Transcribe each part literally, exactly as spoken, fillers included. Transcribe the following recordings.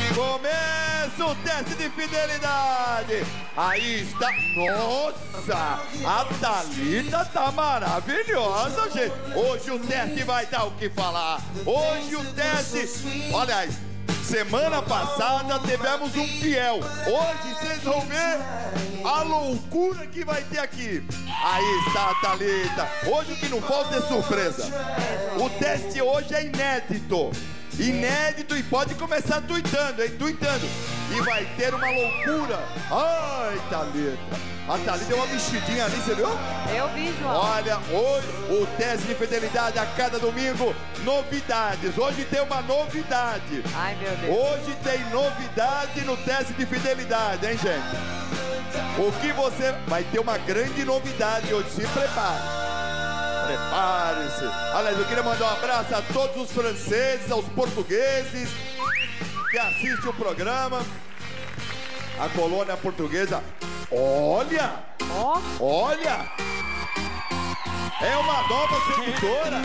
Começa o teste de fidelidade. Aí está. Nossa, a Thalita tá maravilhosa, gente. Hoje o teste vai dar o que falar. Hoje o teste. Olha aí, semana passada tivemos um fiel. Hoje vocês vão ver a loucura que vai ter aqui. Aí está a Thalita. Hoje o que não falta é surpresa. O teste hoje é inédito. Inédito e pode começar tuitando, hein? Tuitando. E vai ter uma loucura. Ai, Thalita. A Thalita deu uma mexidinha ali, você viu? Eu vi, João. Olha, hoje o teste de fidelidade a cada domingo, novidades. Hoje tem uma novidade. Ai, meu Deus. Hoje tem novidade no teste de fidelidade, hein, gente? O que você... Vai ter uma grande novidade hoje, se prepare. Prepare-se. Aliás, eu queria mandar um abraço a todos os franceses, aos portugueses que assistem o programa. A colônia portuguesa. Olha! Ó! Olha! É uma nova sedutora.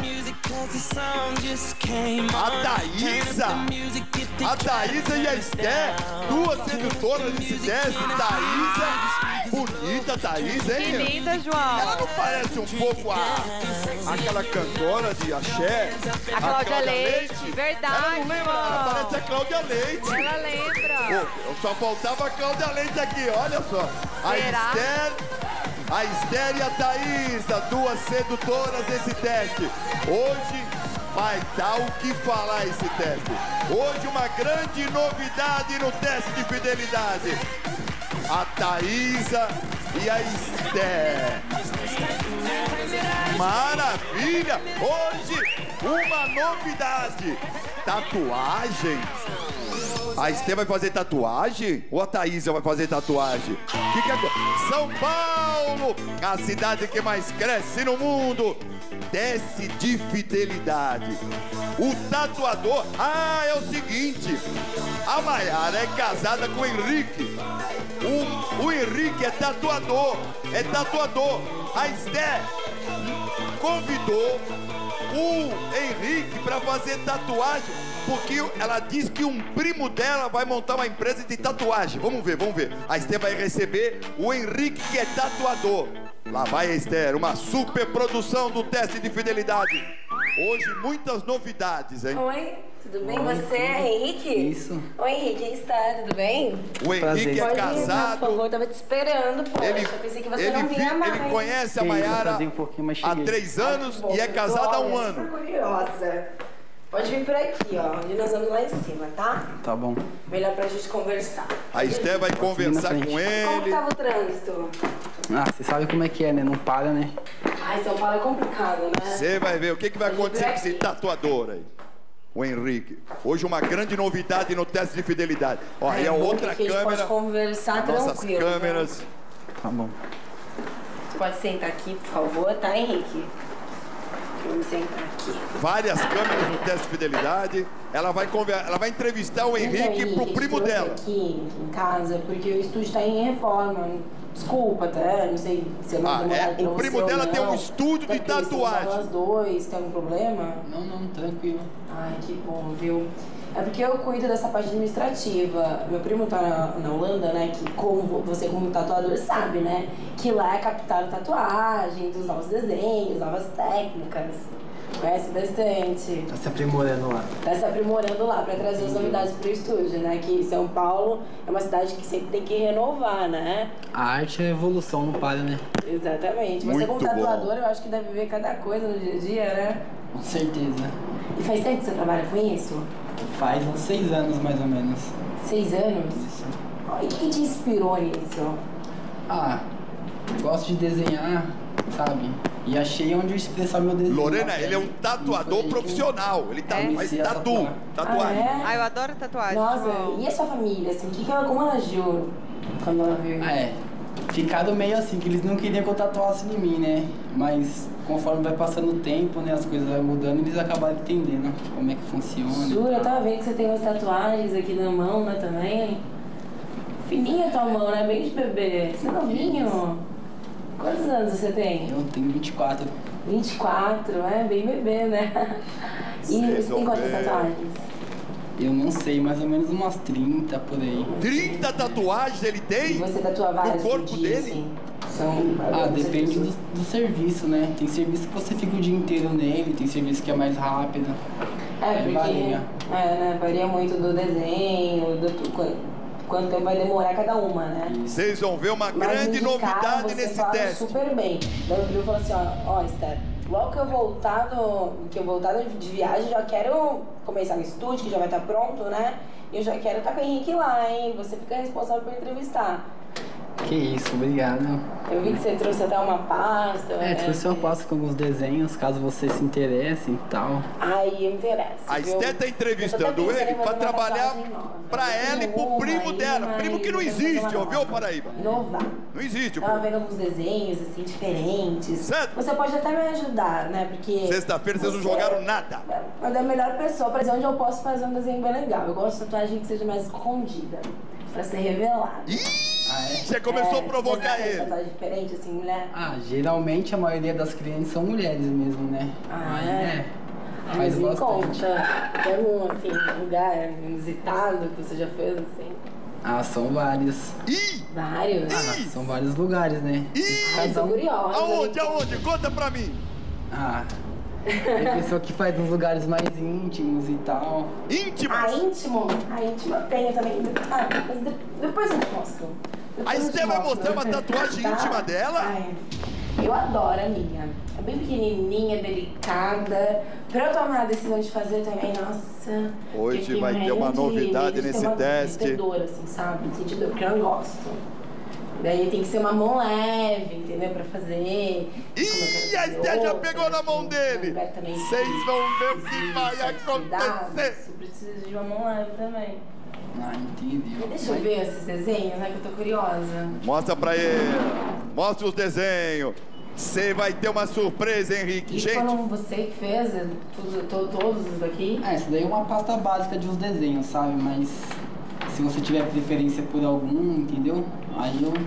A Thaísa. A Thaísa e a Esté. Duas sedutoras desse teste. Thaísa. Bonita Thaísa, hein? Que linda, João. Ela não parece um pouco a, aquela cantora de axé? A Cláudia Leite. Verdade. Ela não lembra? Ela parece a Cláudia Leite. Ela lembra. Pô, só faltava a Cláudia Leite aqui, olha só. A Será? Esther, a Esther e a Thaísa, duas sedutoras desse teste. Hoje vai dar o que falar esse teste. Hoje uma grande novidade no teste de fidelidade. A Thaísa e a Esther. Maravilha! Hoje uma novidade. Tatuagem. A Esther vai fazer tatuagem? Ou a Thaísa vai fazer tatuagem? Que que é... São Paulo, a cidade que mais cresce no mundo. Teste de fidelidade. O tatuador... Ah, é o seguinte. A Maiara é casada com o Henrique. O, o Henrique é tatuador. É tatuador. A Esther convidou o Henrique para fazer tatuagem, porque ela diz que um primo dela vai montar uma empresa de tatuagem. Vamos ver, vamos ver. A Esther vai receber o Henrique, que é tatuador. Lá vai a Esther, uma super produção do teste de fidelidade. Hoje muitas novidades, hein? Oi, tudo bem? Oi, você é Henrique? Isso. Oi, Henrique, aí está, tudo bem? O Henrique é Pode casado. Ir, por favor, eu tava te esperando, poxa. Ele, Eu pensei que você ele, não vinha mais. ele conhece a Sim, Maiara um pouquinho, mas há cheguei. três anos Ai, e é bom, casada há um olha, ano. Super curiosa. Pode vir por aqui, ó, onde nós vamos lá em cima, tá? Tá bom. Melhor pra gente conversar. A Esther vai conversar com Como ele. tava o trânsito? Ah, você sabe como é que é, né? Não para, né? Ai, São Paulo é complicado, né? Você vai ver o que, que vai acontecer com esse tatuador aí. O Henrique. Hoje uma grande novidade no teste de fidelidade. Ó, aí é a bom outra que a gente câmera. pode conversar Nossas tranquilo. câmeras. Né? Tá bom. Você pode sentar aqui, por favor, tá, Henrique? Vamos sentar aqui. Várias câmeras no teste de fidelidade. Ela vai, conver... Ela vai entrevistar o Henrique então, pro primo trouxe dela. Aqui em casa, porque o estúdio tá em reforma. Desculpa, tá? Não sei se é mais Ah, demorado é? pra O primo você ou dela não. tem um estúdio de Porque eles estão tatuagem. nós dois, tem algum problema? Não, não, tranquilo. Ai, que bom, viu? É porque eu cuido dessa parte administrativa. Meu primo tá na, na Holanda, né? Que como você como tatuador sabe, né? Que lá é a capital da tatuagem, dos novos desenhos, novas técnicas. Conhece bastante. Tá se aprimorando lá. Tá se aprimorando lá pra trazer as novidades pro estúdio, né? Que São Paulo é uma cidade que sempre tem que renovar, né? A arte é evolução, não para, né? Exatamente. Você Muito como bom. tatuador, eu acho que deve ver cada coisa no dia a dia, né? Com certeza. E faz tempo que você trabalha com isso? Faz uns seis anos, mais ou menos. Seis anos? Isso. E o que te inspirou nisso? Ah, gosto de desenhar, sabe? E achei onde eu expressar meu desenho. Lorena, ele é um tatuador profissional. Ele tá, É? faz Comecei a tatu. tatuar. Tatuagem. Ah, Ah, é? eu adoro tatuagem. Nossa, João. e a sua família, assim? Que que ela, como ela agiu quando ela viu? Ah, é. Ficado meio assim, que eles não queriam que eu tatuasse em mim, né? Mas conforme vai passando o tempo, né? As coisas vão mudando, eles acabaram entendendo como é que funciona. Jura, eu tava vendo que você tem umas tatuagens aqui na mão, né, também? Fininha a tua mão, né? Bem de bebê. Você é novinho? Quantos anos você tem? Eu tenho vinte e quatro. vinte e quatro, é bem bebê, né? E Vocês você tem vão quantas ver. tatuagens? Eu não sei, mais ou menos umas trinta por aí. trinta tatuagens ele E tem? você tatua várias No corpo por dia, dele? assim? São Ah, depende do, do serviço, né? Tem serviço que você fica o dia inteiro nele, tem serviço que é mais rápido. É, Aí porque varia. é, né, varia muito do desenho, do tu- quanto, quanto tempo vai demorar cada uma, né? Vocês vão ver uma Mas grande indicar, novidade você nesse fala teste. super bem. Daí o Prio falou assim, ó, ó, Esther, logo que eu voltar do, que eu voltar de viagem, já quero começar no estúdio, que já vai estar pronto, né? E eu já quero estar com o Henrique lá, hein? Você fica responsável por entrevistar. Que isso, obrigado. Eu vi que você trouxe até uma pasta. É, trouxe uma pasta com alguns desenhos, caso você se interesse e tal. Aí, me interessa. A viu? Esté tá entrevistando Eu tô até ele pensando em pra fazer uma trabalhar tatuagem nova. pra Eu ela e tenho pro uma primo aí, dela. mas Primo que não eu quero fazer existe, uma ouviu, nova. Paraíba? Inovar. Não existe, Tava pô. vendo alguns desenhos, assim, diferentes. Certo. Você pode até me ajudar, né? Porque... Sexta-feira vocês não você jogaram nada. é a melhor pessoa pra dizer onde eu posso fazer um desenho bem legal. Eu gosto de tatuagem que seja mais escondida, pra ser revelada. Ih, Ah, é? você começou a provocar você ele. tatuagem diferente, assim, mulher? Ah, geralmente a maioria das clientes são mulheres mesmo, né? Ah, Aí, é? é. Faz Mas me bastante. conta, tem algum, assim, lugar inusitado que você já fez, assim? Ah, são vários. Ih, Vários? Ah, são vários lugares, né? ih. Ai, tô curiosa. Aonde, hein? aonde? Conta pra mim. Ah, tem pessoa que faz uns lugares mais íntimos e tal. Íntima. Ah, íntimo? Ah, íntimo eu tenho também. Ah, mas de- depois eu te mostro. Depois A eu te Esté vai mostro. mostrar uma tatuagem íntima dela? Ai, eu adoro a minha. É bem pequenininha, delicada. Pra eu tomar a decisão de fazer também, nossa. Hoje eu fiquei vai ter uma morrendo de novidade medo de ter nesse uma teste. dor, assim, sabe? De sentir dor, porque eu não gosto. Daí tem que ser uma mão leve, entendeu? Pra fazer. Ih, a Esté já pegou na mão dele. Vocês vão ver o que vai acontecer. Você precisa de uma mão leve também. Ah, entendi. Deixa eu ver esses desenhos, né? Que eu tô curiosa. Mostra pra ele. Mostra os desenhos. Você vai ter uma surpresa, Henrique. E Gente, foram você que fez tudo, to- todos os daqui? Ah, essa daí é uma pasta básica de uns desenhos, sabe? Mas se você tiver preferência por algum, entendeu? Aí eu...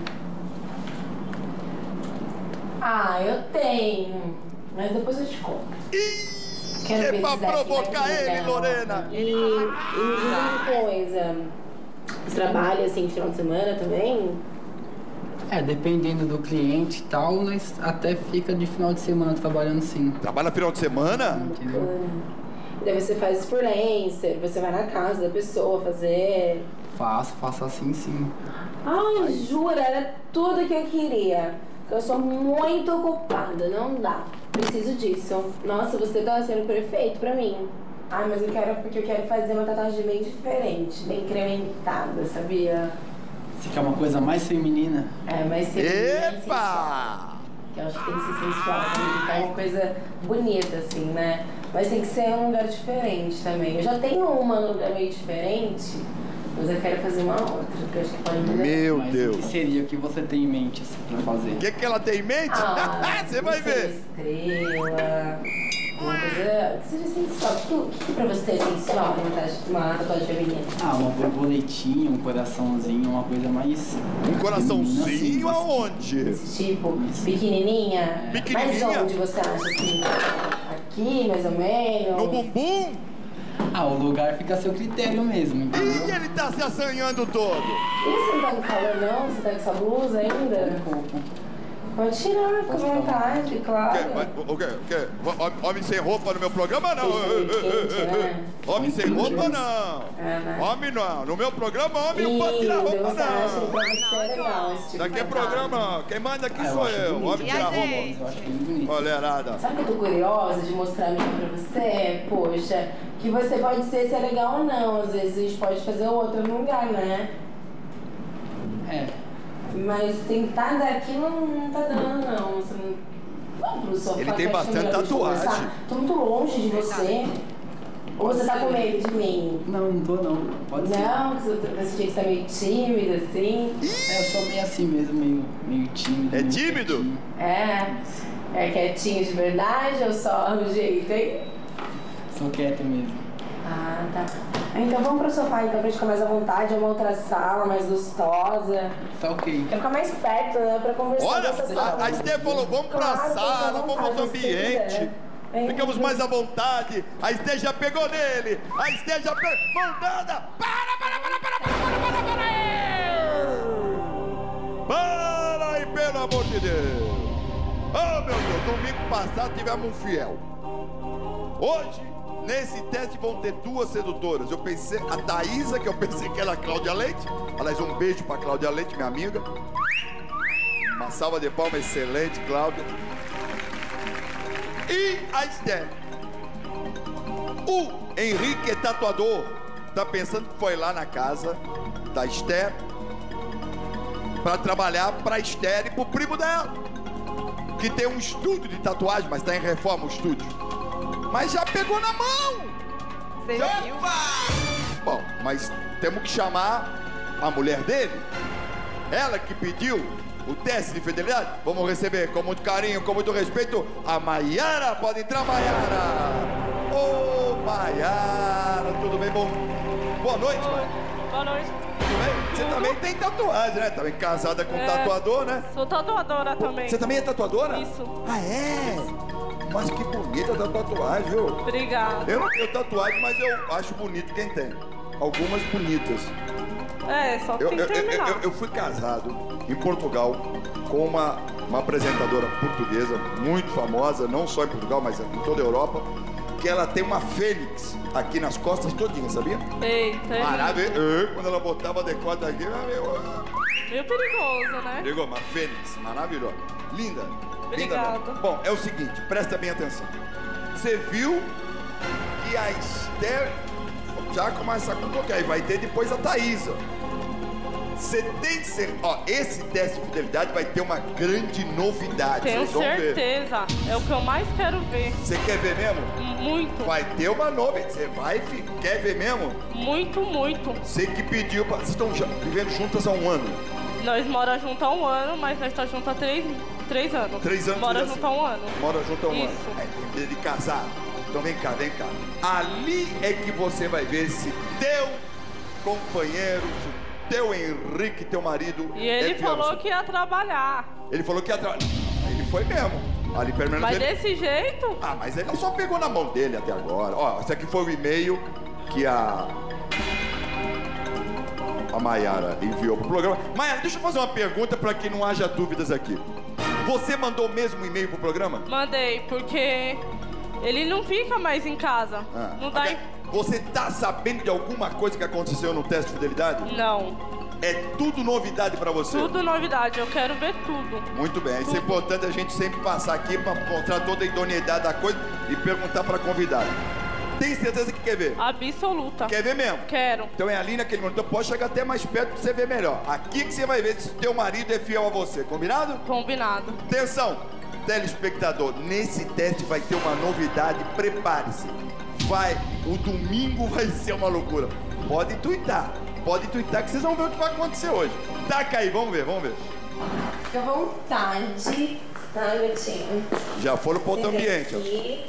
Ah, eu tenho. Mas depois eu te conto. ih, Quero é ver pra esses daqui, provocar né, que ele, legal. Lorena. E, e me diz uma coisa. Você trabalha assim de final de semana também? É, dependendo do cliente e tal, nós até fica de final de semana trabalhando sim. Trabalha final de semana? Entendeu? Daí você faz freelancer, você vai na casa da pessoa fazer. Faço, faço assim sim. Ai, jura, era tudo que eu queria. Eu sou muito ocupada, não dá. Preciso disso. Nossa, você tá sendo perfeito pra mim. Ai, mas eu quero porque eu quero fazer uma tatuagem bem diferente, bem incrementada, sabia? Você quer uma coisa mais feminina? É, mas ser bem sensual. Epa! Que eu acho que tem que ser sensual, tem que ficar uma coisa bonita, assim, né? Mas tem que ser um lugar diferente também. Eu já tenho uma num lugar meio diferente, mas eu quero fazer uma outra, que eu acho que pode melhorar. Meu Mas o Deus. que seria o que você tem em mente assim, pra fazer? O que, que ela tem em mente? Ah, Você vai não sei, ver. Estrela, uma coisa que seja sensual. O que, o que pra você é sensual uma tatuagem, uma tatuagem feminina? Ah, uma borboletinha, um coraçãozinho, uma coisa mais... Um coraçãozinho feminina, assim. aonde? Desse tipo, pequenininha? Pequenininha? Mas onde você acha assim? Aqui, mais ou menos? No bumbum? Ah, o lugar fica a seu critério mesmo, Ih, entendeu? ele tá se assanhando todo. E você não tá com calor não? Você tá com essa blusa ainda? Um pouco. Pode tirar, fica à Posso vontade, claro. Que- mas, o quê? O quê? Homem- Homem sem roupa no meu programa, não. Quente, quente, né? Homem sem roupa, não. É, né? Homem não. No meu programa, homem não Ih, pode tirar roupa, você acha que não. pra você é legal esse tipo Isso aqui de é programa. Quem manda aqui Ah, eu sou acho eu. bonito. Homem E tira a roupa. gente? Eu acho bem bonito. Olherada. Sabe que eu tô curiosa de mostrar mesmo pra você? Poxa, que você pode ser se é legal ou não. Às vezes a gente pode fazer outra no lugar, né? É. Mas tentar daqui não, não tá dando, não. Você não... Vamos pro sofá. Ele tem que eu acho bastante melhor a gente tatuagem. conversar. Tô muito longe de você. Ou você tá com medo de mim? Não, não tô não. Pode ser. Não, que você você tinha que estar meio tímida, assim. É, eu sou meio assim mesmo, meio, meio tímido. É meio tímido? quietinho. É. É quietinho de verdade ou só o jeito, hein? Sou quieto mesmo. Ah, tá. Então vamos pro sofá então pra gente ficar mais à vontade, é uma outra sala mais gostosa. Tá ok. Quer ficar mais perto, né? Pra conversar Olha, dessas a, a coisas. Estê falou, vamos pra Claro, sala, fica à vamos vontade, pro se você ambiente. quiser. Vem, Ficamos vem. mais à vontade. A Esté já pegou nele. A Esté já pegou. Montada. Para, para, para, para, para, para, para, para. Para aí, pelo amor de Deus. Oh, meu Deus. Domingo passado tivemos um fiel. Hoje, nesse teste vão ter duas sedutoras. Eu pensei, a Thaísa, que eu pensei que era a Cláudia Leite. Aliás, um beijo pra Cláudia Leite, minha amiga. Uma salva de palmas excelente, Cláudia. E a Esté. O Henrique é tatuador. Tá pensando que foi lá na casa da Esté pra trabalhar pra Esté e pro primo dela, que tem um estúdio de tatuagem, mas tá em reforma o estúdio. Mas já pegou na mão. Você Já- viu? Bom, mas temos que chamar a mulher dele. Ela que pediu o teste de fidelidade. Vamos receber com muito carinho, com muito respeito, a Maiara. Pode entrar, Maiara. Ô, Maiara, tudo bem? Bom, boa noite, Maiara. Boa noite. Tudo bem? Você também tem tatuagem, né? Também casada com um É. tatuador, né? Sou tatuadora também. Você também é tatuadora? Isso. Ah, é? Mas que bonita a tua tatuagem, viu? Obrigada. Eu não tenho tatuagem, mas eu acho bonito quem tem. Algumas bonitas. É, só Eu, tem eu, que eu, terminar. eu- eu fui casado em Portugal com uma, uma apresentadora portuguesa muito famosa, não só em Portugal, mas em toda a Europa, que ela tem uma fênix aqui nas costas todinha, sabia? Eita, é Maravilhoso. Quando ela botava a decote aqui, meu, meio perigoso, né? pegou uma fênix, maravilhosa. Linda. Obrigada. Linda mesmo. Bom, é o seguinte, presta bem atenção. Você viu que a Esther já começa a colocar, e vai ter depois a Thaísa. Você tem certeza? Ó, esse teste de fidelidade vai ter uma grande novidade. Tenho vocês vão ver. certeza. É o que eu mais quero ver. Você quer ver mesmo? Muito. Vai ter uma novidade. Você vai, fi- quer ver mesmo? Muito, muito. Você que pediu pra... Vocês estão já vivendo juntas há um ano. Nós moramos juntos há um ano, mas nós estamos juntos há três, três anos. Três anos. Mora tudo junto há um ano. Mora junto há um Isso. ano. É, tem medo de casar. Então vem cá, vem cá. Ali é que você vai ver se teu companheiro, se teu Henrique, teu marido... E ele é fiel a falou você. que ia trabalhar. Ele falou que ia trabalhar. Ele foi mesmo. Ali pelo menos Mas ele... desse jeito, Ah, mas ele só pegou na mão dele até agora. Ó, esse aqui foi o e-mail que a... A Maiara enviou pro programa. Maiara, deixa eu fazer uma pergunta para que não haja dúvidas aqui. Você mandou mesmo um e-mail pro programa? mandei, porque ele não fica mais em casa. Ah, Não dá ok. em... Você tá sabendo de alguma coisa que aconteceu no teste de fidelidade? Não. É tudo novidade pra você? Tudo novidade, eu quero ver tudo. Muito bem, isso é importante a gente sempre passar aqui pra mostrar toda a idoneidade da coisa e perguntar pra convidado. Tem certeza que quer ver? Absoluta. Quer ver mesmo? Quero. Então é ali naquele momento, então pode chegar até mais perto pra você ver melhor. Aqui que você vai ver se teu marido é fiel a você, combinado? Combinado. Atenção, telespectador, nesse teste vai ter uma novidade, prepare-se. Vai, o domingo vai ser uma loucura. Pode tuitar, pode tuitar que vocês vão ver o que vai acontecer hoje. Taca aí, vamos ver, vamos ver. Fica à vontade, tá, gatinho? Já foram pro outro Senta ambiente, ó. aqui.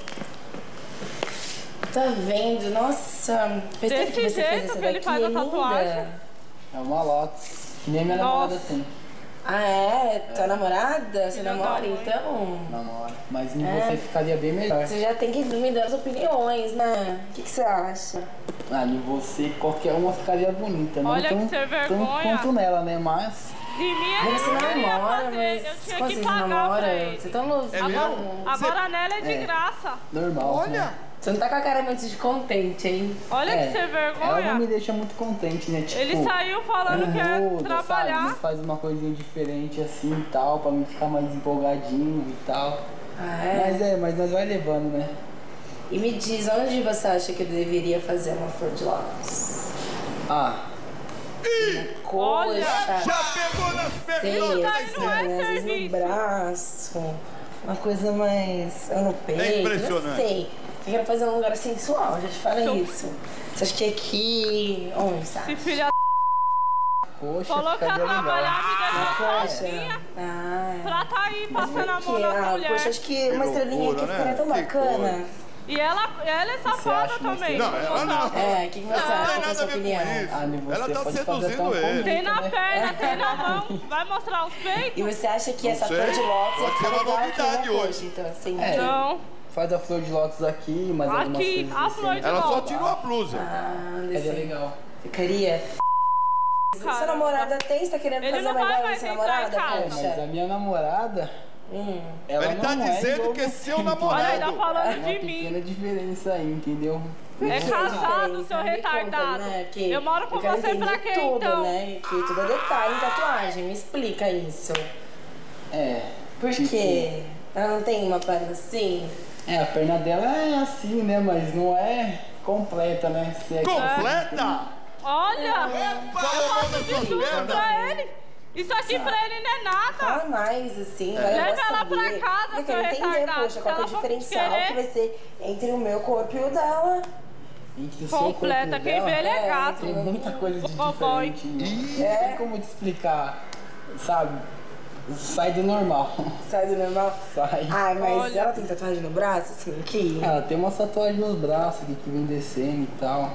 Tá vendo? Nossa, faz tempo que Desse você fez jeito essa que ele daqui, faz a é linda. tatuagem. É uma Lotus. Que nem minha Nossa. namorada tem. Ah, é? Tua namorada? Você Filha da namora, mãe. então? Namora. Mas em É. você ficaria bem melhor. Você já tem que me dar as opiniões, né? O que, que você acha? Ah, em você qualquer uma ficaria bonita. Não Olha tão, que sem tão vergonha. quanto nela, né? Mas... De mim Aí ele você não queria namora, fazer, mas eu tinha quando que você pagar namora, pra ele. você tá novo. É Agora, mesmo? agora nela é de É. graça. Normal. Olha, Né? Você não tá com a cara muito descontente, hein? Olha É, que sem ela não me vergonha. deixa muito contente, né? Tipo, Ele saiu falando que ia muda, trabalhar. sabe? Faz uma coisinha diferente assim e tal, pra mim ficar mais empolgadinho e tal. Ah, é? Mas é, mas nós vai levando, né? E me diz, onde você acha que eu deveria fazer uma flor de lótus? Ah, Olha, Coxa, já pegou nas feia, perguntas. assim, não é às vezes no serviço. braço, uma coisa mais no peito, impressionante. não sei. Eu quero fazer um lugar sensual, já te falei Então- isso. Você acha que aqui, onde, sabe? Se filha poxa, falou que ia ficaria legal. trabalhar, me deixou sozinha. Coxa. Ah, Pra tá aí passando a mão que, na ah, mulher. poxa, acho que uma Que estrelinha loucura, aqui ficaria né? tão Que bacana. E ela, ela é safada acha uma também. Não, ela não. É, o que, que você Não acha? tem Qual é a nada a sua ver com opinião? isso. Ah, nem você Ela tá pode fazer até seduzindo um ele. convite, Tem na né? perna, tem na mão. Vai mostrar os E peitos? você acha que essa sei. flor de lótus Pode ser uma legal aqui, novidade né, hoje. coxa? Então, assim, É. Não. Faz a flor de lótus aqui, mas algumas Aqui, coisas a assim. flor de Ela só lótus. tirou a blusa. Ah, Ficaria desse- legal. Ficaria. Seu Caramba. namorada tem, você tá querendo Ele fazer não uma vai igual da mais sua entrar em namorada, casa. Mas a poxa? minha namorada, Hum. ela Ele tá não é dizendo igual que é você, seu entendeu? Olha, ele tá namorado. falando Uma de mim. pequena diferença aí, entendeu? É Que casado, diferença? seu Me retardado. conta, né? Que Eu moro com eu quero você pra entender quê, tudo, então? Né? Que tudo é detalhe em tatuagem. Me explica isso. É. Por tipo, quê? Ela não tem uma perna assim? É, a perna dela é assim, né? Mas não é completa, né? Se é que- Completa? Olha, Falou mal das suas tudo pernas. pra ele. Isso aqui pra ele não é nada. Fala mais, assim, vai Leva eu ela saber. pra casa, Eu quero seu entender, retardado. poxa, qual que é o Se ela for diferencial querer- que vai ser entre o meu corpo e o dela. Entre o seu Completa, corpo quem dela, vê ele é gato. Tem muita coisa de Ô, boy. diferente. Não É. tem como te explicar, sabe? Sai do normal. Sai do normal? Sai. Ai, mas Olha. ela tem tatuagem no braço, assim, aqui? Ela tem uma tatuagem nos braços aqui que vem descendo e tal.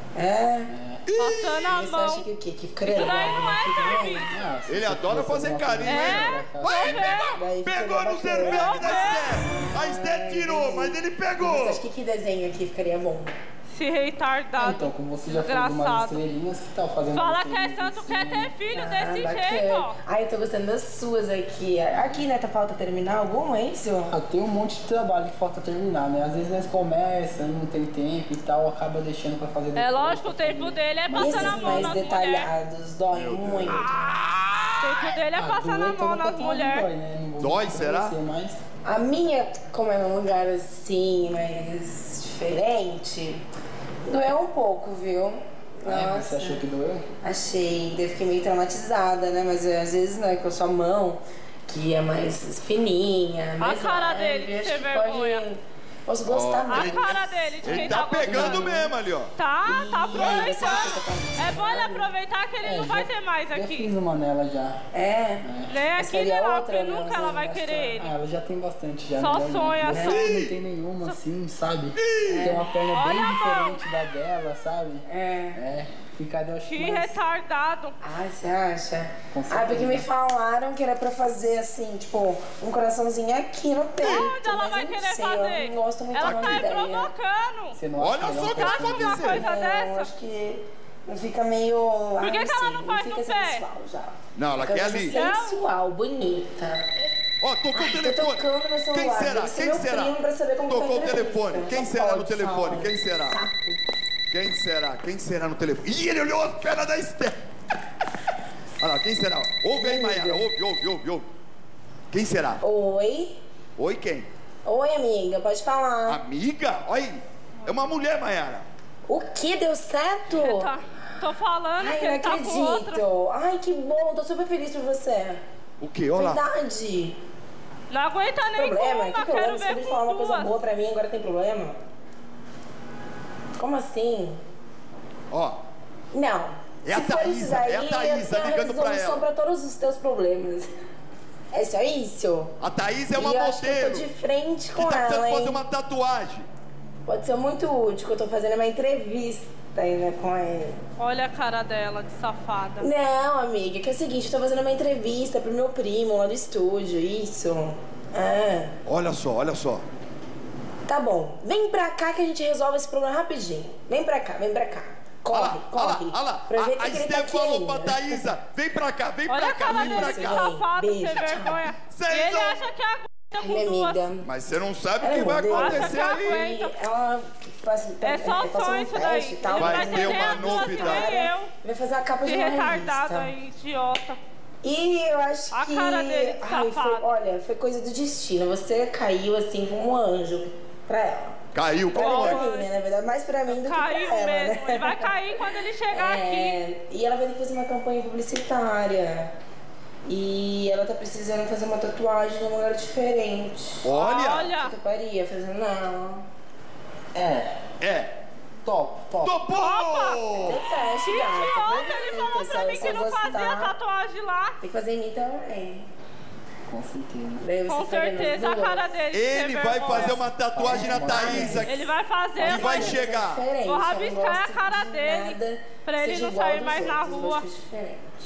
É? Passando a Você acha mão. que o quê? Que ficaria Isso legal daí não é aqui também? serviço. Ah, se Ele você adora fosse fazer alguma carinho, coisa hein? pra cá- Vai, Daí pegou! ficaria Pegou no bacana. cerveja da Esté! A Esté tirou, mas ele Você pegou! acha que que desenho aqui ficaria bom? Esse Ah, retardado. então, como você já falou de umas Desgraçado. estrelinhas, que tal fazendo Fala umas que é estrelinhas santo, em quer cima? ter filho Ah, desse bacana. jeito, ó. Ai, eu tô gostando das suas aqui. Aqui, né, tá falta terminar alguma, é isso? Ah, tem um monte de trabalho que falta terminar, né? Às vezes nós começa, não tem tempo e tal, acaba deixando pra fazer depois. É lógico, o pra tempo fazer. dele é E passando a esses mão mais nas mulheres. detalhados doem muito. O tempo dele é Ah, passando a doer mão toda nas tatuagem mulheres. dói, né? Não vou Dói, mentir será? pra você, mas A minha, como é num lugar assim, mais diferente, doeu um pouco, viu? é, você achou que doeu? Achei, eu fiquei meio traumatizada, né? Mas é, às vezes não é com a sua mão, que é mais fininha, mais cara leve, dele, de acho ter que vergonha. pode... Posso gostar A mais. cara dele, de Ele quem tá tá pegando gostando. mesmo ali, ó. Tá, tá E aí, você acha que aproveitando. tá É bom ele aproveitar que ele É, não vai já- ter mais Já aqui. fiz uma nela já. É. Nem Mas aqui, faria nem lá, outra, porque né? nunca ela vai Mas querer ele. Ah, ela já tem bastante já. Só melhor não. sonha, Mas só. não tem nenhuma assim, sabe? Tem uma perna Olha bem a mão. diferente da dela, sabe? É. É, ficaria eu acho Que mais... retardado. Ai, você acha? Com Ah, porque certeza. me falaram que era pra fazer assim, tipo, um coraçãozinho aqui no peito. Onde ela mas vai eu não querer sei, fazer? Eu não gosto muito Ela da tá aí ideia. provocando. Você não Olha acha só legal o que pra ela você tá Uma dizendo. coisa Não, dessa. acho que não fica meio. Por que que ela não faz fica no pé? sensual já. Não, ela Fica quer coisa ali. sensual, bonita. Ó, tocou o Ai, tô telefone. tocando no celular. Quem será? Deve ser Quem meu será? primo pra saber como Tocou tá a o entrevista. telefone. Quem Só será no pode, telefone? fala. Quem será? Saco. Quem será? Quem será no telefone? Ih, ele olhou as pernas da Esté. Olha lá, quem será? Ouve aí, Maiara. Ouve, ouve, ouve, ouve. Quem será? Oi? Oi, quem? Oi, amiga, pode falar. Amiga? Olha aí. É uma mulher, Maiara. O que? Deu certo? Tá, tô falando Ai, que não ele tá com outra. acredito. Ai, que bom, tô super feliz por você. O quê? Olha lá. Verdade. Não aguenta nem Problema? com Que uma, problema? quero Você ver acabou de falar com uma coisa duas. boa pra mim, agora tem problema? Como assim? Ó. Não. É a Se for Thaísa, isso daí, é a Thaísa eu tenho ligando pra resolução ela. pra todos os teus problemas. É só isso? A Thaís é uma e eu acho que eu tô modelo. de frente Que com tá ela, precisando hein? fazer uma tatuagem. Pode ser muito útil, que eu tô fazendo uma entrevista ainda com ele. Olha a cara dela, de safada. Não, amiga, que é o seguinte, eu tô fazendo uma entrevista pro meu primo lá do estúdio, isso. Ah, Olha só, olha só. tá bom. Vem pra cá que a gente resolve esse problema rapidinho. Vem pra cá, vem pra cá. Corre, Olha lá, olha lá, corre. olha lá. Aproveita A, a que ele tá Esté aqui falou ainda. pra Thaísa, vem pra cá, vem Olha pra a cá, cara vem dele, pra de Isso, cá. vem. safado, Beijo, sem tchau. vergonha. Vocês E ele não- acha que aguenta com Minha duas. amiga. Mas você não sabe o Ela que é vai modelo. acontecer Acha que aí. aguenta. Ela passa, É só passou sonho um isso teste daí. e Ele tal. não Vai vai ter ter uma as duas que novidade. nem eu. Vai fazer a capa Que de uma retardado revista. aí, idiota. E eu acho A que... cara dele, Ai, foi, safado. olha, foi coisa do destino. Você caiu assim como um anjo pra ela. Caiu, Pra como mim, é? pra mim, né? Na verdade, mais pra mim do Caiu que pra ela, mesmo. né? Ele vai cair quando ele chegar aqui. É, e ela vai ter que fazer uma campanha publicitária. E ela tá precisando fazer uma tatuagem num lugar diferente. Olha. Olha. Você toparia fazer nela? É, É. top, top. Topou! Tem teste, Que gata. idiota, ele falou Aproveita, pra se mim você que não gostar, fazia tatuagem lá. Tem que fazer em mim também. Com certeza. Daí você Com faria nas certeza, a duas. cara dele. de Ele ter vai vergonha. fazer uma tatuagem na Thaísa. Ele vai fazer, E vai mas chegar. Diferente, Vou eu não rabiscar gosto a cara de dele, nada pra que ele seja não igual sair dos mais na outros, eu rua. gosto diferente.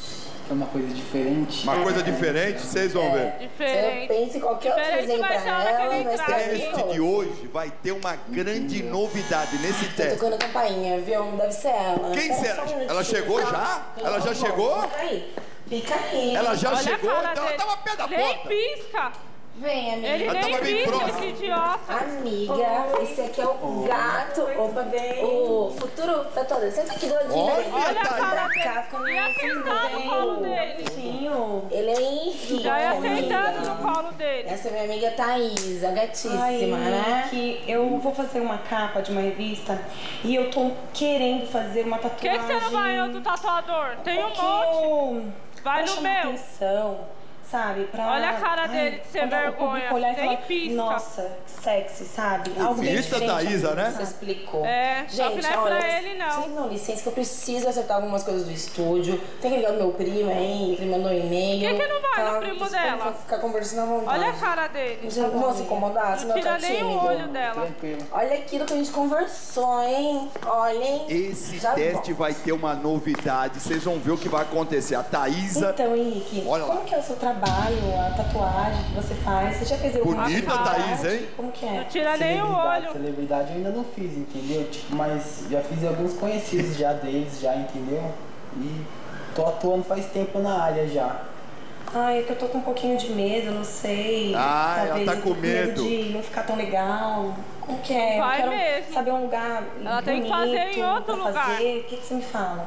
que é uma coisa diferente. Uma coisa diferente, vocês vão ver. Você Diferente. pensa em qualquer outro Diferente desenho vai pra ser a hora que ela, ele vai entrar O ser aqui. teste de hoje vai ter uma grande novidade nesse Tô teste. tocando a campainha, viu? Deve ser ela. Quem Espera será? só um minutinho. Ela chegou já? Ela já Bom, chegou? Fica aí. Fica aí. Ela já Olha a chegou, cara então ela dele. tava pé da Nem porta. pisca. Vem, amiga. Ele Ela nem tava bem pisca, próxima. esse idiota. Amiga, esse aqui é o gato. Opa, o futuro tatuador. Senta aqui, doidinho. Olha, Olha a tá aí. cara Cá, fica dele. Ia sentar no colo dele. Ele é Henrique. Já ia amiga. sentando no colo dele. Essa é minha amiga Thaísa, gatíssima, Ai, né? que eu vou fazer uma capa de uma revista e eu tô querendo fazer uma Por que, tatuagem. que você não vai no do tatuador? Tem um que monte. eu- Vai pra no chamar meu. atenção, sabe? Pra... Olha a cara dele de ser quando o vergonha. público olhar e Nem falar, pisca. nossa, que sexy, sabe? Algo bem Vista diferente, Thaísa, né? Você explicou. É, só que não é olha, pra ele, não. Vocês não, licença que eu preciso acertar algumas coisas do estúdio. Tem que ligar do meu primo aí, que ele mandou um e-mail. Por que que não vai no primo Vocês dela? podem ficar conversando à vontade. Olha a cara dele. Não vão se incomodar, senão Não eu tô tira nem o tímido. olho dela. Tranquilo. Olha aquilo que a gente conversou, hein? Olha, hein? Esse Já teste volto. vai ter uma novidade, vocês vão ver o que vai acontecer. A Thaísa, Então, Henrique, Olha lá. como que é o seu trabalho, a tatuagem que você faz? Você já fez alguma Bonita, tatuagem? Thaís, hein? Como que Não é? tira nem o Celebridade, olho. celebridade eu ainda não fiz, entendeu? Tipo, mas já fiz alguns conhecidos já deles, já, entendeu? E tô atuando faz tempo na área já. Ai, é que eu tô com um pouquinho de medo, não sei. Ah, ela Talvez tá eu com tô medo. de não ficar tão legal. Como que é? Vai eu quero mesmo. saber um lugar Ela tem que fazer em bonito outro pra lugar. fazer. O que, que você me fala?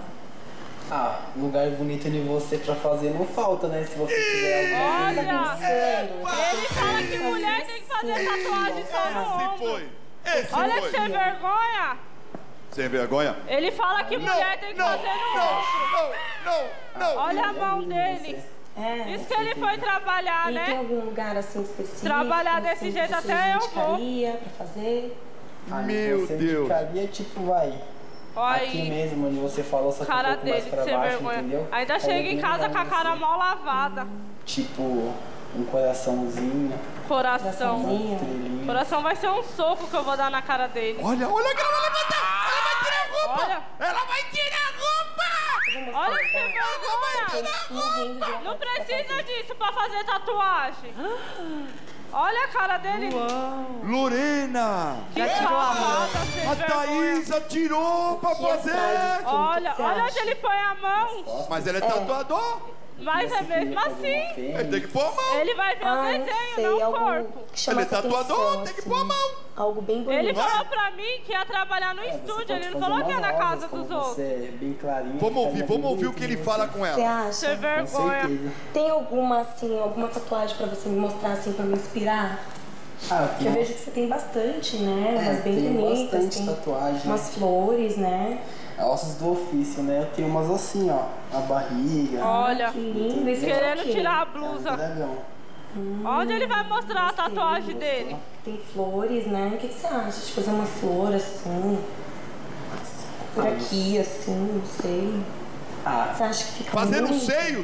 Ah, lugar bonito de você pra fazer não falta, né? Se você tiver alguma coisa. Olha, ele fala que mulher tem que fazer tatuagem só no esse ombro. foi. Esse Olha que foi. sem vergonha. Sem vergonha? Ele fala que mulher tem que não, fazer no não, ombro. não, não, não. Olha a mão dele. É. Isso que ele foi trabalhar, E tem né? algum lugar assim específico? Trabalhar desse assim, jeito que você até eu vou. indicaria pra fazer? Aí Meu você Deus. indicaria, tipo, vai. Olha Aqui aí, mesmo, onde você falou, só que um cara pouco mais dele, pra sem baixo, vergonha. entendeu? Ainda Aí chega eu em vim casa com a dar cara assim, mal lavada. Tipo, um coraçãozinho, Coração. Coraçãozinho. estrelinha. Coração vai ser um soco que eu vou dar na cara dele. Olha, olha que ela vai levantar. Ela vai tirar a roupa. Olha. Ela vai tirar a roupa. Olha que sem vergonha. Não precisa disso pra fazer tatuagem. Olha a cara dele. Lorena. Que safada, sem A vergonha. Thaísa tirou pra fazer. Olha, você olha acha? onde ele põe a mão. Mas ele é tatuador. Mas é mesmo assim. Ele tem que pôr a mão. Ele vai ver Ah, o não desenho, sei, não o algo corpo. que chama Ele é essa tatuador, atenção, tem que assim. pôr a mão. Algo bem bonito. Ele falou pra mim que ia trabalhar no estúdio, ele não falou que ia na casa dos outros. Você é bem clarinho. Vamos ouvir, ficaria vamos bem ouvir o que ele bonito fala em com Você ela. acha? Sem Com vergonha. certeza. Tem alguma, assim, alguma tatuagem pra você me mostrar, assim, pra me inspirar? Ah, Porque eu vejo que você tem bastante, né? É, Umas bem tem bonitas, bastante tem tatuagem. umas flores, né? Ossos do ofício, né? Eu tenho umas assim, ó. A barriga. Olha, Que lindo. Esse querendo aqui. tirar a É um blusa. dragão. Onde ele vai mostrar a tatuagem dele? Tem flores, né? O que que você acha de fazer uma flor assim? Por aqui, assim, não sei. Ah, Você acha que fica Fazendo muito? seios.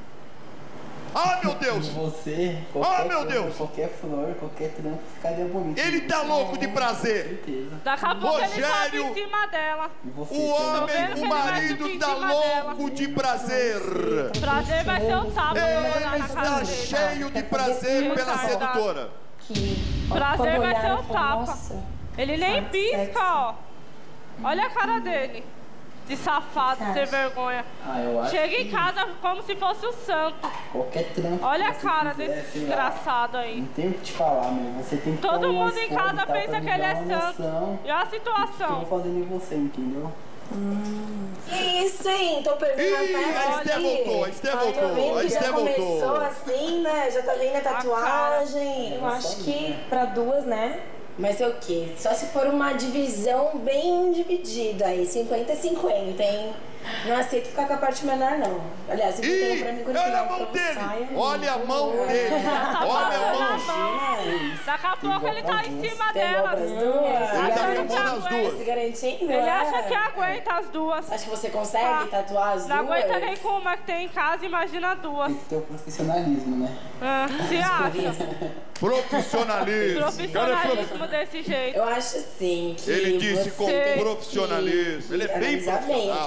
Ah, meu Deus. você, Ah, qualquer meu flor, Deus. qualquer flor, qualquer trampo ficaria bonito. Ele tá louco de Com prazer. certeza. Daqui a pouco ele sobe Rogério. em cima dela. E você, O também? vendo homem, que o ele vai marido subir em tá cima dela. louco de prazer. Prazer vai ser o tapa que eu vou dar na Ele cara está dele. cheio de prazer pela sedutora. Que Prazer quando vai olhar, ser eu o falo, tapa. Nossa, Ele nem Sabe, sexy. pisca, ó. Olha a cara dele. De safado, Você sem acha? vergonha. Ah, eu acho Chega em que casa como se fosse o santo. qualquer trampo Olha a que você cara fizer, desse sei lá, desgraçado aí. Não tem o que te falar, meu. Você tem que Todo ter uma mundo em escolha e casa tal, pra pensa me que ele dar é uma santo. noção E olha a do que eu vou situação. fazendo em você, entendeu? Que isso, hein? Tô perdendo a Ih, festa a Esté aqui. voltou, a Esté Ai, voltou, tô vendo a que Esté já começou voltou. assim, né? Já tá vendo a tatuagem. eu acho que pra duas, né? Mas é o quê? Só se for uma divisão bem dividida aí, cinquenta a cinquenta, hein? Não aceito ficar com a parte menor, não. Aliás, se você tem Ih, pra mim quando olha a tiver mão pra dele. saia, Olha a mão dele. Olha a mão. Daqui a pouco ele tá em cima Tem igual dela. pras duas? Ele tá Acha com a que mão nas aguenta. duas. Esse garantindo? Ele é? acha que aguenta as duas. Acha que você consegue Ah, tatuar as Não duas? aguenta nem com uma que tem em casa, imagina duas. Tem que ter o profissionalismo, né? Ah, se acha? Profissionalismo. Profissionalismo desse jeito. Eu acho sim que Ele disse com você tem que profissionalismo. Ele é bem analisar bem profissional. aquilo que eu te Cara,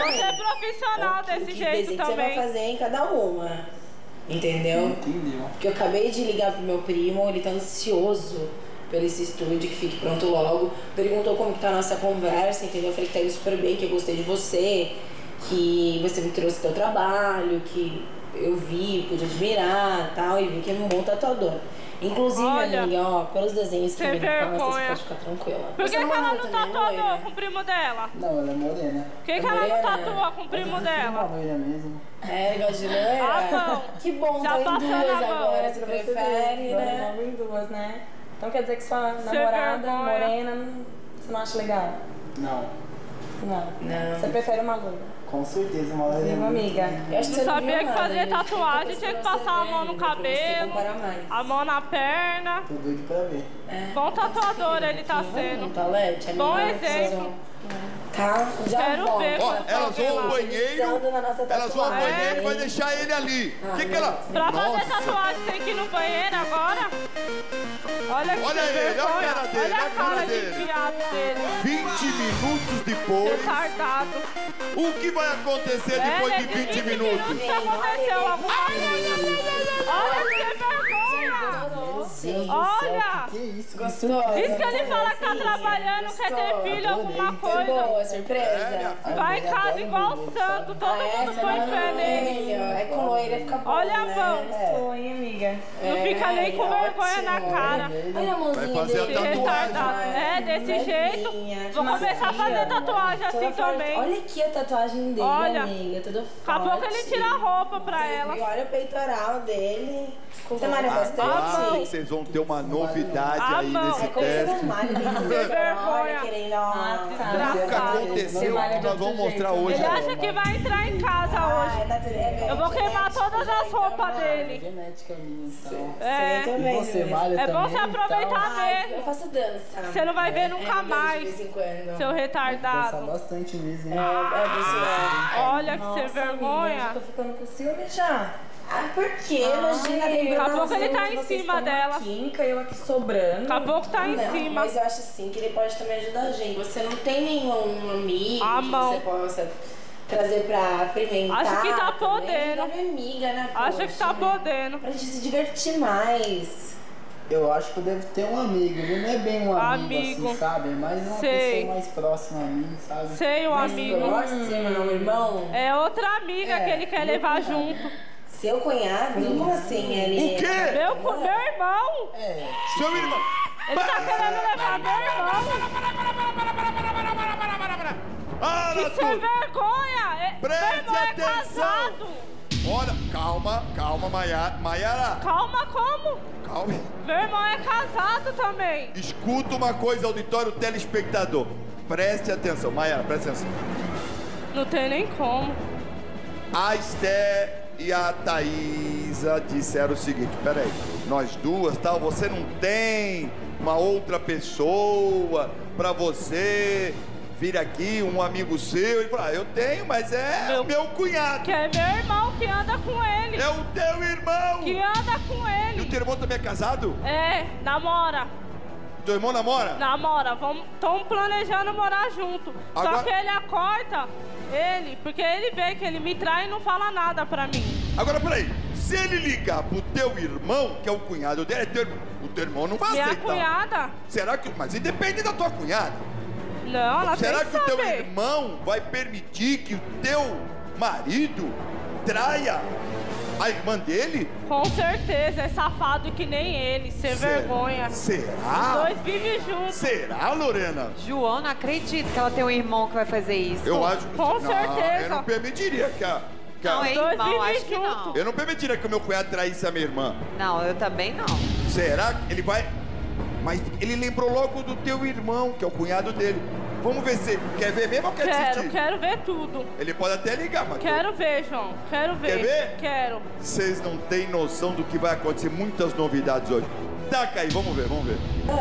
Você é profissional O que- o desse que jeito desenho que você vai também. fazer em cada uma. Entendeu? Entendeu? Porque eu acabei de ligar pro meu primo, ele tá ansioso pelo esse estúdio, que fique pronto logo. Perguntou como que tá a nossa conversa, entendeu? Eu falei que tá indo super bem, que eu gostei de você, que você me trouxe teu trabalho, que eu vi, pude admirar e tal, e vi que é um bom tatuador. Inclusive, Olha, amiga, ó, pelos desenhos que sem eu vi na palestra, você vergonha. pode ficar tranquila. Por que, Você que ela mora não também, tatuou loira? com o primo dela? Não, ela é morena. Por que, É que ela não morena? tatua com o primo Uma dela? loira mesmo. É, igual de loira? Ah, não. Que bom, Já tá em passou duas na mão. agora, você prefere, né? Logo em duas, né? Então quer dizer que sua Sem namorada, vergonha. morena, não- você não acha legal? Não, Não. Não. Você prefere uma loira? com certeza uma loira. Viu, muito amiga? linda. Eu acho que Não você sabia viu que nada, fazer gente. tatuagem Tem tinha que coisa pra passar a você mão ver no ainda, pra você cabelo, comparar mais. a mão na perna. Tô doido pra ver. É. Bom tatuador ele tá Vamos, sendo. Paulette, Bom amiga, exemplo. Tá? Já Quero volto. ver. Ó, Quando elas for vão lá. ao banheiro, Pensando na nossa elas vão ao tatuagem. banheiro e vai deixar ele ali. O que que ela... Pra fazer Nossa. tatuagem tem que ir no banheiro agora? Olha que Olha sem ele, olha a vergonha. cara dele, Olha a olha a cara cara de dele. viado dele. vinte minutos depois, Retardado. o que vai acontecer depois É, de vinte minutos? minutos aconteceu alguma coisa. Olha que vergonha. Meu Deus do céu, Olha. que, que é isso? Gostou? Isso que ele fala que tá trabalhando, quer ter filho, alguma Foi coisa. boa, É, surpresa. minha Vai em casa igual o santo, todo Ah, é? mundo Você põe não fé nele. É com loira, fica bom, Olha a né? mão. Gostou, hein, amiga? Não fica nem com É, vergonha na ótimo. cara. Olha a mãozinha Vai fazer a dele. tatuagem. Retardado. É, desse jeito. Levinha, Vou começar a fazer tatuagem toda assim forte. também. Olha aqui a tatuagem dele, Olha. amiga, tudo forte. Daqui a pouco ele tira a roupa pra ela. E olha o peitoral dele. Você malha Agora bastante? vocês vão ter uma novidade Ah, aí não. nesse É como você teste. não malha, tem que Sem ser vergonha. olha, querendo, ó. Ah, tá. O que Desgraçado. aconteceu Malha que de nós vamos outro mostrar jeito, hoje. Ele acha que vai entrar em casa Ah, hoje. é natureza, é Eu vou queimar genética, todas já, as então, roupas vai. dele. Genética minha, então. É. Você E também, você Luiz. malha É bom também você e aproveitar tal? Ai, eu mesmo. faço dança. Você não vai ver É, nunca eu danço de mais, vez em quando. seu Dança retardado. bastante mesmo, hein? É, é, pessoal. Olha que sem Nossa, vergonha. amiga, tô ficando com ciúme já. Ah, por quê? Imagina, tem daqui a pouco ele tá Brasil, em vocês cima estão dela. A química, eu aqui sobrando. Daqui a pouco tá em Não, cima. mas eu acho assim que ele pode também ajudar a gente. Você não tem nenhum amigo A que mão. você possa trazer pra apimentar? Acho que tá também? podendo. Ajuda minha amiga, né? Acha que tá poxa? podendo. Pra gente se divertir mais. Eu acho que eu devo ter um amigo. Ele não é bem um amigo, Amigo. assim, sabe? É mais uma Sei. pessoa mais próxima a mim, sabe? Sei o Mais amigo. próxima, o irmão. É outra amiga É, que ele quer meu levar cunhado. junto. Seu cunhado? Como assim? Ele... O quê? Meu, cu- meu irmão. É, Seu irmão. Ele tá querendo levar meu irmão. Para Que sem tudo. vergonha. É- Meu Preste irmão é atenção. casado. Olha, calma, calma, Maiara. Maiara, Calma, como? calma. Meu irmão é casado também. Escuta uma coisa, auditório telespectador. Preste atenção. Maiara, preste atenção. Não tem nem como. A Esté e a Thaísa disseram o seguinte: peraí, nós duas, tal, você não tem uma outra pessoa pra você vir aqui, um amigo seu? Ele falou: ah, eu tenho, mas é Meu- o meu cunhado. Que é meu irmão que anda com ele. É o teu irmão. Que anda com E o ele. teu irmão também é casado? É, namora. Teu irmão namora? Namora. Vamos, estão planejando morar junto. Só Agora- que ele acorta ele, porque ele vê que ele me trai e não fala nada pra mim. Agora, peraí, se ele ligar pro teu irmão, que é o cunhado dele, é teu, o teu irmão não vai Minha aceitar. cunhada? Será que... Mas independe da tua cunhada. Não, ela Será tem que que o teu saber. irmão vai permitir que o teu marido traia a irmã dele? Com certeza, é safado que nem ele, sem Será? vergonha. Os Será? dois vivem juntos. Será, Lorena? João, não acredito que ela tem um irmão que vai fazer isso. Eu acho... Com não, certeza. Eu não permitiria que a... Que a- Não, é dois irmão, vivem acho que não. juntos. Eu não permitiria que o meu cunhado traísse a minha irmã. Não, eu também não. Será que ele vai... Mas ele lembrou logo do teu irmão, que é o cunhado dele. Vamos ver se... Quer ver mesmo ou quer Quero, assistir? quero ver tudo. Ele pode até ligar, mas... Quero ver, João. Quero ver. Quer ver? Quero. Vocês não têm noção do que vai acontecer. Muitas novidades hoje. Taca aí, vamos ver, vamos ver.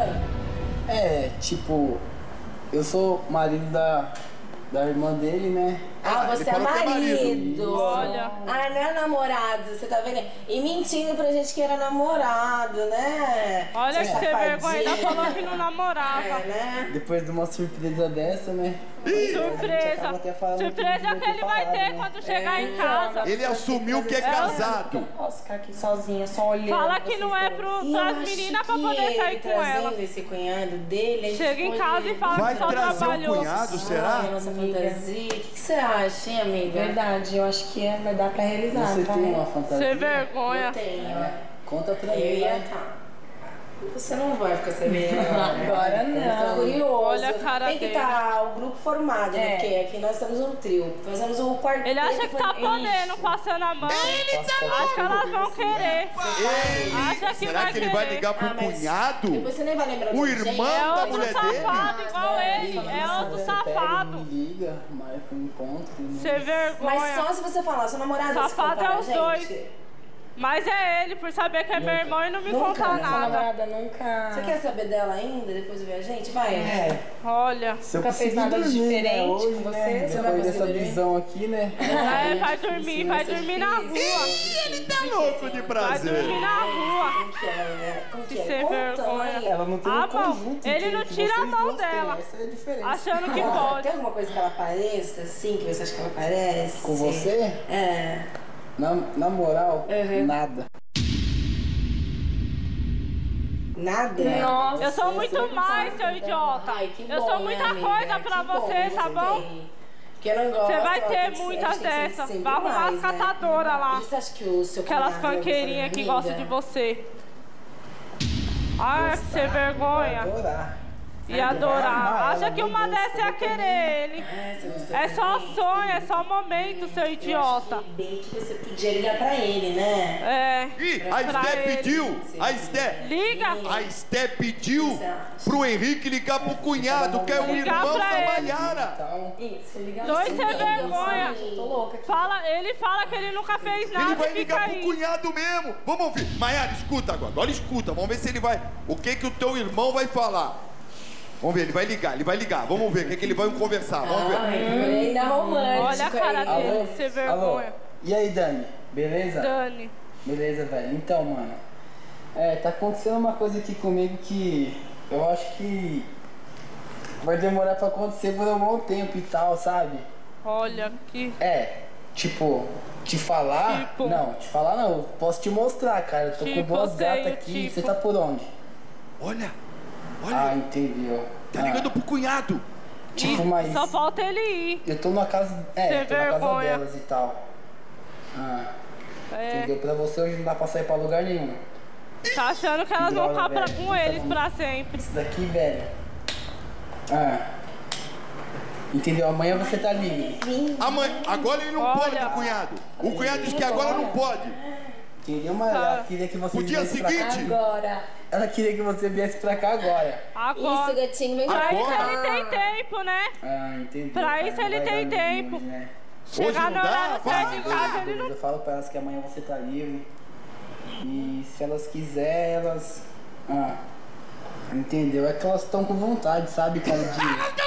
é, tipo, eu sou marido da, da irmã dele, né? Ah, Ah, você ele é falou que é marido. marido. Olha. Ah, não é namorado. Você tá vendo vergonha. E mentindo pra gente que era namorado, né? Olha que Essa sem vergonha, ainda fadinha. falou que não namorava. É, né? Depois de uma surpresa dessa, né? Surpresa. acaba até falando Surpresa que não que ele vai falado, ter né? quando chegar em casa. Ele assumiu que é Eu casado. não posso ficar aqui sozinha, só olhando. Fala que vocês não é dois. pro, E eu pras acho meninas pra que poder ele sair com trazendo ela. esse cunhado dele, a gente Chega em pode- casa e fala Vai que só trazer um trabalhou. cunhado, será? Ai, nossa fantasia. O que, que você acha, hein, amiga? Verdade, eu acho que é, vai dar pra realizar, Você tá? tem uma fantasia? Sem vergonha. Eu tenho. Conta pra Eu mim, ia né? tá. Você não vai ficar sabendo Agora Fica não. curioso. Olha a cara Tem que dele. estar o grupo formado, né? É. Porque aqui nós estamos um trio. Fazemos o quarteto. Ele acha que tá podendo, passando a mão. Acho que elas vão querer. Acha que Será vai que ele vai querer. ligar pro Ah, mas cunhado? Depois você nem vai lembrar O do irmão É da outro mulher dele? safado igual ele. É outro Você safado. pega, me liga, marca um encontro. né? Sem Mas vergonha. só se você falar, seu namorado se Safado compara é a os gente. dois. Mas é ele, por saber que é meu irmão e não me Nunca, contar né? Sua nada. namorada nunca... Você quer saber dela ainda, depois de ver a gente? Vai. É, Olha. se eu Nunca fez conseguir nada de dormir, né, diferente hoje, com você? né, Você vai depois conseguir dessa dormir? visão aqui, né? É, vai dormir, vai dormir na rua. Ele tá louco de Vai prazer. dormir na rua. Como que é, né? Como que Que é? sem Conta vergonha. aí. Ela não tem Ah, um bom, conjunto ele inteiro não que tira a vocês mão duas têm, dela. Essa é a diferença. Achando que Tem pode. alguma coisa que ela pareça, assim, que você acha que ela parece? Com você? É. Na, na moral, Uhum. nada. Nada? Nossa, Eu sou muito mais, seu idiota. Ai, que Eu bom, sou né, muita amiga? coisa pra Que bom você, que tá bom? tem. Porque eu não gosto, Você vai ela ter tem que ser- muitas a gente tem que ser dessas. sempre Vai arrumar mais, as né? catadoras lá. E você acha que o seu Aquelas cunhado é fanqueirinhas que amiga? gostam de você. Ah, que sem vergonha. Adorar. E adorar. amar Acha ela, que meu uma Deus, dessa ia querer ele. É, você gostou É só também? sonho, é só momento, seu idiota. Eu achei bem que você podia ligar pra ele, né? É. Ih, a Pra Esté ele. pediu. A Esté. Liga. A Esté pediu pro Henrique ligar pro cunhado, que é o Ligar irmão pra da ele. Maiara. Então, Isso, liga Dois assim, sem liga, vergonha. assim, Tô louca aqui. Fala, ele fala que ele nunca fez nada Ele vai e fica ligar pro aí. cunhado mesmo. Vamos ouvir. Maiara, escuta agora. Agora escuta. Vamos ver se ele vai... O que que o teu irmão vai falar. Vamos ver, ele vai ligar, ele vai ligar. Vamos ver o que que ele vai conversar. Vamos ver. Ai, ainda romântico. Olha a cara aí. dele, alô? sem Alô? vergonha. E aí, Dani? Beleza? Dani. Beleza, velho. Então, mano. É, tá acontecendo uma coisa aqui comigo que eu acho que vai demorar pra acontecer por um bom tempo e tal, sabe? Olha que. É, tipo, te falar. Tipo. Não, te falar não. Eu posso te mostrar, cara. Eu tô Tipo, com duas sei, gatas aqui. tipo. Você tá por onde? Olha, Ah, olha. entendeu. Tá Ah, ligando pro cunhado. tipo, mas. Só falta ele ir. Eu tô na casa. É, Sem tô na casa vergonha. delas e tal. Ah, É, entendeu? Pra você hoje não dá pra sair pra lugar nenhum. tá achando que elas vão Droga, ficar pra- velho. com eles pra sempre. Isso daqui, velho. Ah. Entendeu? Amanhã você tá livre. Amanhã, agora ele não Olha. pode, o cunhado. O cunhado disse que agora não pode. Entendeu? Mas Tá. ela queria que você O dia viesse pra cá. seguinte, Agora. Ela queria que você viesse pra cá agora. Agora. Isso, gatinho, vem Pra cá. isso Agora? ele tem tempo, né? Ah, entendi. Pra cara, isso não ele vai tem dar mesmo tempo. hoje, né? Chegar não no dá? horário Vai. certo em casa, ele Beleza, não. eu falo pra elas que amanhã você tá livre. E se elas quiserem, elas. Ah. Entendeu? É que elas estão com vontade, sabe, cara? De...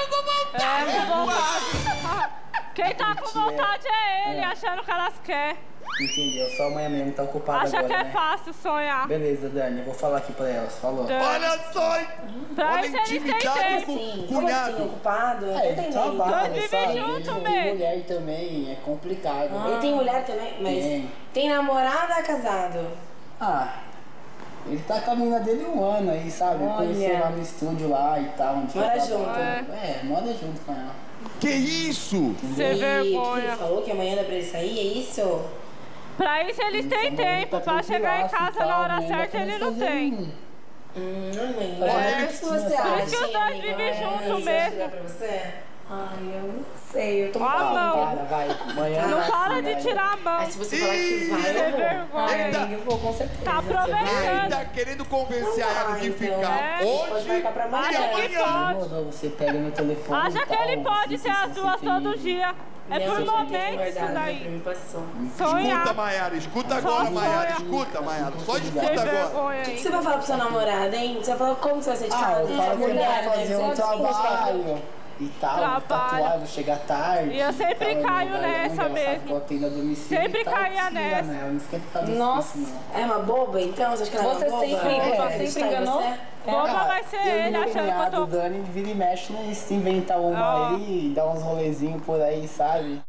É, com vontade. Quem tá com vontade é ele, achando que elas querem. Entendeu? Só amanhã mesmo tá ocupada Acha agora, que é né? fácil sonhar. Beleza, Dani, eu vou falar aqui pra elas. Falou. Dani. olha só. Pra Olha a isso eles têm intimidade tempo. com Sim, o como assim, cunhado. ocupado? Não É, tô ele entendendo. trabalha, Dois vivem sabe? junto Ele tem mesmo. mulher também, é complicado. Ele tem mulher também? Mas Tem. tem namorado ou é casado? Ah, ele tá com a menina dele um ano aí, sabe? Olha. Conheceu lá no estúdio lá e tal. Onde Mora eu junto. trabalho. É, mora junto com ela. Que isso? Sem E o que ele vergonha. falou que amanhã dá pra ele sair, é isso? Pra isso eles têm Essa mulher tempo. tá Pra chegar em tranquilaça e casa tal, na hora né? Ainda certa ele quer não fazer tem. um- Hum, não lembro. É, O que você por isso acha? que os dois amiga? vivem É, junto isso mesmo. vai pra você? Ai, eu não sei, eu tô Ah, muito não. Para, vai. Amanhã Não vai para sim, de vai. tirar a mão. Mas se você falar que vai, Sem eu vou. vergonha. Ai, Ele tá- amiga, eu vou com certeza. Tá Ele aproveitando. tá querendo convencer a ela de Então, ficar é. Pode hoje marcar pra e amanhã. Acha que amanhã. pode. Demorou, você pega meu telefone Acha e que tal, ele pode você- ter as você duas tem- todo dia. É Minha por filha tem momentos isso guardado, daí. me passou. Sonhar. Escuta, Maiara, escuta agora, Só Maiara. sonha. Escuta, Maiara. Só Sem escuta agora. vergonha O que aí. você vai falar pro seu namorado, hein? Você vai falar como você vai sair de Ah, casa? eu falo que ele vai Mulher, fazer né? um Você vai trabalho. e tal, Trabalha. tatuar, vou chegar tarde. E eu sempre tal, caio lugar nessa onde ela mesmo. sabe que eu atendo a domicílio Sempre e tal, caía sim, nessa. Né? Eu não esquento a cabeça Nossa, com isso, não. é uma boba então? Você acha que ela é Você uma boba? sempre- É, você acreditar sempre em enganou? você? Boba Ah, vai ser eu e ele meu achando que eu cunhado, tô... o Dani, vira e mexe, né? Se inventar uma Ah. aí, dá uns rolezinhos por aí, sabe?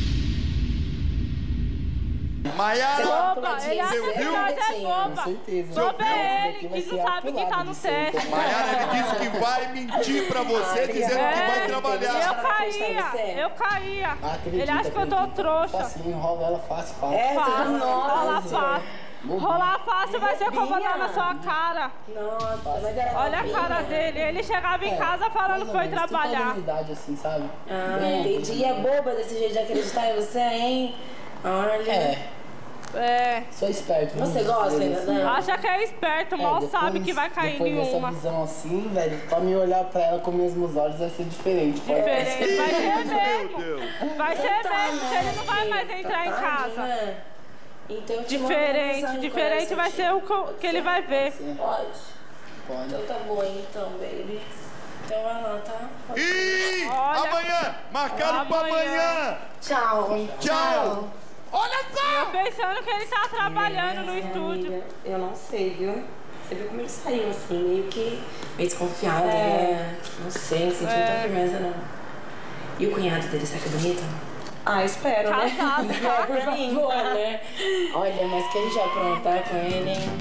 Maiara, Boba, ele acha Você que viu? nós é Com boba. certeza. Boba é Esse daqui ele, vai que ser não sabe que tá apurado no de ser. teste. Maiara, ele disse que vai mentir pra você, dizendo que vai Eu trabalhar. caía, eu caía. Acredita, Ele acha que eu tô acredita. trouxa. Facinho, enrola ela fácil, fácil. É, você Fácil, nossa. rolar fácil. Rolar fácil vai ser como dar na sua cara. Nossa, mas era Olha a novinha. cara dele. Ele chegava em casa falando que foi trabalhar. Idade, assim, sabe? Ah, entendi. E é boba desse jeito de acreditar em você, hein? Olha. É, É. sou esperto. Você vamos gosta dizer ainda assim. dela? Acha que é esperto, É, mal depois- sabe que vai cair depois em dessa uma. visão assim, velho, pra me olhar pra ela com mesmos olhos vai ser diferente. pode Diferente. Vai ser Meu mesmo. Deus. Vai ser Tá, mesmo, que né, ele não vai filha? mais entrar em Tá casa. tarde, né? Então eu te mando uma Diferente, mensagem diferente com vai essa, ser o que- que ele vai ver. Pode? Pode. Então tá bom então, baby. Então vai lá, tá? Pode. Ih, Olha. amanhã, marcaram pra Amanhã. amanhã. Tchau. Tchau. Olha Eu só. pensando que ele tá trabalhando no É, estúdio. amiga, eu não sei, viu? Você viu como ele saiu assim, meio que meio desconfiado, né? Não sei, não senti É. muita firmeza, não. E o cunhado dele, será que é bonito? Ah, espero, né? Casado, tá? Por favor, né? Olha, mas que ele já aprontar com ele, hein?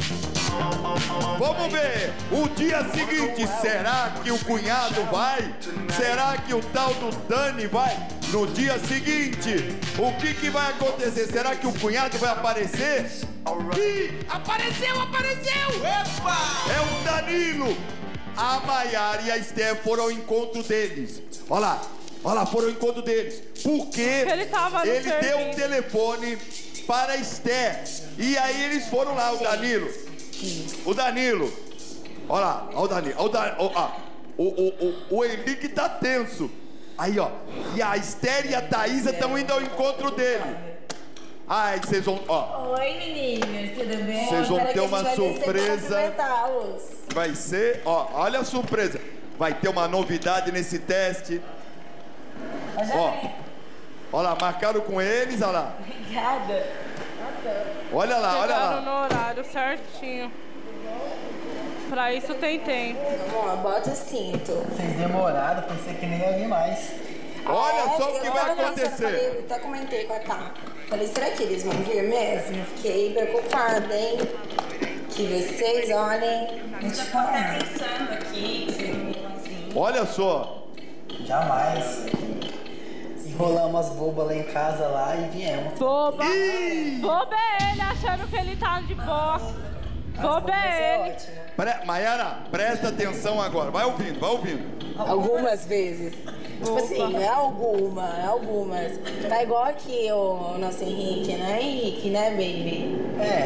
Vamos ver. O dia seguinte, será que o cunhado vai? Será que o tal do Dani vai? No dia seguinte, o que que vai acontecer? Será que o cunhado vai aparecer? Ih, apareceu, apareceu! Epa! É o Danilo! A Maiara e a Esther foram ao encontro deles. Olha lá, olha lá, foram ao encontro deles. Porque Ele tava no ele deu um serviço. telefone para a Esther. E aí eles foram lá, o Danilo. O Danilo. Olha lá, olha o Danilo. Olha o, Dan, ó, ó, o, o, o, o Henrique tá tenso. Aí, ó. E a Esther e a Thaísa estão indo ao encontro dele. Ai, vocês vão, ó. Oi, meninas, tudo bem? Vocês vão Espera ter que a gente uma vai descer pra surpresa. cumprimentá-los. Vai ser, ó, olha a surpresa. Vai ter uma novidade nesse teste. Ó. Olha lá, marcaram com eles, olha lá. Obrigada. Olha lá, olha Chegaram lá. no horário certinho. Pra isso tem tempo. Ó, bota o cinto. Vocês demoraram, pensei que nem ia vir mais. Olha É, só o que eu vai tava pensando, acontecer. Falei, eu até comentei com a Tá. Falei, será que eles vão vir mesmo? Fiquei preocupada, hein? Que vocês olhem. A gente tá pensando aqui. Olha só. Jamais. Enrolamos as bobas lá em casa lá e viemos. Boba. Ih! Boba é ele achando que ele tá de boa. Boba é ele. Pre Maiara, presta atenção agora. Vai ouvindo, vai ouvindo. Algumas vezes. Tipo assim, não é alguma, é algumas. Tá igual aqui o nosso Henrique, né, Henrique, né, baby?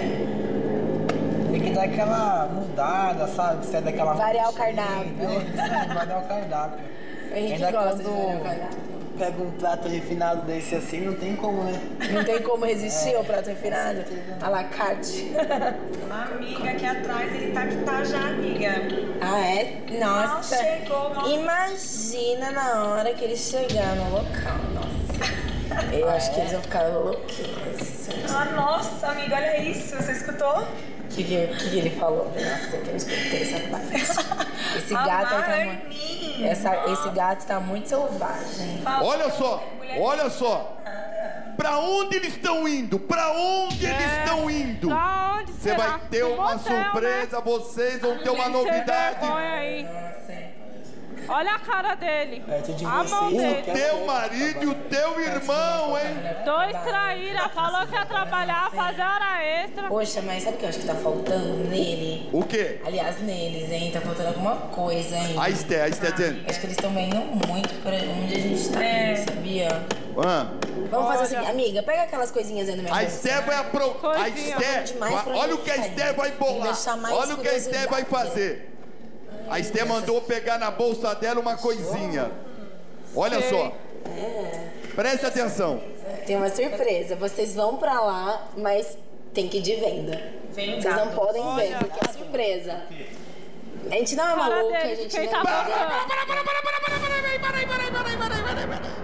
É. Tem que dar aquela mudada, sabe? Você é daquela. Variar o cardápio. É, isso aí, variar o cardápio. O Henrique Ainda gosta de quando variar o cardápio. Pega um prato refinado desse assim, não tem como, né? Não tem como resistir ao prato refinado? A la carte. Amiga, aqui atrás ele tá que tá já, amiga. Ah, é? Nossa. Não chegou, não. Imagina na hora que eles chegar no local, nossa. Eu acho que eles vão ficar louquinhos. Ah, nossa, amiga, olha isso. Você escutou? O que, que, que que ele falou? Nossa, que eu escutei essa parte. Esse gato aí tá Amar muito... mim. Essa, esse gato tá muito selvagem. Olha só, olha só. Pra onde eles estão indo? Pra onde eles estão indo? Pra onde Você será? vai ter No uma motel, surpresa, vocês vão ter uma Sem novidade. vergonha aí. Olha a cara dele. Perto de A mão vocês, dele. eu Teu marido e o teu irmão, hein? Dois traíra, falou que ia trabalhar, fazer hora extra. Poxa, mas sabe o que eu acho que tá faltando nele? O quê? Aliás, neles, hein? Tá faltando alguma coisa, hein? A Esther, a Esther dizendo. Acho que eles estão indo muito pra onde a gente tá indo, sabia? Ah, Vamos fazer Olha. assim, amiga, pega aquelas coisinhas aí no meu a bolso. Esther vai apro... A Coisinha. Esther, Demais pra olha o gente, que a tá? Esther vai Tem bolar. que deixar mais Olha o que a Esther vai curiosidade. fazer. A Esther mandou pegar na bolsa dela uma coisinha. Olha Sei. só. Preste atenção. Tem uma surpresa. Vocês vão pra lá, mas tem que ir de venda. Vem Vocês não podem Olha. ver, porque é surpresa. A gente não é Cara maluca, a dele, gente quem não tá é passando? maluca. Para, para, para, para, para, para, para, para, peraí, peraí, peraí, peraí, peraí, peraí.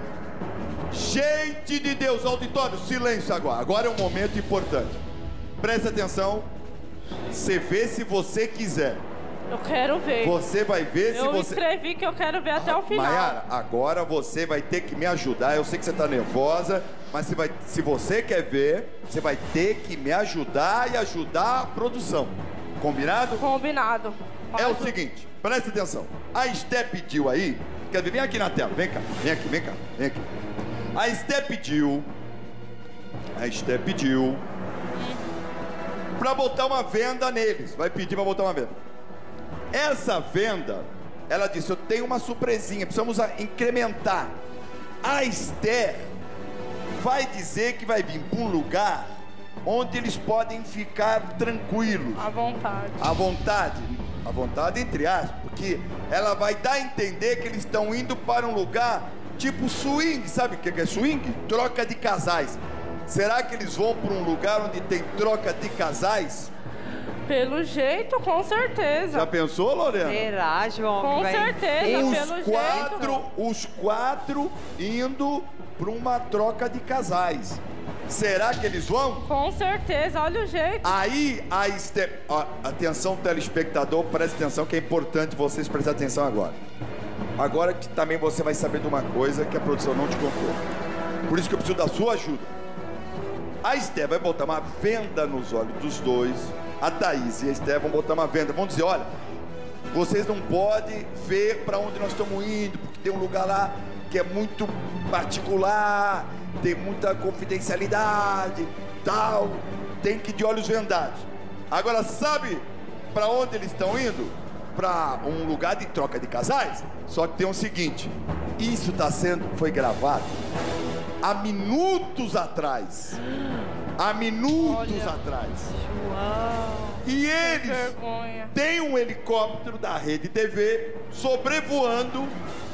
Gente de Deus, auditório, silêncio agora. Agora é um momento importante. Presta atenção. Você vê se você quiser. Eu quero ver. Você vai ver se eu você... Eu escrevi que eu quero ver até o final. Mayara, agora você vai ter que me ajudar. Eu sei que você tá nervosa, mas você vai... se você quer ver, você vai ter que me ajudar e ajudar a produção. Combinado? Combinado. É o seguinte, presta atenção. A Esté pediu aí... Quer ver? Vem aqui na tela, vem cá. Vem aqui, vem cá, vem aqui. A Esté pediu... A Esté pediu... pra botar uma venda neles. Vai pedir pra botar uma venda. Essa venda, ela disse, eu tenho uma surpresinha, precisamos incrementar. A Esther vai dizer que vai vir para um lugar onde eles podem ficar tranquilos. À vontade. À vontade. À vontade, entre aspas, porque ela vai dar a entender que eles estão indo para um lugar tipo swing. Sabe o que é swing? Troca de casais. Será que eles vão para um lugar onde tem troca de casais? Pelo jeito, com certeza. Já pensou, Lorena? Será, João? Com vai... certeza, os pelo quatro, jeito. Os quatro indo para uma troca de casais. Será que eles vão? Com certeza, olha o jeito. Aí, a Esté... Ó, atenção, telespectador, preste atenção que é importante vocês prestarem atenção agora. Agora que também você vai saber de uma coisa que a produção não te contou. Por isso que eu preciso da sua ajuda. A Esté vai botar uma venda nos olhos dos dois. A Thaís e a Esté vão botar uma venda. Vão dizer, olha, vocês não podem ver para onde nós estamos indo, porque tem um lugar lá que é muito particular, tem muita confidencialidade, tal. Tem que ir de olhos vendados. Agora, sabe para onde eles estão indo? Para um lugar de troca de casais. Só que tem o seguinte, isso está sendo, foi gravado há minutos atrás. Há minutos Olha, atrás. João, e eles vergonha. têm um helicóptero da Rede T V sobrevoando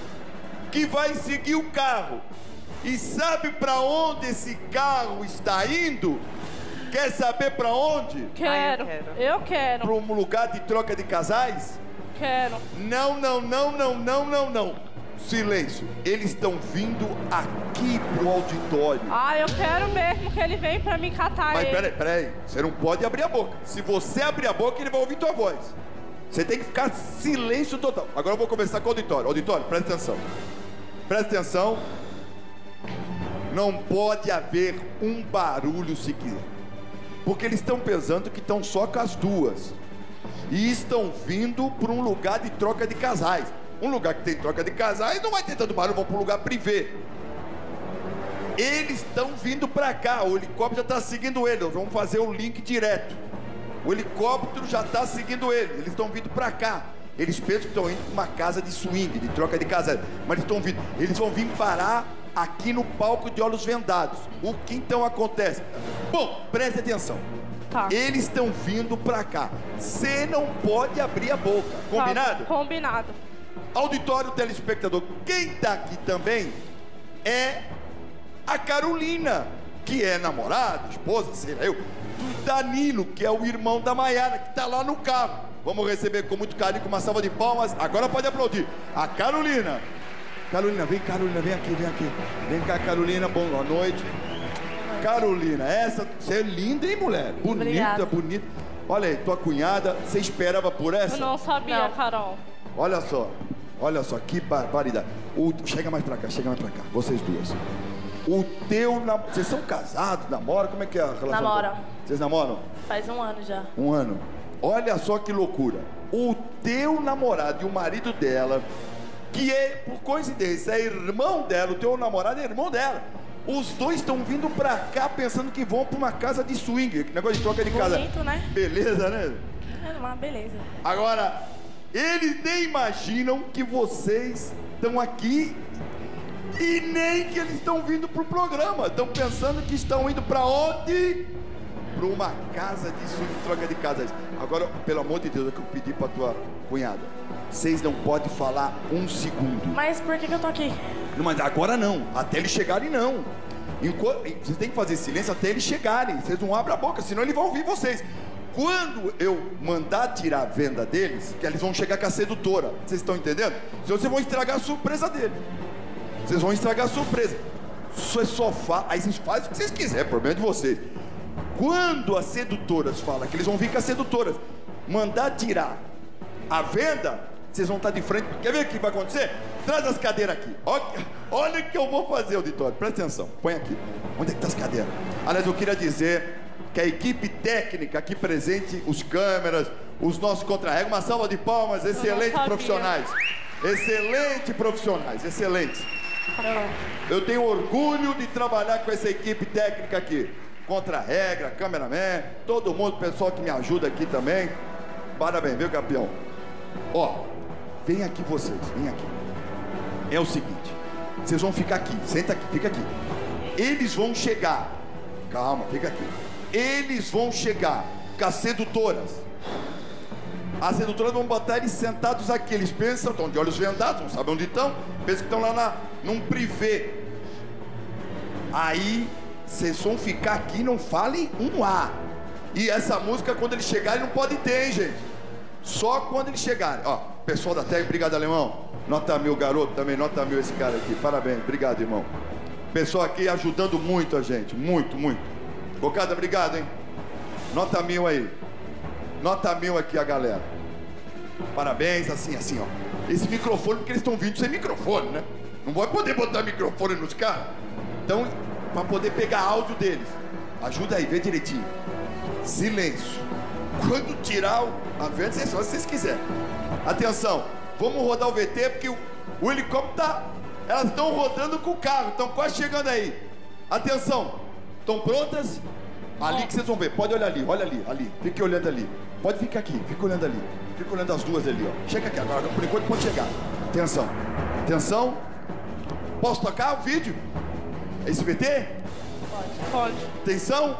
que vai seguir o carro. E sabe para onde esse carro está indo? Quer saber para onde? Quero, Ah, eu quero. eu quero. Para um lugar de troca de casais? Quero. Não, não, não, não, não, não, não. Silêncio. Eles estão vindo aqui pro auditório. Ah, eu quero mesmo que ele venha pra me catar. Mas ele. peraí, peraí. Você não pode abrir a boca. Se você abrir a boca, ele vai ouvir tua voz. Você tem que ficar silêncio total. Agora eu vou conversar com o auditório. Auditório, presta atenção. Presta atenção. Não pode haver um barulho sequer. Porque eles estão pensando que estão só com as duas. E estão vindo para um lugar de troca de casais. Um lugar que tem troca de casais não vai ter tanto barulho, vão para um lugar privê. Eles estão vindo para cá, o helicóptero já está seguindo eles. Vamos fazer o link direto. O helicóptero já está seguindo eles, eles estão vindo para cá. Eles pensam que estão indo para uma casa de swing, de troca de casais. Mas eles estão vindo, eles vão vir parar aqui no palco de olhos vendados. O que então acontece? Bom, preste atenção. Tá. Eles estão vindo para cá. Você não pode abrir a boca. Combinado? Tá, combinado. Auditório, telespectador, quem tá aqui também é a Carolina, que é namorada, esposa, sei lá eu, do Danilo, que é o irmão da Mayara, que tá lá no carro. Vamos receber com muito carinho, com uma salva de palmas. Agora pode aplaudir. A Carolina. Carolina, vem, Carolina, vem aqui, vem aqui. Vem cá, Carolina, boa noite. Carolina, essa, você é linda, hein, mulher? Bonita, Obrigada. bonita. Olha aí, tua cunhada, você esperava por essa? Eu não sabia, Não. Carol. Olha só, olha só, que barbaridade. O, chega mais pra cá, chega mais pra cá, vocês duas. O teu, nam- vocês são casados, namoram? Como é que é a relação? Namora. Vocês namoram? Faz um ano já. Um ano. Olha só que loucura. O teu namorado e o marido dela, que é, por coincidência, é irmão dela, o teu namorado é irmão dela. Os dois estão vindo pra cá pensando que vão pra uma casa de swing, negócio de troca de casa. Bonito, né? Beleza, né? É uma beleza. Agora, eles nem imaginam que vocês estão aqui e nem que eles estão vindo pro programa. Estão pensando que estão indo pra onde? Pra uma casa de swing, troca de casas. Agora, pelo amor de Deus, é que eu pedi pra tua cunhada. Vocês não podem falar um segundo. Mas por que, que eu tô aqui? Não, mas agora não. Até eles chegarem, não. Enquanto, vocês têm que fazer silêncio até eles chegarem. Vocês não abrem a boca, senão eles vão ouvir vocês. Quando eu mandar tirar a venda deles, que eles vão chegar com a sedutora. Vocês estão entendendo? Senão vocês vão estragar a surpresa dele. Vocês vão estragar a surpresa. Isso é só fa... Aí vocês fazem o que vocês quiserem, problema é de vocês. Quando as sedutoras falam que eles vão vir com as sedutoras, mandar tirar a venda, vocês vão estar de frente. Quer ver o que vai acontecer? Traz as cadeiras aqui. Olha, olha o que eu vou fazer, auditório. Presta atenção. Põe aqui. Onde é que tá as cadeiras? Aliás, eu queria dizer que a equipe técnica aqui presente, os câmeras, os nossos contra-regras, uma salva de palmas, excelentes profissionais. Excelentes profissionais, excelentes. Eu tenho orgulho de trabalhar com essa equipe técnica aqui. Contra-regra, cameraman, todo mundo, pessoal que me ajuda aqui também. Parabéns, viu, campeão? Ó, vem aqui vocês, vem aqui. É o seguinte, vocês vão ficar aqui, senta aqui, fica aqui. Eles vão chegar, calma, fica aqui. Eles vão chegar com as sedutoras. As sedutoras vão botar eles sentados aqui. Eles pensam, estão de olhos vendados, não sabem onde estão. Pensam que estão lá na, num privê. Aí, vocês vão ficar aqui, não falem um A. E essa música, quando eles chegarem, não pode ter, hein, gente? Só quando eles chegarem. Ó, pessoal da técnica, obrigado, alemão. Nota mil, garoto, também nota mil esse cara aqui. Parabéns, obrigado, irmão. Pessoal aqui ajudando muito a gente, muito, muito. Bocada, obrigado, hein? Nota mil aí. Nota mil aqui a galera. Parabéns, assim, assim, ó. Esse microfone, porque eles estão vindo sem microfone, né? Não vai poder botar microfone nos carros. Então, para poder pegar áudio deles. Ajuda aí, vê direitinho. Silêncio. Quando tirar a venda, vocês só se vocês quiserem. Atenção, vamos rodar o V T, porque o, o helicóptero tá... Elas estão rodando com o carro, estão quase chegando aí. Atenção, estão prontas? Ali que vocês vão ver, pode olhar ali, olha ali, ali. Fique olhando ali. Pode ficar aqui, fica olhando ali. Fica olhando as duas ali, ó. Chega aqui agora, por enquanto pode chegar. Atenção, atenção. Posso tocar o vídeo? Esse V T? Pode. Pode. Atenção.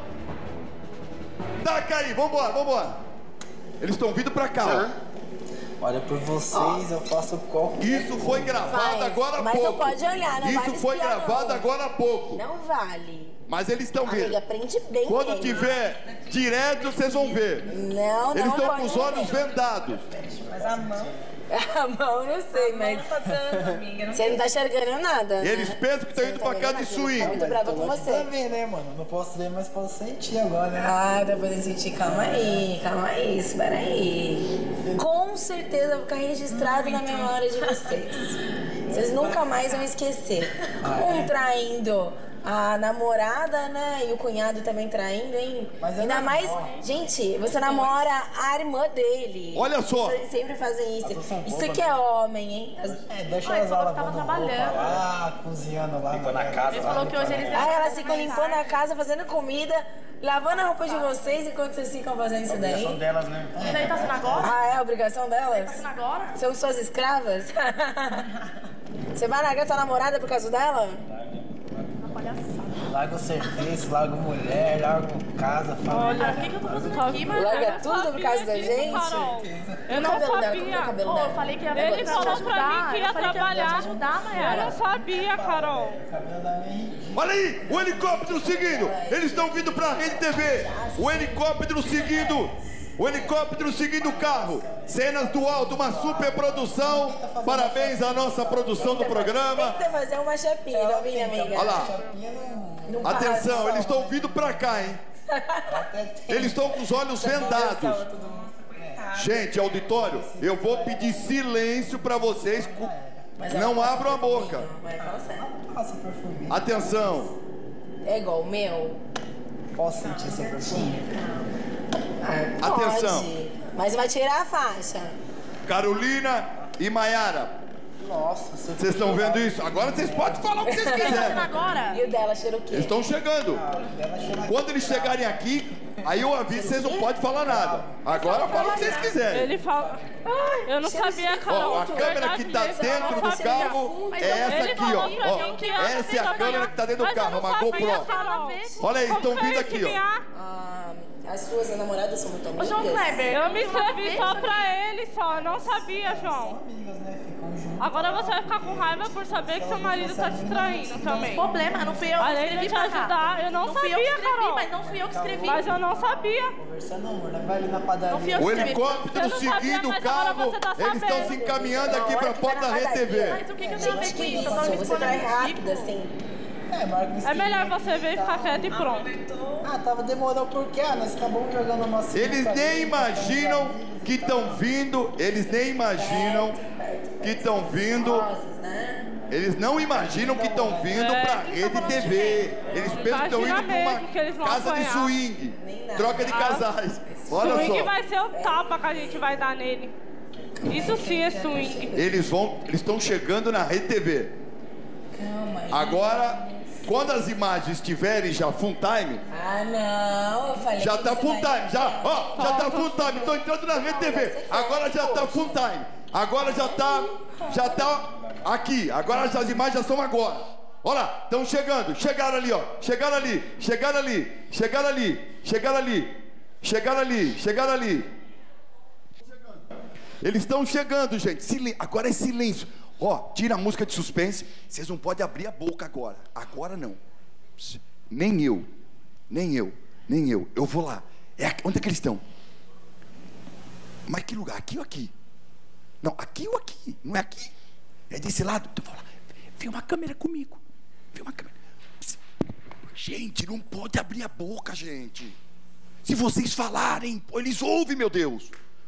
Taca aí, vambora, vambora. Eles estão vindo pra cá, ó. Olha, por vocês eu faço qualquer... Isso foi gravado Faz, agora há mas pouco. não pode olhar, não Isso vale foi espiar, gravado não. agora há pouco. Não vale. Mas eles estão vendo. Amiga, prende bem Quando ele. tiver direto, vocês vão ver. Não, não Eles estão pode com os olhos ver. vendados. Mas a mão. A mão, não sei, mas... Não tá dando, amiga. Não Você não tá enxergando nada, né? Eles pensam que estão Você indo não pra tá casa vendo de nada, swing. tá muito brava com Pra você. ver, né, mano? Não posso ver, mas posso sentir agora, né? Ah, tá podendo sentir. Calma aí, calma aí, espera aí. Com certeza vai ficar registrado na memória de vocês. Vocês nunca mais vão esquecer. Um traindo a namorada, né? E o cunhado também traindo, hein? Mas é Ainda normal. mais... Gente, você namora a irmã dele. Olha só. Vocês sempre fazem isso. São Isso bobas, que é homem, hein? As- É, deixa Ai, elas lá falou que tava lavando trabalhando. roupa lá, cozinhando lá. Ficou na casa Ele lá. falou que hoje eles Ah, elas ficam limpando a casa, fazendo comida, lavando a roupa de vocês enquanto vocês ficam fazendo isso daí. São delas, né? Isso aí tá sendo agora? Ah, é a obrigação delas? Tá sendo agora? São suas escravas? Você vai largar tua namorada por causa dela? Largo serviço, largo mulher, largo casa, família. Olha, o que, que eu tô fazendo aqui, mas Larga eu não tudo por sabia causa da disso, gente? Carol. Eu O não cabelo dela, como é sabia. o cabelo Ô, dela? eu falei que ia Ele te falou pra ajudar, mim que ia eu falei que trabalhar. te ajudar, Eu Mayara. não sabia, Carol. O cabelo da minha ridícula. Olha aí, o helicóptero seguindo. Eles estão vindo pra Rede T V. O helicóptero seguindo. O helicóptero seguindo o carro. Cenas do alto, uma super produção. Parabéns à nossa produção do programa. Tenta fazer uma chapinha, não vinha, amiga? Olha lá. Chapinha não... Não Atenção, passa. eles estão vindo pra cá, hein? Eles estão com os olhos vendados. Gente, auditório, eu vou pedir silêncio pra vocês. Mas Não ela abram a passa boca. perfuminho, Vai, fala sério. Passa perfume. Atenção. É igual o meu? Posso sentir seu perfume? Ah, Atenção. pode. Mas vai tirar a faixa. Carolina e Mayara, Nossa, você... vocês estão vendo isso? Agora vocês podem falar o que vocês Tá sendo quiserem. agora? E o dela cheira o quê? Eles estão chegando. Dela cheira... Quando eles chegarem aqui, aí eu aviso, vocês não podem falar nada. Agora fala o que vocês quiserem. Ele fala... Eu não sabia, Carol. Ó, a câmera que tá Verdade, dentro eu não do sabia. carro Mas é eu- essa ele aqui, falou ó. pra Ó, mim que ia essa é a trabalhar. câmera que tá dentro do Mas eu carro, não uma sabia, GoPro. Carol. Olha aí, Como estão foi vindo esse aqui, ó. criar? Ah, as suas namoradas são muito Ô, amigas? João Kleber, eu me inscrevi só pra ele, só. Eu não sabia, João. Amigas, né? Ficam Agora você vai ficar com raiva por saber que seu marido tá te traindo também. Problema, não fui eu que Além de escrevi te pra cá. ajudar, eu não, Não sabia, fui eu que escrevi, Carol. mas não fui eu que escrevi. Mas eu não sabia. Conversa não, amor. Vai ali na padaria. Não fui eu que O escrevi. helicóptero Você não sabia, seguindo o mas agora carro, você tá eles estão sabendo. se encaminhando aqui pra porta da Rede T V. Mas o que que eu tenho a ver com isso? Eu tô Nossa, você tá respondendo rápida, assim. É, Marcos. É melhor você ver e ficar quieto e pronto. Ah, tava demorando porque, ah, nós acabamos jogando nossa. Eles nem imaginam que estão vindo, eles nem imaginam que estão vindo. Rosas, né? Eles não imaginam que estão vindo É. pra Rede T V. Eles pensam que estão Imagina indo pra mesmo que eles uma vão casa de apanhar. swing. Troca de casais. Olha Swing só. vai ser o tapa que a gente vai dar nele. Isso sim é swing. Eles vão, eles estão chegando na Rede T V. Calma aí. Agora, quando as imagens estiverem já full time, Ah, não. Eu falei já que tá você full vai- time, já, ó, já tá full time. Tô entrando na Rede T V. Agora já tá full time. Agora já tá, já tá aqui. Agora as imagens já são agora. Olha lá, estão chegando. Chegaram ali, ó. Chegaram ali, chegaram ali, chegaram ali, chegaram ali, chegaram ali, chegaram ali. Eles estão chegando, gente. Silêncio. Agora é silêncio. Ó, tira a música de suspense. Vocês não podem abrir a boca agora. Agora não. Nem eu. Nem eu. Nem eu. Eu vou lá. É aqui. Onde é que eles estão? Mas que lugar? Aqui ou aqui? Não, aqui ou aqui? Não é aqui? É desse lado? Então vou lá. Vem uma câmera comigo. Vem uma câmera. Gente, não pode abrir a boca, gente. Se vocês falarem, eles ouvem, meu Deus.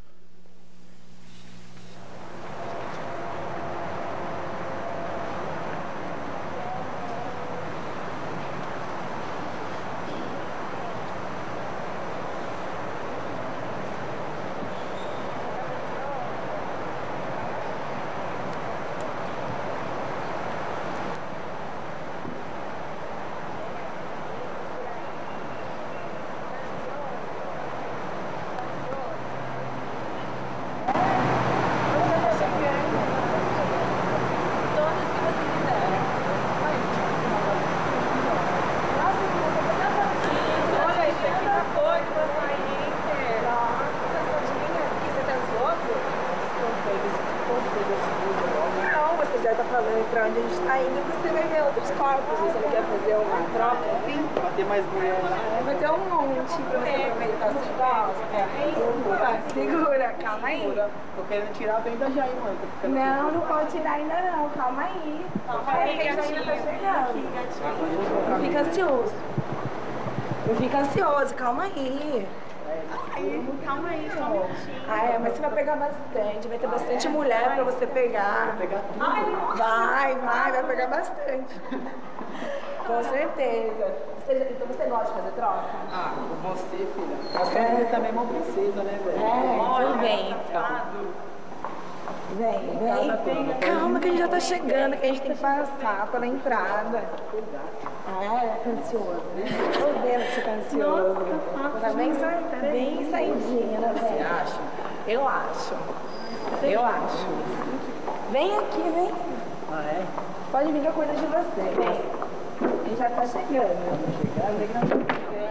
Não, você já tá falando pra onde a gente tá indo, você vai ver outros corpos. Você não quer fazer uma troca assim? Pra ter mais mulher lá. Vai ter um monte pra você aproveitar, você gosta? Segura, calma aí. Tô querendo tirar bem da Jair, mano. Tô ficando Não, não pode tirar ainda não, calma aí. Calma aí, que a gente tá chegando. Não fica ansioso. Não fica ansioso, calma aí. Calma aí, só um minutinho. Ah, é, mas você vai pegar bastante, vai ter bastante mulher pra você pegar. Vai, vai, vai pegar bastante. Com certeza. Você, então você gosta de fazer troca? Ah, com você, filha. Você é também uma princesa, né, velho? É, tudo bem então. Vem, vem. Calma que a gente já tá chegando, que a gente tem que passar pela entrada. Ah, é, tá ansioso, né? Tô vendo que você tá ansioso. Tá bem, sa- bem saidinha, né? Você acha? Eu acho. Eu acho. Vem aqui, vem. Ah, é? Pode vir que eu cuido de você. Vem. A gente já tá chegando. Chegando.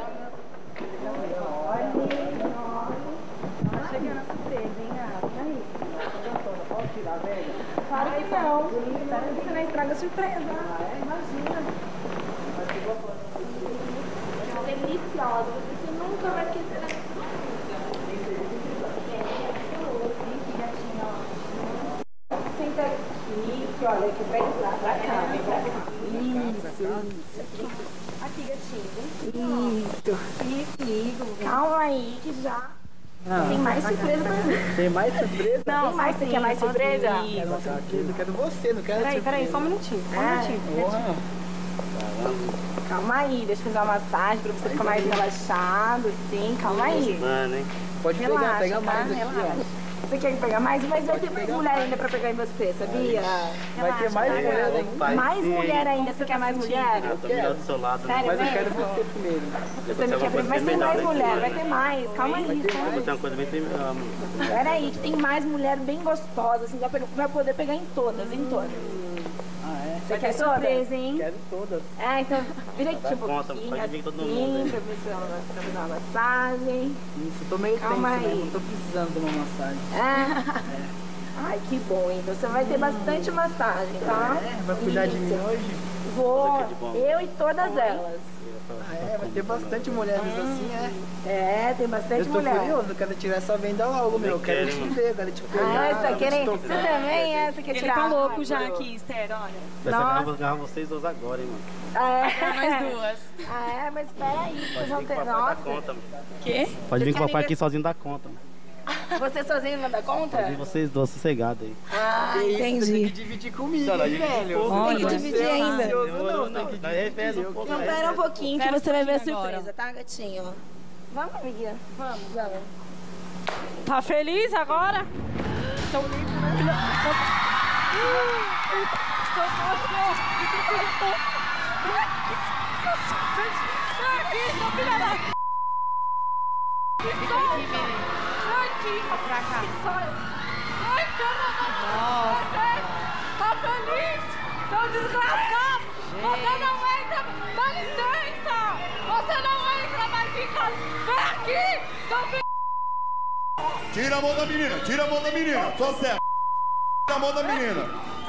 Olha, olha. Tá chegando a você, vem lá. Aí. Pode tirar, velho? Claro que não. Você não estraga a surpresa. Imagina. Deliciosa. Você nunca vai querer. Senta aqui, que olha, que vem lá pra cá, vem pra cá. Isso, isso. Aqui, gatinho. Isso. Isso. Calma aí, que já. Tem mais surpresa pra mim. Tem mais surpresa? Não, tem mais, você quer mais surpresa? Quero mais surpresa. Eu quero você, não quero Peraí, surpresa. peraí, só um minutinho. Só um minutinho. Porra. Calma aí, deixa eu fazer uma massagem pra você ficar mais relaxado, assim. Calma aí. Mano, hein? Pode pegar, Relaxa, pega tá? mais aqui, Relaxa. ó. Você quer pegar mais? Mas vai ter mais mulher ainda pra pegar em você, sabia? Vai ter mais mulher, né? Pai, Mais sim. mulher ainda? Você quer mais mulher? Ah, tô melhor do seu lado. Sério Mas eu mesmo? quero você primeiro. Você não quer pegar? Mas tem mais mulher, vai ter mais. Calma aí, Vou calma botar uma coisa bem tem. aí. Peraí, que tem mais mulher bem gostosa, assim, vai poder pegar em todas, em todas. Ah, é? Você quer surpresa, hein? Quero todas. É, então vira aqui um conta, pouquinho, pode vir assim, todo mundo, pra ver se ela vai fazer uma massagem. Isso, eu tô meio Calma tenso, né? aí. Não tô precisando de uma massagem. É. Ai, que bom, então você vai ter bastante massagem, tá? É, vai cuidar de mim hoje? Vou, eu e todas elas. Ah, é, vai ter bastante mulheres assim, é? É, tem bastante Eu tô mulher. curioso, eu quero tirar essa venda logo, meu. Eu quero te ver, eu quero te pegar. Ah, você tá quero querendo? te Você tocar. também é? Você quer Ele tirar? tá louco já aqui, Esther, olha. Vai Nossa. agarrar, agarrar vocês dois agora, hein, mano. Ah, é? Nós duas. Ah, é? Mas peraí, vocês Pode vão vir ter... com o papai da Nossa, conta, mano. Quê? Pode vir com o quer papai me aqui sozinho da conta, mano. você sozinho não dá conta? Pode vir vocês dois sossegados aí. Ah, Você tem entendi. que dividir comigo, Não, não, hein, dividir velho. um pouco. Tem que dividir ainda. Ansioso, não, Não, tem que não, dividir. daí pesa um pouco. Não, aí pera um pesa. pouquinho que Pera um você vai ver a pouquinho agora. surpresa, tá, gatinho? Vamos, amiguinha. Vamos, vamos. Tá feliz agora? Tô limpo, né? Vem aqui, seu filho da... Aqui, pra cá. Ai, caramba. Tá feliz? Seu desgraçado. Você não entra. Dá licença. Você não entra mais em casa. Vem aqui, seu filho. Tira a mão da menina, tira a mão da menina. Só certo. Tira a mão da menina.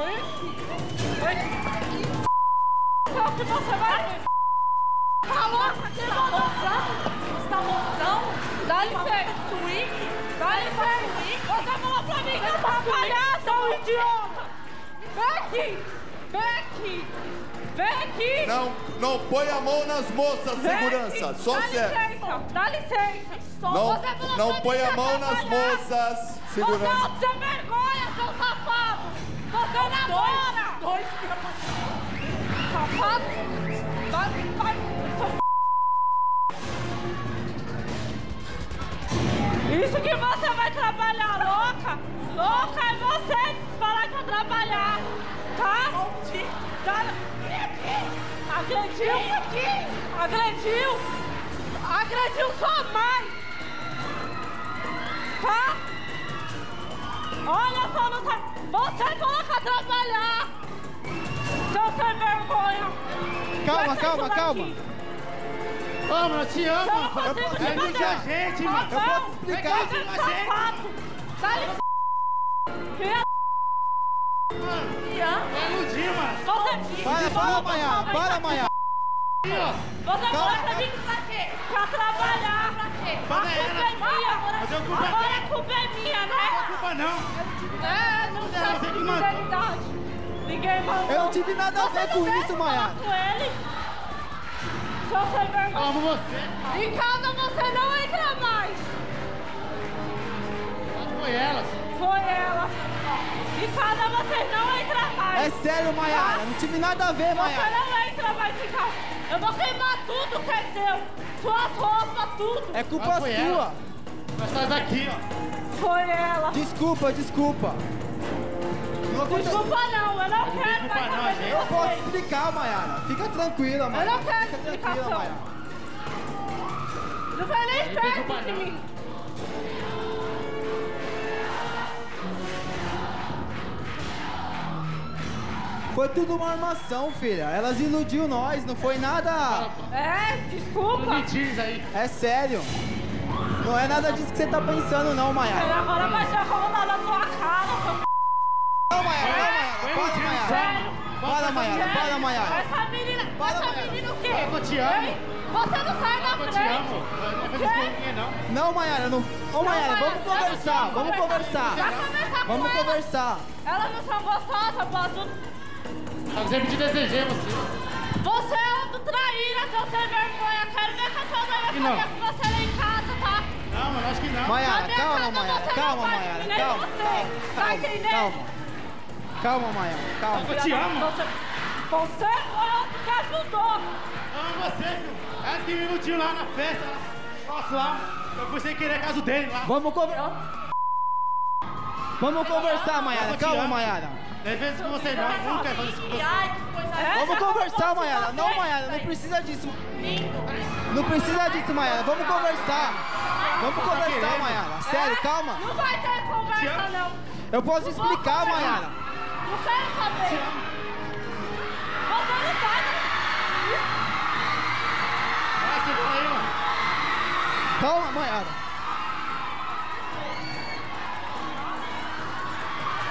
Só que você vai... Tá louca? Você tá loucão? Você tá loucão? Dá licença. Dá licença. Você falou pra mim que eu tava palhaça, ô idiota. Vem aqui. Vem aqui. Vem aqui. Não, não põe a mão nas moças, Vem segurança. aqui. Só Dá certo. licença. Dá licença. Não, Você falou não pra põe mim a que mão eu nas tava palhaça. moças, Você é segurança. um sem vergonha, seu safado. Você namora. Dois. Safado. Vai, vai. Isso que você vai trabalhar, louca? Louca é você falar que eu trabalhar, tá? Tá? Agrediu? Agrediu? Agrediu sua mãe, tá? Olha só, não tá... Você coloca trabalhar, seu sem vergonha. Calma, Vai sair calma, daqui. calma. Ô, mano, eu te amo. Eu não Eu consigo posso te explicar a bater. gente, mano. Eu Não, posso explicar. Você é um safado. Dá licença. Filha É iludir, mano. Você... Para, para, Maiara. Para, Maiara. Você foi pra mim pra quê? Pra trabalhar. Pra quê? A culpa é minha. Mas a culpa é Agora a culpa é minha, né? Não é culpa não. É, não você tem que mandou. fidelidade. Ninguém mandou. Eu não tive nada a ver Você com não isso, deve Maiara. falar com ele. Seu sem vergonha. Amo você. Em casa você não entra mais. Foi elas. Foi ela. Em casa você não entra mais. É sério, Maiara. Não tive nada a ver, Você Maiara. não entra mais em casa. Eu vou queimar tudo que é seu. Suas roupas, tudo. É culpa Ah, sua. ela. Nós estamos aqui, ó. Foi ela. Desculpa, desculpa. Não aconteceu- Desculpa não, eu não quero desculpa mais não, saber gente. de Eu posso vocês. explicar, Maiara. Fica tranquila, Eu Maiara. não quero Fica tranquila, explicação. Maiara. Não vai nem Não tem perto culpa de não. mim. Foi tudo uma armação, filha. Elas iludiu nós, não foi nada. É, desculpa. Mentiras aí. É sério. Não é nada disso que você tá pensando, não, Ele Maiara. agora vai ser colocado na sua cara, seu Não, Maiara, não, Maiara. Para, Maiara. Sério? Para, Maiara. Para, Maiara. Essa menina, Para, essa Maiara. menina o quê? Eu te amo. Hein? Você não sai da Eu te frente. amo. Eu não vou fazer Quê? escolinha, não. Não, Maiara, não. Ô, Maiara, vamos conversar. Vamos conversar. Vai conversar com Vamos ela. conversar. Elas não são gostosas, posso... Eu sempre te desejei você. Você é um traíra, seu sem vergonha. Quero ver que a sua mãe vai Que não. fazer com você lá em casa, tá? Não, mas acho que não. Na Maiara, minha calma, casa Maiara. você Calma, não faz Maiara. nem Calma, você. calma. Tá Calma, entendendo? calma. Calma, Maiara. Calma. Eu te amo. Você, você foi o que ajudou. Amo você, filho. Essa que me iludiu lá na festa. Nossa, lá. Eu fui sem querer caso dele lá. Vamos conversar. Vamos conversar, Maiara. Eu te Calma, amo. Maiara. Não é vezes com você não, nunca faz isso com você. Ai, que coisa é Vamos essa? conversar, Como Maiara. você Não, fez, Maiara, não velho? precisa disso. Lindo. Não precisa disso, Maiara. Vamos conversar. Vamos conversar, Maiara. Sério, É? calma. Não vai ter conversa, não. Eu posso Não vou explicar, conversar. Maiara. Não quero saber. Você não sai daqui. Vai, segura aí, mano. Calma, Maiara.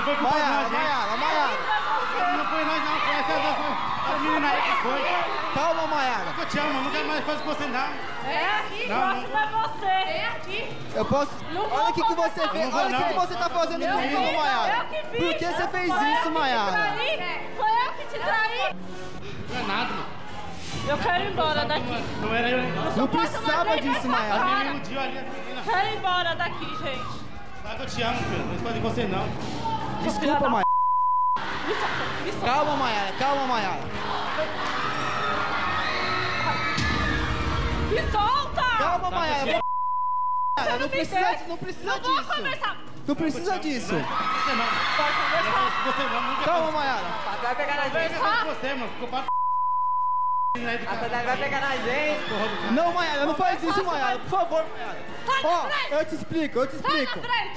foi culpa de Maiara, nós, gente. Maiara, Maiara. Não foi nós, não. Foi essa menina aí que foi. Calma, Maiara. Eu te amo, não quero mais coisa com você, não. É aqui, Não, próximo é você. É aqui. Eu posso... Não Olha vou o que, que você conversar fez. com Olha o você, que, que não. você tá fazendo Eu comigo, vi, Maiara. eu que vi. Por que você fez Foi eu isso, que te Maiara? traí. Foi eu que te traí. Não é nada, mano. Eu quero ir embora daqui. Não era eu, não. Não precisava disso, A Maiara. menina iludiu ali, a menina. Quero ir embora daqui, gente. Sabe que eu te amo, filho. Não escolhe você, não. Desculpa, Maiara. Me solta, me solta. Calma, Maiara. Calma, Maiara. Me solta! Calma, Maiara. Maiara, não me precisa, deixa. não precisa Não vou disso. conversar. Não precisa disso. Você não. Pode conversar. Você não, nunca. Calma, Maiara. Vai pegar na gente. Conversar com você, mano. Ficou para A Sadai vai pegar na gente. Não, Maiara, não faz isso, Maiara. Por favor, Maiara. Sai da Ó, frente. eu te explico, eu te Sai explico. da frente.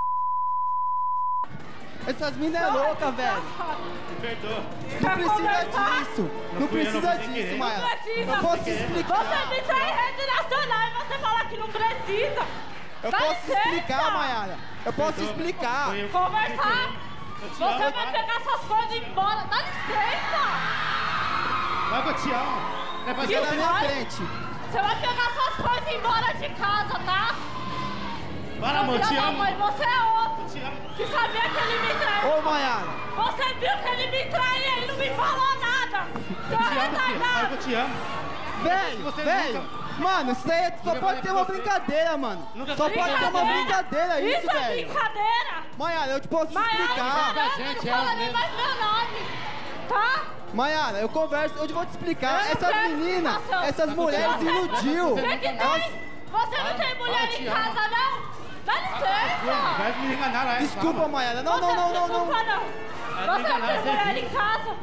Essas minas é louca, velho. Me perdoa. Não Quer precisa conversar? disso. Não Não fui eu, não precisa fui sem disso, querer. Maiara. Não precisa. Eu posso te explicar. Você me traz em rede nacional e você fala que não precisa. Eu Dá posso te licença. explicar, Maiara. Eu posso te Perdoa. explicar. Foi eu. Conversar. Eu te Você amo, vai cara. pegar suas coisas e ir embora. Dá licença. Vai que eu te amo. Não é pra Fica você na não. minha vai? frente. Você vai pegar suas coisas e ir embora de casa, tá? Para, amor, Filha te da amo. mãe, você é outro. Te amo. Que sabia que ele me traiu. Ô, Maiara. Você viu que ele me traiu e ele não me falou nada. Seu Eu te amo, filho. Sabe que retardado. eu te amo. Velho, Você velho. nunca- Mano, isso aí só Nunca pode falei ter com uma você. brincadeira, mano. Nunca Só falei pode ter uma brincadeira isso, Isso é velho. brincadeira. Maiara, eu te posso te Maiara, explicar. não, gente, não fala é nem mesmo. mais meu nome. Tá? Maiara, eu converso, eu vou te explicar. Eu não Essas quero meninas, explicação. essas mulheres Você- iludiu. Você que Elas- tem? Você não tem mulher fala, em te casa, não? Dá licença. Vai me enganar lá. Desculpa, Maiara. Não, Você não, não, não, desculpa, não. não. Você não tem enganar, mulher você em casa?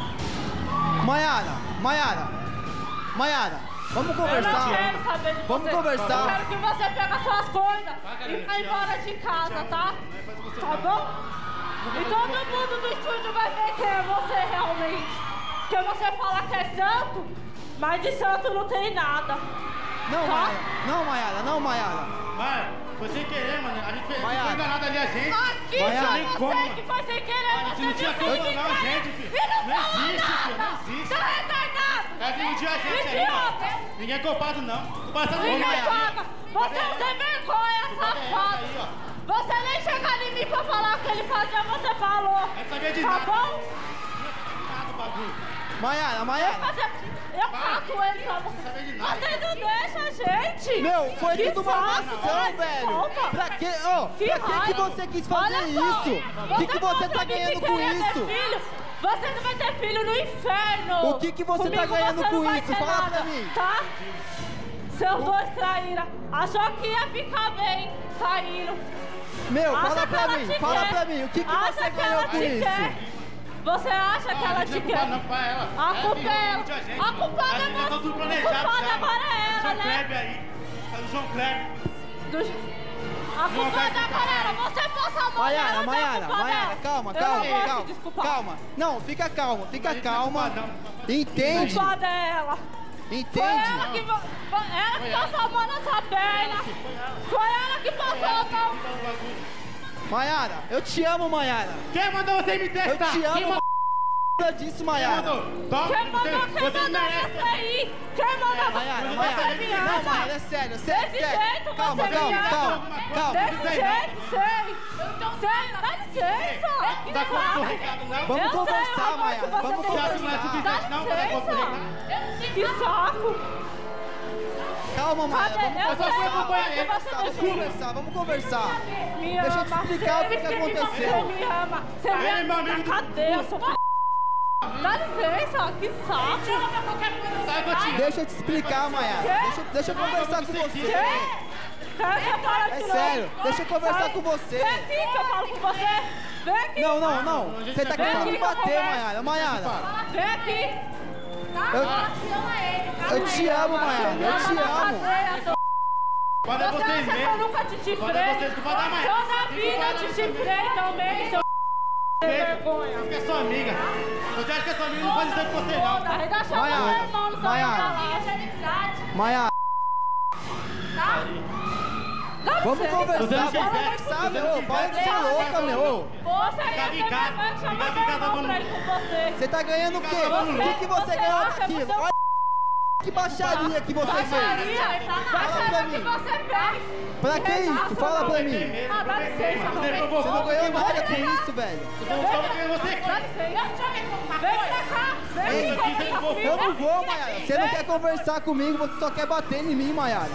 Maiara, Maiara, Maiara, vamos Eu não conversar. quero saber de Vamos você. conversar. Eu quero que você pegue suas coisas Vai, e vá te embora amo. de casa, Te amo. tá? Não é faz você Tá não. bom? E todo mundo do estúdio vai ver quem é você realmente. Porque você fala que é santo, mas de santo não tem nada. Não, Tá? Maiara, não, Maiara, não, Maiara. Vai, foi sem querer, mano. A gente foi, Maiara. foi enganado ali, a gente. Aqui Maiara, foi nem você como. que foi sem querer, A gente você não viu tinha que como ele me enganar a traiu gente, filho. e não Não falou existe, filho, nada. não existe. Tá retardado. É que iludiu a gente aí, Idiota. mano. Ninguém é culpado, não. Culpado é Ninguém Maiara. paga. Você é um sem vergonha, safado. Aí, ó. Você nem chega em mim pra falar o que ele fazia, você falou. Eu não sabia de Tá nada. bom? Nada, bagulho. Maiara, Eu, Maiara. fazer, eu cato ele pra você. saber de nada. Você não deixa a gente. Meu, foi Que tudo uma saco, armação, vai, velho. solta. Pra que, ó, Que pra que, que raiva. você quis fazer Olha só, isso? O que, que falou você pra tá mim ganhando que com queria ter isso? filho. Você não vai ter filho no inferno. O que que você tá Comigo ganhando você com não vai isso? ter Fala nada, pra mim. Tá? Seus dois traíram. Achou que ia ficar bem. Saíram. Meu, Acha fala que pra ela mim, te fala quer. pra mim, o que, que Acha você que ganhou ela com te isso? quer. Você acha que ela te quer? Não, pra ela. A culpa é ela. ilude a gente, A mano. culpada A é gente tá você. tudo A planejado culpada já, agora mano. é ela, João né? Kleber aí. Tá do João Kleber. Do... A João culpada Kleber agora é ela. tá Você passa a mão Maiara, nela, Maiara, a culpa Maiara, dela. calma, Eu calma, não vou te calma, desculpar. calma. Não, fica calma, fica A gente não é calma. culpado, não. Entende? A culpada é ela. Foi Entende? ela que, vo- foi ela que passou a mão nessa perna. Foi ela que passou a mão. Maiara, eu te amo, Maiara. Quem mandou você me Eu testar? te Quem amo, mandou? nada disso, Quem Maiara. mandou? Top, Quem mandou, você, quem você mandou merece. você aí? Quem mandou Maiara, você? Maiara, Você me não, acha? Maiara, é sério, sério, Desse sério. jeito Calma, você me calma, acha? calma, calma. Desse jeito, sei. Sei, dá licença. Não dá conta do recado, não. Vamos Eu sei o conversar, amor que Maiara, você vamos tem. Você acha que não é conversar. suficiente, não, pra dar conta do recado? Dá Que saco. Calma, Maiara, Cadê? vamos Eu só sei fui o acompanhar amor que ele. você Vamos tem. conversar, vamos conversar. Me Deixa eu te ama. explicar o que que Você me- aconteceu. Você me ama. Você me Ele é meu ama. amigo do- Cadê? Eu sou f... Dá licença, que saco. Sabe que eu te Deixa eu te explicar, Maiara. Quê? Deixa, deixa eu conversar com você. Quê? Quer que eu fale É de sério, novo? deixa eu conversar Sai. com você. Vem aqui que eu falo com você. Vem aqui. Não, não, não. Você tá Vem querendo aqui me que eu bater, converso. Maiara. Maiara, Vem aqui. eu te amo, Maiara. Eu te amo. Quando é Você vocês acha que eu mesmo. nunca te Quando chifrei? é vocês que vão dar mais. Toda a vida eu te chifrei também, seu sem vergonha. Você é sua amiga. Você acha que é sua amiga não faz isso aí com você, não. Foda, ainda chama Maiara, meu irmão no seu Maiara. amizade. Maiara, Vamos conversar, você sabe, ô, para de ser louca, meu. Você ia chamar meu irmão pra ir com você. Você tá ganhando o quê? O que, que você ganhou daquilo? Olha que baixaria que você fez. Fala pra mim. Pra que isso? Fala pra mim. Ah, dá licença, Você não ganhou nada com isso, velho. Dá licença. Vem pra cá. Vem pra cá. Eu não vou, Maiara. Você não quer conversar comigo, você só quer bater em mim, Maiara.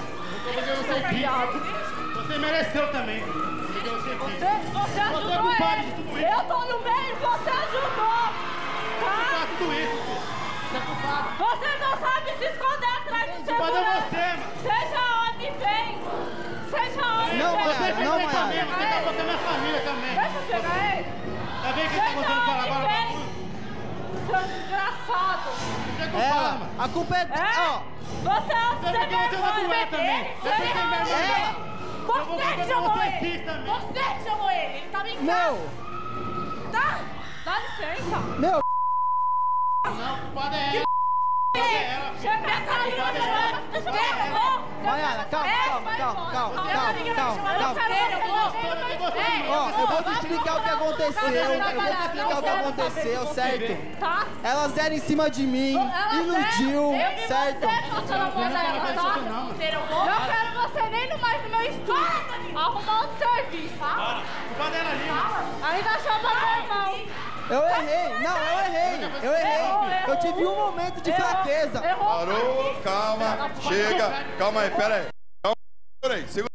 Você mereceu também. Você, você ajudou ele. Eu tô no meio, você ajudou. Tá? Tudo isso, filho. Você não sabe se esconder atrás de segurança. Pode é você, mano. Seja homem, vem. Seja homem, Não, vem. Maiara, não, Maiara. Você tá botando minha família também. Deixa eu pegar ele. Tá vendo que tá Seja gostando de falar agora? homem, vem. Seu desgraçado. Ela, a culpa é... Ó. Você é o Você seu vai irmão doer também. dele. Você tem vergonha. Ela. Você chamou você ele. quis também. Você chamou ele. Ele tava em casa. Meu. Tá? Dá licença. Meu. Não, culpada é ela. Chega essa menina. Maiara, calma, calma, calma, calma, calma, calma, calma. Ó, eu vou te explicar o que aconteceu, eu vou te explicar o que aconteceu, certo? Tá? Elas deram em cima de mim, iludiu, certo? Não quero você nem no mais no meu estúdio. Arrumar outro serviço, tá? Culpa dela ali. Ainda chama meu irmão. Eu errei, não, eu errei, eu errei. Eu tive um momento de fraqueza. Parou, calma, chega. Calma aí, pera aí. Calma, segura aí, segura.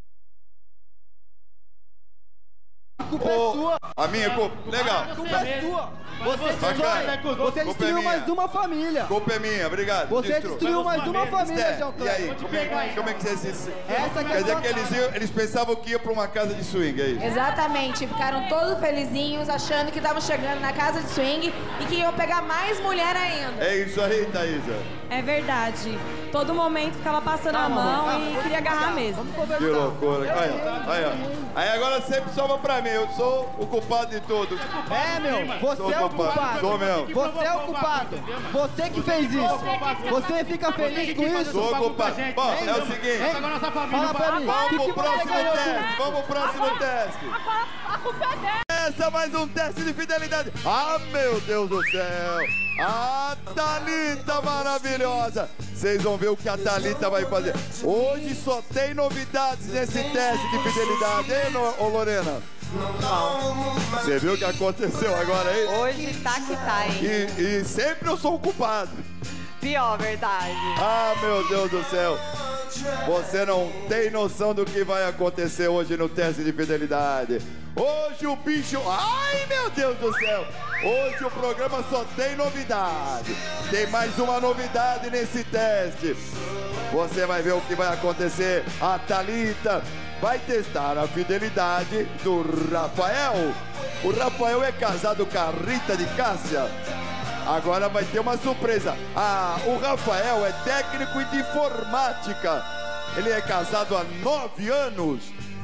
A culpa é sua. A minha culpa, legal. A culpa é sua. Você Bacana. destruiu, você destruiu mais uma família. Culpa é minha, obrigado. Você Destru. destruiu mais uma família, João E aí, Cleber. como é, como é que você se... Essa que Quer é dizer sua que eles, iam, eles pensavam que ia pra uma casa de swing, é isso? Exatamente, ficaram todos felizinhos, achando que estavam chegando na casa de swing e que iam pegar mais mulher ainda. É isso aí, Thaísa. É verdade. Todo momento ficava passando a Calma, mão calma, e vamos queria agarrar devagar, mesmo. Vamos conversar. Que loucura. Aí, ó, aí, ó. Aí agora sempre sobra pra mim, eu sou o culpado de tudo. É, meu, você Sou é o culpado. culpado. Sou mesmo. Você é o culpado. Você que fez isso. Você fica feliz com isso? Sou culpado. Bom, é o seguinte. Fala pra mim. Vamos que pro que você próximo ganhou com teste. isso? Vamos pro próximo teste. A culpa é dela. Começa mais um teste de fidelidade. Ah, meu Deus do céu. A Thalita maravilhosa. Vocês vão ver o que a Thalita vai fazer. Hoje só tem novidades nesse teste de fidelidade, hein, ô Lorena? Você viu o que aconteceu agora aí? Hoje tá que tá, hein? E, e sempre eu sou o culpado. Pior, verdade. Ah, meu Deus do céu. Você não tem noção do que vai acontecer hoje no teste de fidelidade. Hoje o bicho... Ai, meu Deus do céu. Hoje o programa só tem novidade. Tem mais uma novidade nesse teste. Você vai ver o que vai acontecer. A Thalita vai testar a fidelidade do Rafael. O Rafael é casado com a Rita de Cássia. Agora vai ter uma surpresa. Ah, o Rafael é técnico de informática. Ele é casado há nove anos.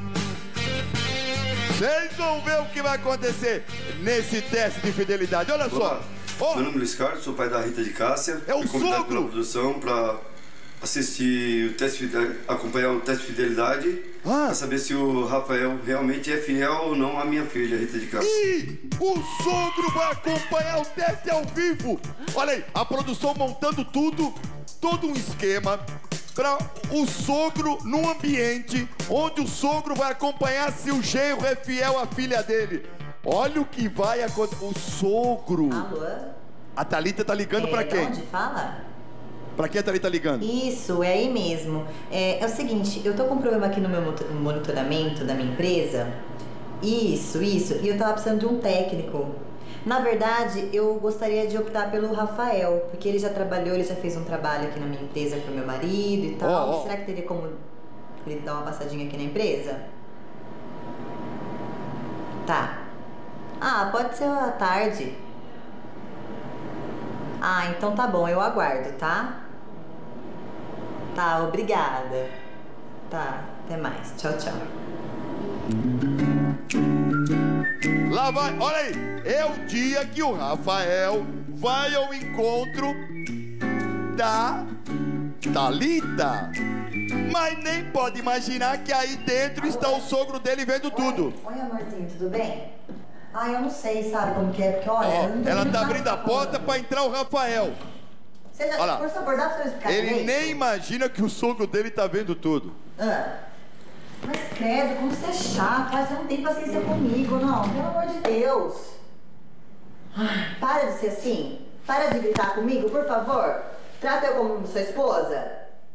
Vocês vão ver o que vai acontecer nesse teste de fidelidade. Olha só. Oh. Meu nome é Luiz Carlos, sou pai da Rita de Cássia. É o Fui convidado sogro. pela produção para assistir o teste, acompanhar o teste de fidelidade, ah. para saber se o Rafael realmente é fiel ou não à minha filha, Rita de Cássia. E o sogro vai acompanhar o teste ao vivo. Olha aí, a produção montando tudo, todo um esquema para o sogro num ambiente onde o sogro vai acompanhar se o genro é fiel à filha dele. Olha o que vai acontecer. O sogro. Alô? A Thalita tá ligando é, para quem? De onde fala? Pra quem a Thalita tá ligando? Isso, é aí mesmo. É, é o seguinte, eu tô com um problema aqui no meu monitoramento da minha empresa. Isso, isso. E eu tava precisando de um técnico. Na verdade, eu gostaria de optar pelo Rafael, porque ele já trabalhou, ele já fez um trabalho aqui na minha empresa pro meu marido e tal. Oh, oh. Será que teria como ele dar uma passadinha aqui na empresa? Tá. Ah, pode ser à tarde. Ah, então tá bom, eu aguardo, tá? Tá, obrigada. Tá, até mais. Tchau, tchau. Lá vai, olha aí, é o dia que o Rafael vai ao encontro da Thalita? Mas nem pode imaginar que aí dentro está o sogro dele vendo tudo. Oi, amorzinho, tudo bem? Ah, eu não sei, sabe como que é, porque olha... Ó, eu não ela tá nada abrindo a porta pra entrar o Rafael. Você já, Olha lá. por favor, dá pra você explicar Ele direito? nem imagina que o sogro dele tá vendo tudo. Ah, mas credo, como você é chato, ah, você não tem paciência comigo, não, pelo amor de Deus. Ah, para de ser assim, para de gritar comigo, por favor. Trata eu como sua esposa.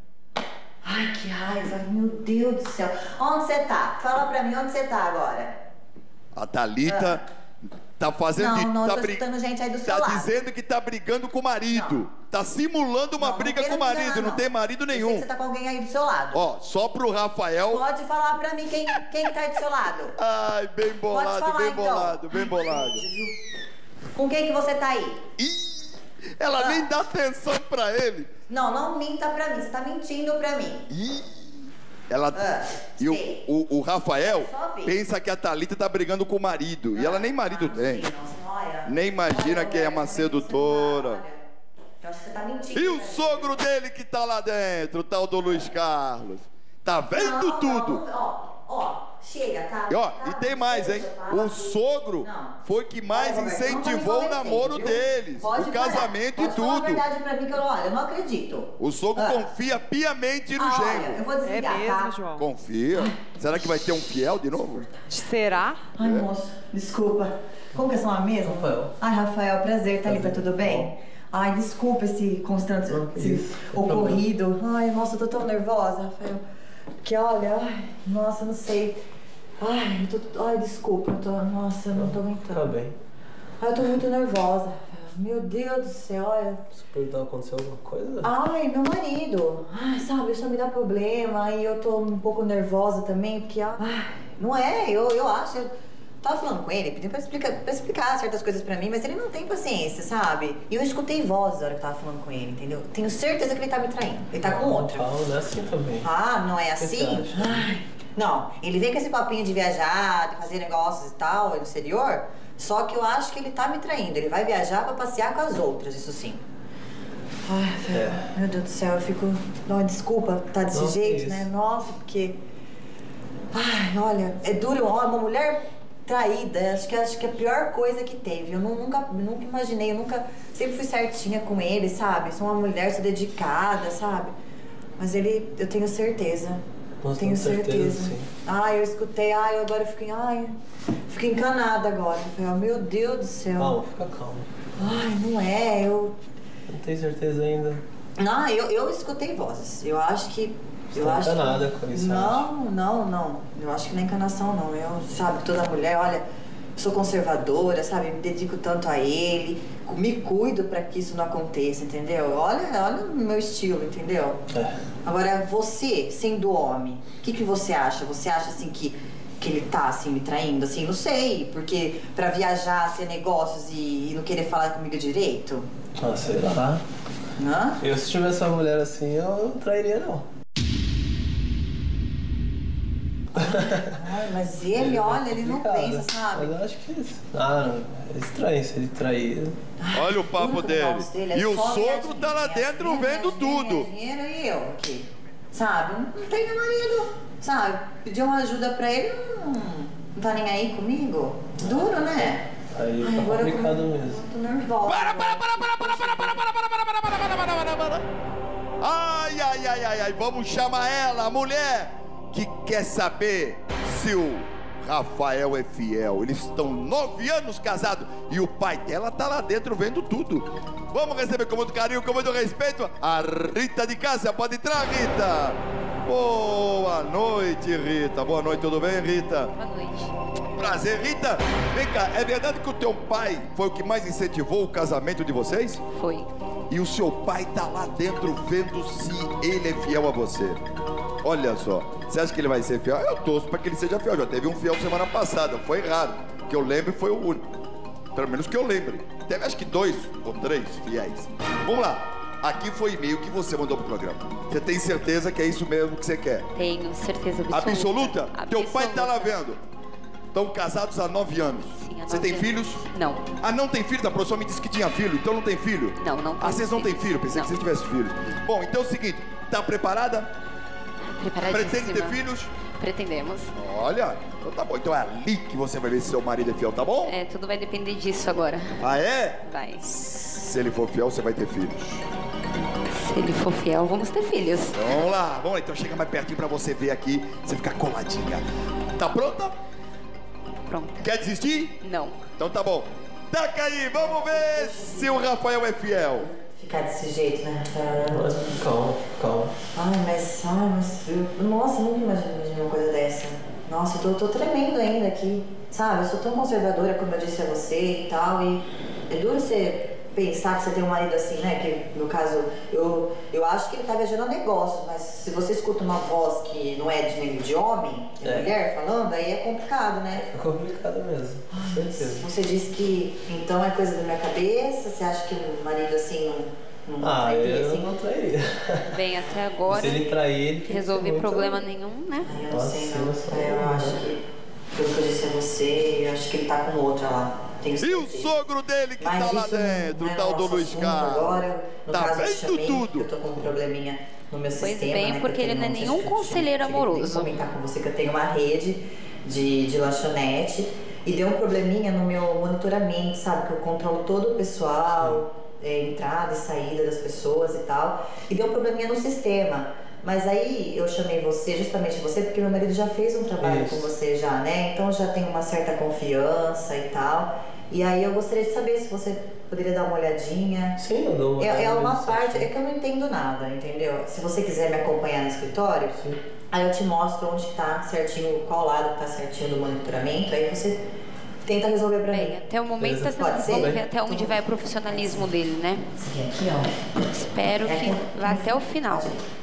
Ai, que raiva, meu Deus do céu. Onde você tá? Fala pra mim onde você tá agora. A Thalita ah. tá fazendo... Não, não, tá eu tô escutando gente aí do seu Tá lado. dizendo que tá brigando com o marido. Não. Tá simulando uma não, briga não com o marido, enganar, não. não tem marido nenhum. Eu sei que você tá com alguém aí do seu lado. Ó, só pro Rafael... Pode falar pra mim quem, quem tá aí do seu lado. Ai, bem bolado, falar, bem então. bolado, bem bolado. Com quem que você tá aí? Ih, ela ah. nem dá atenção pra ele. Não, não minta pra mim, você tá mentindo pra mim. Ih, ela... Ah, e o, o, o Rafael é pensa que a Thalita tá brigando com o marido. Ah, e ela nem marido ah, tem. Sim, não, olha, nem imagina olha, que é uma sedutora. Eu acho que você tá mentindo. E o sogro dele que tá lá dentro, o tal do Luiz Carlos. Tá vendo não, tudo? Não, ó, ó, chega, tá? E, ó, tá, e tem mais, hein? O sogro não. foi que mais olha, incentivou o namoro viu? deles, Pode o casamento Pode e falar tudo. a verdade pra mim que eu, olha, eu não acredito. O sogro ah. confia piamente no ah, genro. Olha, eu vou desligar, é mesmo, tá? João? Confia. Será que vai ter um fiel de novo? Será? Ai, é. moço, desculpa. Como que é sua nome mesmo? Rafael. Ai, Rafael, prazer, Thalita, tudo bem? Ai, desculpa esse constante, esse ocorrido. Ai, nossa, eu tô tão nervosa, Rafael. Que olha, ai, nossa, não sei. Ai, eu tô, ai, desculpa, eu tô, nossa, eu não tô aguentando. Tá bem. Ai, eu tô muito nervosa. Meu Deus do céu, olha. Você perguntou, aconteceu alguma coisa? Ai, meu marido. Ai, sabe, isso me dá problema. E eu tô um pouco nervosa também, porque, ai, não é, eu, eu acho. Eu tava falando com ele, pedindo pra explicar, pra explicar certas coisas pra mim, mas ele não tem paciência, sabe? E eu escutei vozes na hora que eu tava falando com ele, entendeu? Tenho certeza que ele tá me traindo. Ele tá com outra. Não, não é assim também. Ah, não é assim? Ai, não, ele vem com esse papinho de viajar, de fazer negócios e tal, no exterior, só que eu acho que ele tá me traindo. Ele vai viajar pra passear com as outras, isso sim. Ai, é. Meu Deus do céu, eu fico... Não, desculpa, tá desse Nossa, jeito, isso. né? Nossa, porque... Ai, olha, é duro, ó, uma mulher traída, acho que, acho que é a pior coisa que teve. Eu não, nunca, nunca imaginei, eu nunca... Sempre fui certinha com ele, sabe? Sou uma mulher, sou dedicada, sabe? Mas ele, eu tenho certeza. Nossa, tenho certeza, certeza. sim. Ai, eu escutei, ai, eu agora fiquei, ai... Fiquei encanada agora, Rafael. Meu Deus do céu. Calma, fica calma. Ai, não é, eu... Não tenho certeza ainda. Não, eu, eu escutei vozes. Eu acho que... Você eu tá acho encanada que... com isso, Não, não, não. Eu acho que não é encanação, não. Eu, sabe, toda mulher, olha... Sou conservadora, sabe? Me dedico tanto a ele. Me cuido pra que isso não aconteça, entendeu? Olha, olha o meu estilo, entendeu? É. Agora, você, sendo homem, o que, que você acha? Você acha, assim, que, que ele tá, assim, me traindo? Assim, não sei. Porque pra viajar, ser negócios e, e não querer falar comigo direito? Ah, sei lá. Hã? Eu, se tivesse uma mulher assim, eu não trairia, não. Ai, mas ele, ele olha, ele não pensa, sabe? Mas eu acho que é isso. Ah, não. É estranho se ele trair. Olha o papo dele. dele. É E o só sogro tá lá dentro vendo tudo. Dinheiro e eu aqui. Sabe? Não tem meu marido. Sabe? Pediu uma ajuda pra ele, não, não tá nem aí comigo. Duro, né? Aí Ai, tá agora complicado eu mesmo. tô nervosa. Para, para, para, para, para, para, para, para, para, para, para, para, para, para, para. Ai, ai, ai, ai, ai. Vamos chamar ela, a mulher que quer saber se o Rafael é fiel. Eles estão nove anos casados e o pai dela tá lá dentro vendo tudo. Vamos receber com muito carinho, com muito respeito a Rita de casa. Pode entrar, Rita. Boa noite, Rita. Boa noite, tudo bem, Rita? Boa noite. Prazer, Rita. Vem cá, é verdade que o teu pai foi o que mais incentivou o casamento de vocês? Foi. E o seu pai tá lá dentro vendo se ele é fiel a você. Olha só, você acha que ele vai ser fiel? Eu torço para que ele seja fiel. Já teve um fiel semana passada, foi raro. Que eu lembro foi o único. Pelo menos que eu lembre. Teve acho que dois ou três fiéis. Vamos lá. Aqui foi e-mail que você mandou pro programa. Você tem certeza que é isso mesmo que você quer? Tenho certeza absoluta. Absoluta? Absoluta? Teu pai tá lá vendo. Estão casados há nove anos. Sim, há Você tem nove filhos? Não. Ah, não tem filho? A professora me disse que tinha filho, então não tem filho? Não, não tem. Ah, vocês não têm filho? Pensei Não. que vocês tivessem filho. Bom, então é o seguinte, Tá preparada? Preparadíssima. Pretende ter filhos? Pretendemos. Olha, então tá bom. Então é ali que você vai ver se seu marido é fiel, tá bom? É, tudo vai depender disso agora. Ah, é? Vai. Se ele for fiel, você vai ter filhos. Se ele for fiel, vamos ter filhos. Vamos lá, vamos lá. Então chega mais pertinho pra você ver aqui, você ficar coladinha. Tá pronta? Pronta. Quer desistir? Não. Então tá bom. Taca aí, vamos ver se o Rafael é fiel. Ficar desse jeito, né, Rafael? Calma, calma. Ai, mas, ai, mas eu, nossa, eu nunca imaginei uma coisa dessa. Nossa, eu tô, tô tremendo ainda aqui, sabe? Eu sou tão conservadora, como eu disse a você e tal, e é duro você pensar que você tem um marido assim, né? Que, no caso, eu, eu acho que ele tá viajando a negócios, mas se você escuta uma voz que não é de nível de homem, de É. mulher falando, aí é complicado, né? É complicado mesmo, com certeza. Você disse que, então, é coisa da minha cabeça? Você acha que o marido, assim, não, não Ah, trairia, eu assim? não trairia. Bem, até agora, Se ele trair, ele tem que resolvi ser muito- problema nenhum, né? Ai, eu não Nossa, sei, eu não. sou É, eu horrível. acho que, pelo que eu disse a você, eu acho que ele tá com outra lá. Tenho E o certeza. sogro dele que Mas tá lá isso não dentro, é o tal do nosso Luiz assunto Carlos. agora. No Tá caso, eu vendo chamei, tudo? Eu tô com um probleminha no meu Pois sistema, bem, né, porque que eu ele não é tenho- nenhum conselheiro amoroso. Eu tenho que comentar com você que eu tenho uma rede de, de lanchonete e deu um probleminha no meu monitoramento, sabe? Que eu controlo todo o pessoal, é, entrada e saída das pessoas e tal. E deu um probleminha no sistema. Mas aí eu chamei você, justamente você, porque meu marido já fez um trabalho Isso. com você já, né? Então já tem uma certa confiança e tal. E aí eu gostaria de saber se você poderia dar uma olhadinha. Sim, eu dou uma É, é olhada uma nisso, parte, sim. é que eu não entendo nada, entendeu? Se você quiser me acompanhar no escritório, aí eu te mostro onde tá certinho, qual lado tá certinho do monitoramento, aí você tenta resolver pra mim. Até o momento tá Pode sendo ser? ver até onde vai o profissionalismo dele, né? Sim, aqui, ó. Espero É que aqui. vá até o final.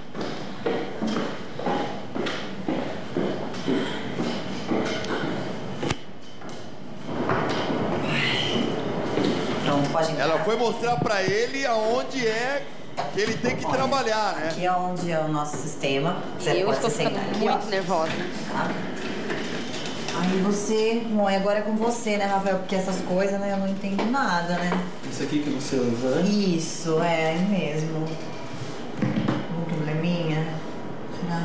Pronto, pode entrar. Ela foi mostrar pra ele aonde é que ele tem que trabalhar, né? Aqui é onde é o nosso sistema. Você Eu pode estou se ficando sentar aqui, muito ó. nervosa. Tá? Aí você, bom, e agora é com você, né, Rafael? Porque essas coisas, né, eu não entendo nada, né? Isso aqui que você usa, né? Isso, é, aí mesmo. Um probleminha. Será?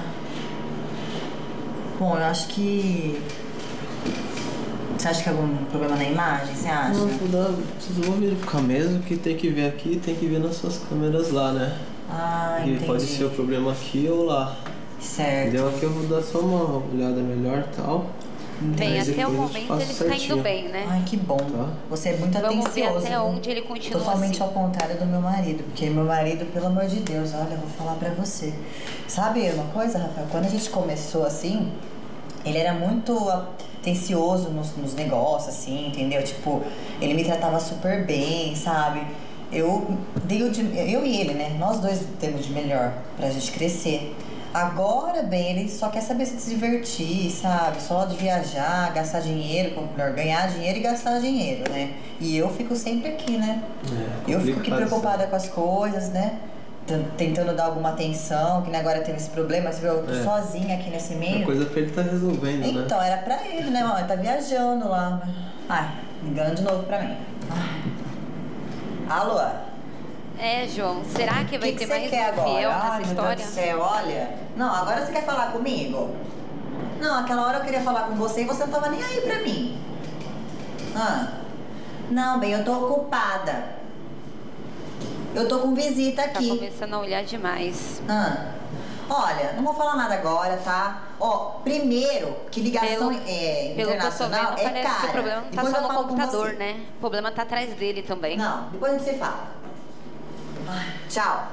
Bom, eu acho que... Você acha que é algum problema na imagem? Você acha? Não, não, vocês vão verificar mesmo que tem que ver aqui, tem que ver nas suas câmeras lá, né? Ah, E entendi. pode ser o problema aqui ou lá. Certo. Entendeu? Aqui eu vou dar só uma olhada melhor e tal. Bem, Mas até o depois eu te momento passo ele está indo certinho. bem, né? Ai, que bom. Tá? Você é muito Vamos ver atencioso. até viu? onde ele continua Totalmente assim. ao contrário do meu marido. Porque meu marido, pelo amor de Deus, olha, eu vou falar pra você. Sabe uma coisa, Rafael? Quando a gente começou assim, ele era muito atencioso nos, nos negócios, assim, entendeu? Tipo, ele me tratava super bem, sabe? Eu dei o de, eu e ele, né? Nós dois temos de melhor pra gente crescer. Agora, bem, ele só quer saber se divertir, sabe? Só de viajar, gastar dinheiro, ou melhor, ganhar dinheiro e gastar dinheiro, né? E eu fico sempre aqui, né? É, Eu fico aqui complicado, preocupada com as coisas, né? T- Tentando dar alguma atenção, que nem agora teve esse problema, você viu? Eu tô É. sozinha aqui nesse É meio. coisa pra ele tá resolvendo, né? Então, era pra ele, né, mano? Ele tá viajando lá. Ai, ligando de novo pra mim. Ai. Alô? É, João, será que vai O que ter que você mais quer um fiel agora? nessa Ai, meu história? Deus do céu, olha. Não, agora você quer falar comigo? Não, aquela hora eu queria falar com você e você não tava nem aí pra mim. Ah. Não, bem, eu tô ocupada. Eu tô com visita Tá aqui. começando a olhar demais. Ah. Olha, não vou falar nada agora, tá? Ó, primeiro, que ligação Pelo- é, Pelo que eu tô internacional vendo, é parece cara. que o problema não tá Depois só eu no falo com computador, você. né? O problema tá atrás dele também. Não, depois a gente se fala. Ai, tchau.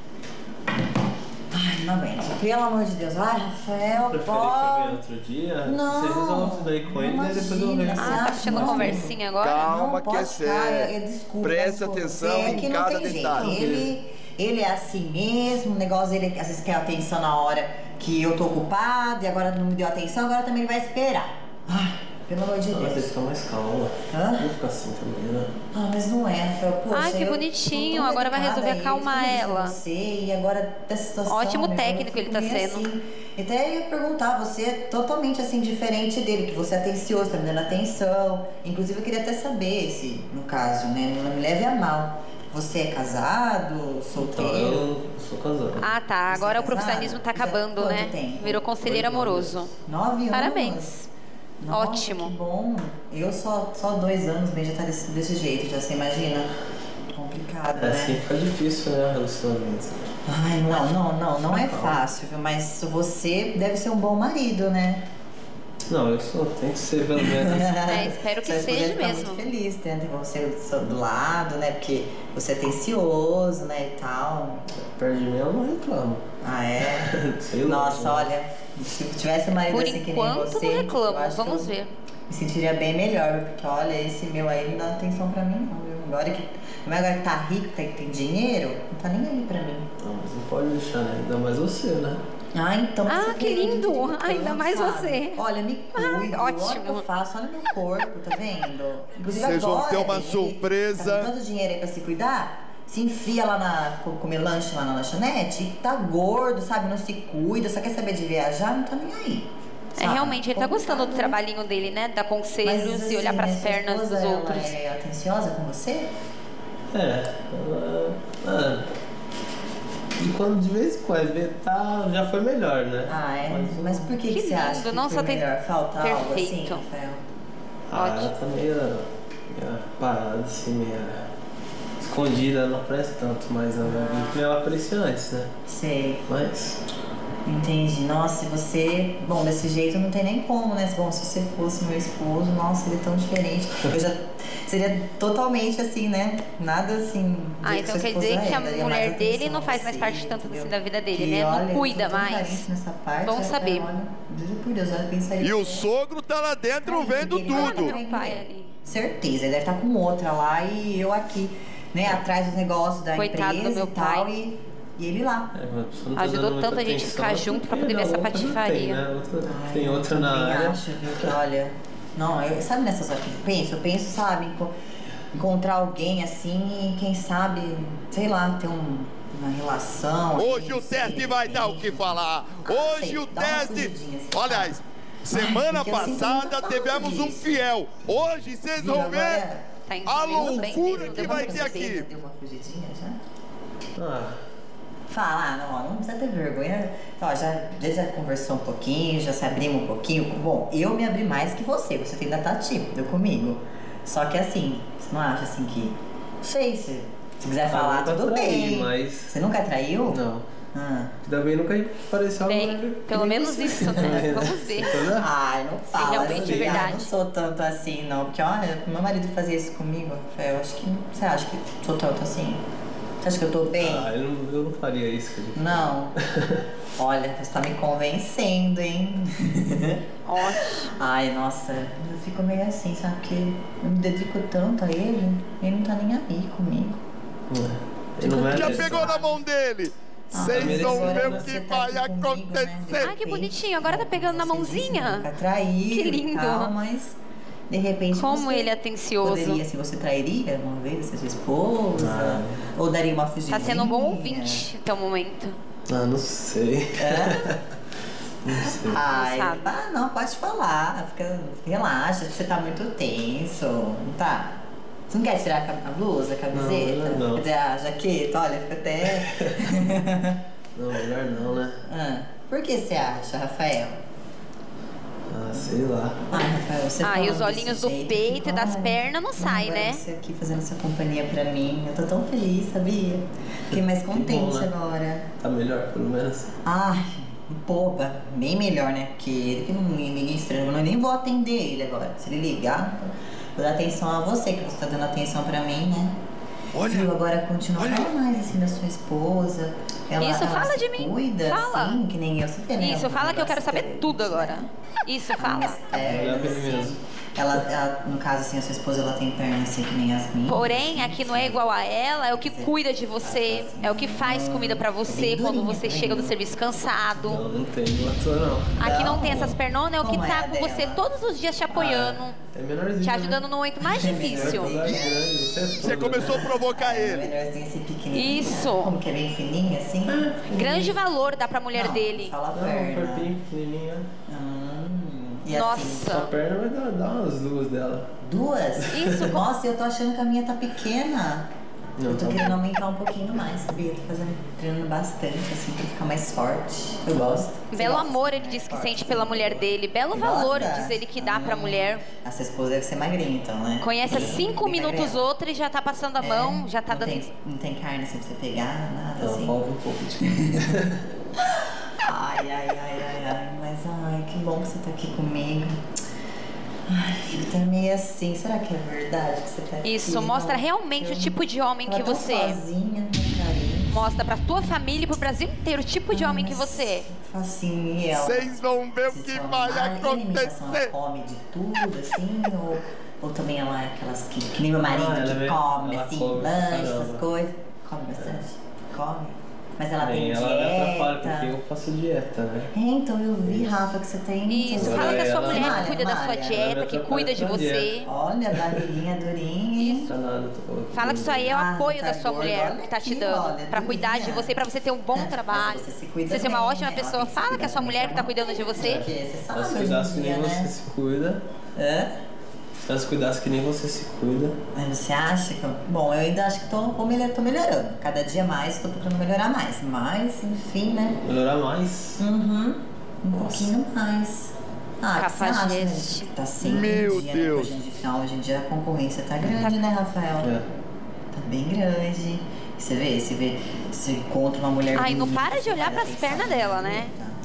Ai, não aguento. Pelo amor de Deus. Ai, Rafael, Prefere que pô. venha outro dia? Não, Você resolve isso daí com ele, daí depois eu venho. Ah, tá puxando Não, conversinha agora? Calma, Não, que é pode ficar, sério. é- é desculpa, Preste desculpa. atenção É em que não cada tem detalhe. jeito. Ele, ele é assim mesmo, o negócio dele às vezes quer atenção na hora que eu tô ocupada e agora não me deu atenção, agora também ele vai esperar. Ai, pelo amor de Não, mas Deus. você fica mais calma. Hã? Não fica assim também, né? Ah, mas não é, Rafael. Poxa, Ai, que eu tô bonitinho. tão Agora vai dedicada resolver a ele, acalmar como eu disse ela. a Você, e agora dessa situação. Ótimo meu, técnico eu ele tá fico meio sendo. assim. Até ia perguntar, você é totalmente assim diferente dele, que você é atencioso, tá me dando atenção. Inclusive eu queria até saber se, no caso, né, não me leve a mal. Você é casado, Então, solteiro? eu sou casado. Ah, tá. Agora o casado? profissionalismo tá acabando, Já- né? quanto tempo? Virou conselheiro amoroso. Nove anos? Parabéns. Nossa, Ótimo. Que bom. Eu só, só dois anos bem já tá desse, desse jeito, já você imagina? Complicado, É né? assim fica difícil, né, o relacionamento. Ai, não, não, não, não é fácil, viu? Mas você deve ser um bom marido, né? Não, eu só tento ser pelo menos. É, espero que Sua esposa seja fica mesmo. muito feliz tendo você do, do lado, né? Porque você é atencioso, né, e tal. Perto de mim eu não reclamo. Ah, é? Sei lá. Nossa, olha, se eu tivesse um marido Por assim que nem enquanto, você, não eu reclamo. acho que Vamos eu ver. me sentiria bem melhor, porque olha, esse meu aí não dá atenção pra mim, não, viu? Agora que, agora que tá rico, tem, tem dinheiro, não tá nem aí pra mim. Não, mas não pode deixar, né? Ainda mais você, né? Ah, então Ah, você que quer lindo! dividir tanto, Ainda mais sabe? você. Olha, me cuido, Ah, olha o que ótimo. eu faço, olha meu corpo, tá vendo? Inclusive Vocês vão agora, ter uma ele surpresa. Tá com tanto dinheiro aí pra se cuidar, se enfia lá na, co- comer lanche lá na lanchonete e tá gordo, sabe? Não se cuida, só quer saber de viajar, não tá nem aí. É, sabe? realmente, ele tá gostando do trabalhinho dele, né? Dar conselhos Mas, e olhar assim, pras né, sua pernas esposa, dos ela outros. é atenciosa com você? É, ela, é. E quando de vez em quando vê, tá, já foi melhor, né? Ah, é? Mas, Mas por que, que, Que você acha lindo, que não, foi só tem- melhor? Falta algo assim, Perfeito. Rafael? ah, ela tá meio, meio parada, assim, meio escondida, ela não aparece tanto, mas ela, ela aparecia antes, né? Sei. Mas, Entendi. Nossa, e você... Bom, desse jeito não tem nem como, né? Bom, se você fosse meu esposo, nossa, ele é tão diferente. Eu já... Seria totalmente assim, né? Nada assim... do Ah, que então sua quer esposa dizer é, que a daria mulher mais dele atenção não a faz mais você, parte tanto entendeu? assim da vida dele, Que, né? olha, Não eu cuida tô tão mais. carente nessa parte, Bom olha, saber. Olha, juro por Deus, eu pensaria... E o sogro tá lá dentro vendo tudo. Meu pai ali. Certeza, ele deve estar com outra lá e eu aqui, né, atrás dos negócios da Coitado empresa do meu e tal, pai. e, e ele lá. é, mas você não tá Ajudou dando muita tanto a gente atenção, ficar junto pra porque poder ver essa na outra não patifaria. Tem, né? outra, Ai, tem eu outra na também área. acho, viu, que olha... Não, eu, sabe nessas horas que eu penso? Eu penso, sabe, em co- encontrar alguém assim e quem sabe, sei lá, ter um, uma relação... Hoje assim, o teste vai dar o que falar. Ah, Hoje sei, o dá uma teste. fugidinha, assim, Aliás, sabe? semana porque eu sinto passada muita falta tivemos um disso. fiel. Hoje vocês Viu, vão ver agora- Tá a envolvendo bem loucura mesmo, que deu vai pra ter perceber. aqui. Deu uma fugidinha já? Ah, Fala, ah, não, ó, não precisa ter vergonha. Então, ó, já, já, já conversou um pouquinho, já se abrimos um pouquinho. Bom, eu me abri mais que você, você ainda tá tímido comigo. Só que assim, você não acha assim que... Não sei, se, se quiser Ah, falar, nunca tudo traí, bem. mas- Você nunca traiu? não. Ah. Também nunca apareceu Bem, alguma coisa pelo que nem menos você. isso, né? Vamos ver. Entendeu? Ai, não fala realmente assim. é verdade. Ai, não sou tanto assim, não. Porque, olha, meu marido fazia isso comigo, Rafael. Acho que... Você acha que sou tanto assim? Você acha que eu tô bem? Ah, eu não, eu não faria isso. Que ele faz. Não. Olha, você tá me convencendo, hein? Ótimo. Ai, nossa, eu fico meio assim, sabe? Porque eu me dedico tanto a ele, ele não tá nem aí comigo. Ele não Já merece. pegou na mão dele. Ah, Vocês mas vão agora ver o você que tá vai aqui comigo, né? acontecer. Ai, que bonitinho. Agora tá pegando na mãozinha. Nunca traiu Que e lindo. tal, mas de repente Como você ele é atencioso. poderia, se você trairia uma vez a sua esposa, Ah. ou daria uma fugidinha. Tá sendo um bom ouvinte até o momento. Ah, não sei. É? Não sei. Ai, sabe. ah, não, pode falar, fica, relaxa, você tá muito tenso, não tá? Você não quer tirar a ca- a blusa, a camiseta? Não, não. Quer dizer, a jaqueta, olha, fica até... Não, melhor não, né? ah, por que você acha, Rafael? Ah, sei lá. Ah, Rafael, você Ah, e falando os olhinhos desse do jeito, peito fica, e das olha, pernas não saem, agora né? Você aqui fazendo essa companhia pra mim, eu tô tão feliz, sabia? Fiquei mais contente né? agora. Tá melhor, pelo menos. Ai, boba, bem melhor, né? Porque ele que não ninguém estranho, eu nem vou atender ele agora. Se ele ligar, vou dar atenção a você, que você tá dando atenção pra mim, né? Olha, Viu? Agora continua, olha. fala mais assim da sua esposa. Ela, Isso, ela fala se de mim. cuida, Fala. assim, que nem eu. Você vê, né? Isso, fala que eu quero saber tudo agora. Isso, fala. Melhor pra ele mesmo. Ela, ela, no caso, assim, a sua esposa, ela tem perna assim que nem as minhas. Porém, aqui não é igual a ela, é o que cuida de você, é o que faz comida pra você quando você chega do serviço cansado. Não, não tem motor não. Aqui não tem essas pernonas, é o que Como é tá a com você dela? todos os dias te apoiando, É menorzinho. te ajudando no momento mais difícil. Você começou a provocar ele. Menorzinha assim, pequenininha. Isso. Como que é bem fininha, assim? Grande valor dá pra mulher Não, dele. Fala a Não, um perna. corpinho pequenininho. Hum, e assim, Nossa. A perna vai dar, dar umas duas dela. duas? Isso. Nossa, eu tô achando que a minha tá pequena. Eu tô querendo aumentar um pouquinho mais, sabia? Tô fazendo, treinando bastante, assim, pra ficar mais forte. Eu gosto. Belo amor ele diz que sente pela mulher dele. Belo valor diz ele que dá pra mulher. A sua esposa deve ser magrinha, então, né? Conhece há cinco minutos outra e já tá passando a mão, já tá não dando... Tem, não tem carne assim pra você pegar, nada Não, assim? falta um pouco de Ai, ai, ai, ai, ai. Mas, ai, que bom que você tá aqui comigo. Ai, fico até meio assim. Será que é verdade que você tá aqui? Isso, mostra Não, realmente eu o tipo de homem que tava tão você é. sozinha, né, carinho? Mostra pra tua família e pro Brasil inteiro o tipo de homem que você é. Assim, e ela? Vocês vão ver o que vai acontecer. Ela come de tudo, assim, ou, ou também ela é aquelas que, que nem meu marido, Ah, ela que é- come, ela assim, come, lanche, caramba. essas coisas. Come bastante? Come? Mas ela tem Ela me atrapalha dieta. porque eu faço dieta, né? É, então eu vi, Rafa, que você tem... Isso, você- fala que a sua Ela- mulher Malha, cuida da sua malha. dieta, que cuida de você. Olha, a barriguinha durinha. Isso. Fala que isso aí é o Ah, apoio tá da sua gorda. mulher Olha que tá te aqui, dando. olha, Pra cuidar de durinha. você, pra você ter um bom trabalho. Você se cuida Você ser uma bem, ótima né? Ela pessoa. tem que se Fala que é a sua cuidar mulher que tá cuidando de você. Porque você Se sabe ela se hoje em cuidasse que dia, nem né? você se cuida. Hã? Se ela se cuidasse que nem você se cuida. Mas você acha que eu... Bom, eu ainda acho que tô, vou melhor, tô melhorando. Cada dia mais tô procurando melhorar mais. Mas, enfim, né? Melhorar mais. Uhum. Um pouquinho mais. Ah, o que você acha, né? Cafajeste. Tá sempre Meu em dia, Deus. Né? Hoje em dia, hoje em dia a concorrência tá grande, né, Rafael? É. Tá bem grande. E você vê, você vê, você encontra uma mulher Ai, não bonita, para de você olhar vai dar pras atenção. pernas dela, né?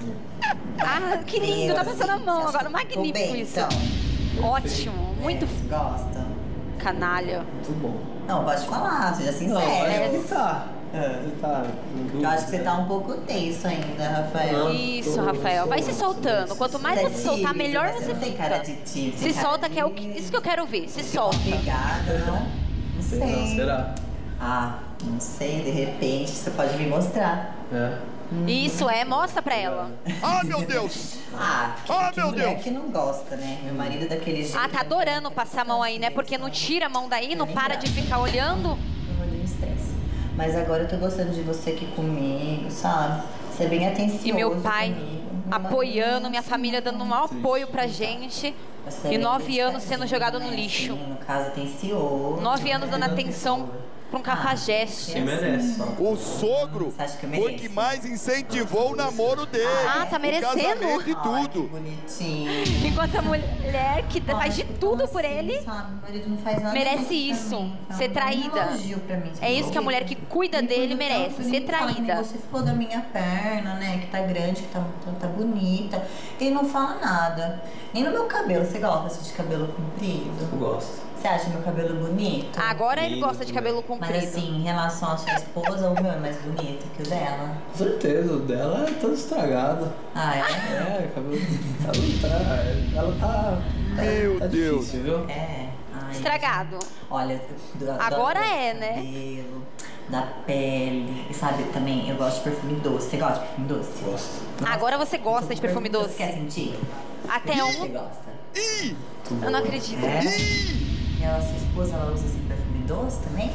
Ah, que lindo, tá passando a mão agora. Magnífico bem, isso. então. Ótimo, muito Você gosta? canalha. Muito bom. Não, pode falar, seja Não, sincero. acho que tá. É, você tá. Eu acho que você tá um pouco tenso ainda, Rafael. Isso, Rafael. Vai se soltando. Quanto mais Você é você soltar, tímido, melhor mas você não tem cara fica. de tímido, Se tem cara solta, de- que é o que, isso que eu quero ver. Se solta. Pegada, não? Não sei. Não, será? Ah, não sei, de repente você pode me mostrar. É. Isso, é. Mostra pra ela. Ah, meu Deus! Ah, que, Ah, que meu mulher Deus! que não gosta, né? Meu marido é daquele jeito. Ah, tá adorando passar a mão aí, né? Porque não tira a mão daí, não para de ficar olhando. Eu vou de estresse. Mas agora eu tô gostando de você aqui comigo, sabe? Você é bem atencioso E meu pai comigo. apoiando, minha família dando o maior apoio pra gente. Você é E bem nove anos sendo dedicadinho, jogado no né? lixo. Assim, no caso, atencioso. Nove anos dando atenção pra um cafajeste. Você merece, ó. O sogro Você acha que eu foi mereço? que mais incentivou o namoro dele. Ah, tá O merecendo. casamento e Ai, tudo. que bonitinho. Enquanto a mulher que faz de tudo por ele Sabe, meu marido não faz nada merece pra isso, mim, sabe? ser Dá um traída. elogio pra mim, É isso que a mulher que cuida Me dele cuida merece, tanto, ser me fala que nem traída. Você ficou da minha perna, né? Que tá grande, que tá, tá, tá bonita. Ele não fala nada. Nem no meu cabelo. Você gosta de cabelo comprido? Eu gosto. Você acha meu cabelo bonito? Agora ele Lindo gosta de cabelo Mas comprido. assim, em relação à sua esposa, o meu é mais bonito que o dela? Com certeza, o dela é todo estragado. Ah, é? É, cabelo. Ela tá. Ela tá. Meu tá Deus. difícil, viu? É. Ai, Estragado. Olha, do, Agora do, é, do né? cabelo, da pele. E sabe, também eu gosto de perfume doce. Você gosta de perfume doce? Gosto. Agora você gosta de perfume Você doce. quer sentir? Até Você um. gosta? Ih! Eu não acredito. É? E ela, sua esposa, ela usa esse perfume doce também?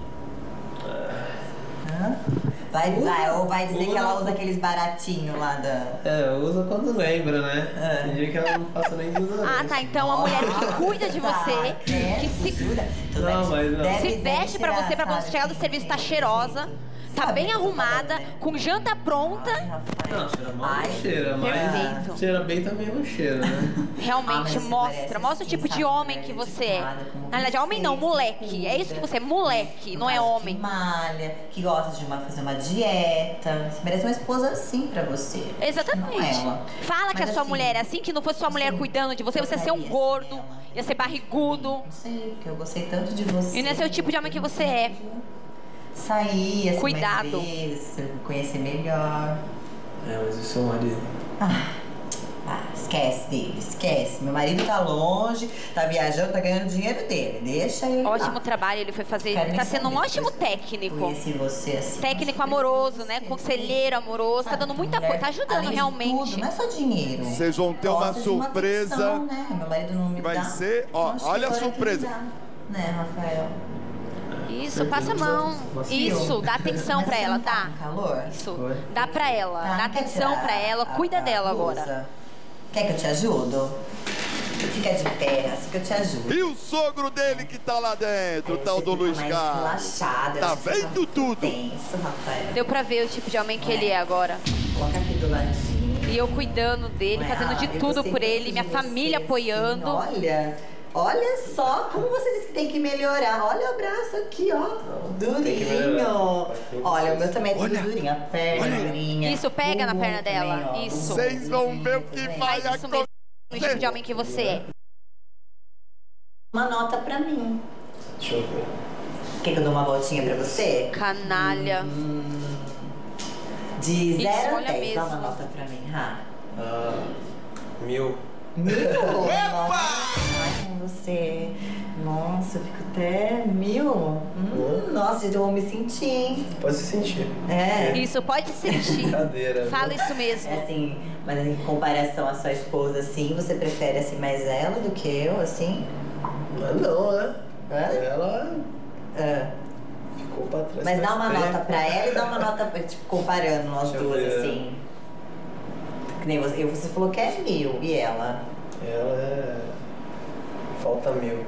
Hã? Vai, vai, ou vai dizer que ela usa aqueles baratinhos lá da... É, usa quando lembra, né? É. Tem dia que ela não passa nem duas Ah, tá. Então a mulher que cuida de você, que se, Não, mas não. se veste pra você, pra quando chegar do serviço tá cheirosa, tá bem arrumada, com janta pronta. Não, cheira mal não cheira, Perfeito. mas cheira bem também não cheira, né? Realmente mostra, mostra o tipo de homem que você é. Na verdade, homem não, moleque. É isso que você é, moleque, não é homem. Que malha, que gosta de uma, fazer uma dieta. Você merece uma esposa assim pra você. Exatamente. Não ela. Fala que a Mas sua assim, mulher é assim, que não fosse sua mulher cuidando de você, você ia ser um gordo, ia ser barrigudo. Não sei, porque eu gostei tanto de você. E não ia ser o tipo de homem que você é. Sair, assim, Cuidado. mais vezes, me conhecer melhor. É, mas o seu marido. Ah, ah, esquece dele, esquece. Meu marido tá longe, tá viajando, tá ganhando dinheiro dele. Deixa ele Ótimo lá. trabalho ele foi fazer. Quero Ele nem tá sendo um saber, ótimo técnico. Conheci você assim. Técnico amoroso, né? Conselheiro amoroso. Tá dando muita coisa. Tá ajudando Além de realmente. tudo, não é só dinheiro. Vocês vão ter uma Gosto de uma surpresa. atenção, né? Meu marido não me Vai dá. ser, ó, Então, acho que olha a agora tem que surpresa. dar, né, Rafael? Isso, passa a mão. Isso, dá atenção Mas pra você ela, não tá tá? com calor? Isso, dá pra ela. Tá, Dá quer atenção tirar pra ela. a- Cuida a dela blusa? agora. Quer que eu te ajudo? Fica de pé, assim que eu te ajudo. E o sogro dele que tá lá dentro, o tal do Luiz Carlos. Relaxado. Tá vendo tudo? Tenso, Rafael. Deu pra ver o tipo de homem que ele é agora. Coloca aqui do ladinho. E eu cuidando dele, fazendo de tudo por ele, minha família apoiando. Olha, olha só como você disse que tem que melhorar. Olha o braço aqui, ó. Durinho. Olha, o meu também é tudo durinho. A perna durinha. Isso, pega na perna dela. Isso. Vocês vão ver o que vai Faz isso mesmo, o tipo de homem que você é. Uma nota pra mim. Deixa eu ver. Quer que eu dou uma voltinha pra você? Canalha. Hum, de Isso, zero a olha dez, dá uma mesmo. nota pra mim, Rá. Ah, mil. Mil? Nossa, ai, com você. Nossa, eu fico até mil. Hum, nossa, eu vou me sentir, hein? Pode se sentir. É. Isso, pode sentir. Brincadeira. Fala isso mesmo. É assim, mas em comparação à sua esposa, assim, você prefere assim mais ela do que eu, assim? Mas não, né? É? Ela É. ficou pra trás. Mas dá faz uma tempo. nota pra ela e dá uma nota, tipo, comparando nós Deixa eu duas, ver. assim. Que nem você, você falou que é mil, e ela? Ela é... falta mil.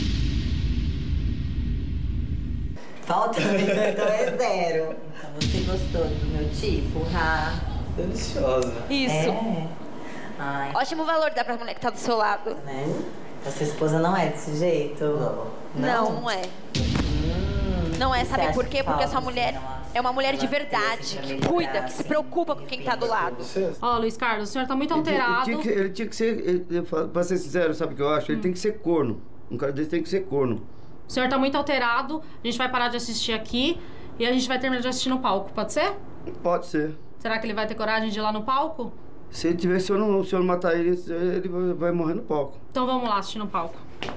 Falta mil, então é zero. Então você gostou do meu tipo, Rá? Deliciosa. Isso. É. Ai, Ótimo valor dá pra mulher que tá do seu lado. né? A sua esposa não é desse jeito? Não. Não, não é. Hum, Não é, você sabe acha por quê? que Porque falta, essa mulher assim, ela- é uma mulher de ela tem, verdade, assim, pra que melhorar, cuida, que se assim? preocupa com quem tá do lado. Você? Ó, Luiz Carlos, o senhor tá muito Ele tinha- alterado. Ele tinha, que, ele tinha que ser, ele- ele- pra ser sincero, sabe o que eu acho? Ele tem que ser corno. Um cara desse tem que ser corno. O senhor tá muito alterado. A gente vai parar de assistir aqui e a gente vai terminar de assistir no palco, pode ser? Pode ser. Será que ele vai ter coragem de ir lá no palco? Se ele tiver, se eu não, se eu não matar ele, ele vai, vai morrer no palco. Então vamos lá assistir no palco.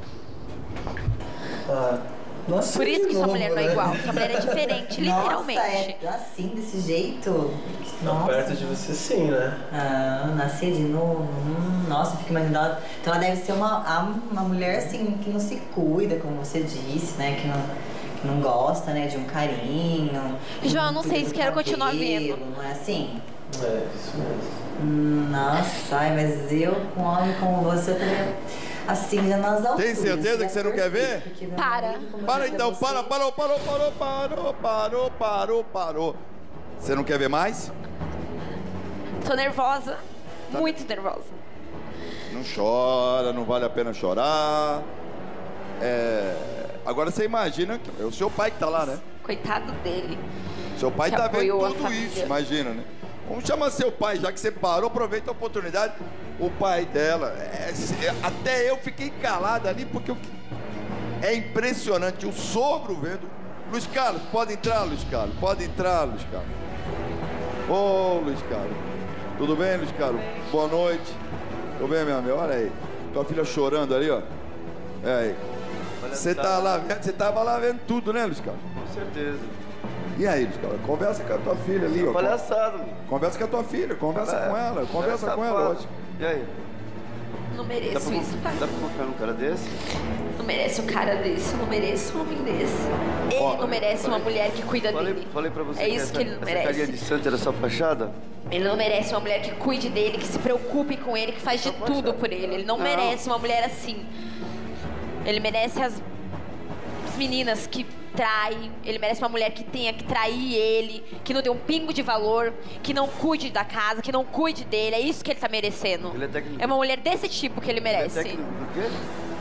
Ah, nossa, Por isso que sua novo, mulher não é né? igual. Sua mulher é diferente, literalmente. Nossa, é assim, desse jeito? Não, perto de você sim, né? Ah, nascer de novo. Hum, nossa, eu fico imaginando. ela- Então ela deve ser uma, a- uma mulher assim que não se cuida, como você disse, né? Que não, que não gosta, né, de um carinho. João, eu não cuida sei do se quero continuar cabelo, vendo. Não é assim? É, isso mesmo. Hum, nossa, ai, mas eu com um homem como você, eu teria assim, já nas alturas. Tem certeza que você não quer ver? Porque meu Para. marido, como eu Para disse a então, você- para, parou, parou, parou, parou, parou, parou, parou. Você não quer ver mais? Tô nervosa. Muito nervosa. Não chora, não vale a pena chorar. É... Agora você imagina que é o seu pai que tá lá, né? Coitado dele. Seu pai Que tá vendo apoiou a tudo família. isso, imagina, né? Vamos chamar seu pai, já que você parou, aproveita a oportunidade. O pai dela, é, é, até eu fiquei calado ali, porque eu, é impressionante. O sogro vendo. Luiz Carlos, pode entrar, Luiz Carlos, pode entrar, Luiz Carlos. Ô, Luiz Carlos, tudo bem, Luiz Carlos? Boa noite. Tudo bem, meu amigo? Olha aí, tua filha chorando ali, ó. É aí. Você tá lá vendo, você tava lá vendo tudo, né, Luiz Carlos? Com certeza. E aí, Luiz Carlos, conversa com a tua filha ali, ó. Palhaçada, mano. Conversa com a tua filha, conversa É, com ela, conversa é com ela, safado. ótimo. E aí? Não Dá mereço pra, isso, pai. dá pra confiar num cara desse? Não merece um cara desse, não merece um homem desse. Ele Ó, não merece uma mulher que cuida Falei, dele. falei pra você É que isso essa, que ele não essa carinha merece. de santo era só fachada? Ele não merece uma mulher que cuide dele, que se preocupe com ele, que faz de tudo por ele. Ele não, Não. merece uma mulher assim. Ele merece as, as meninas que traem. Ele merece uma mulher que tenha que trair ele, que não dê um pingo de valor, que não cuide da casa, que não cuide dele. É isso que ele tá merecendo. Ele é técnico. É uma mulher desse tipo que ele Ele é merece. técnico do quê?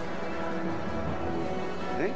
Hein?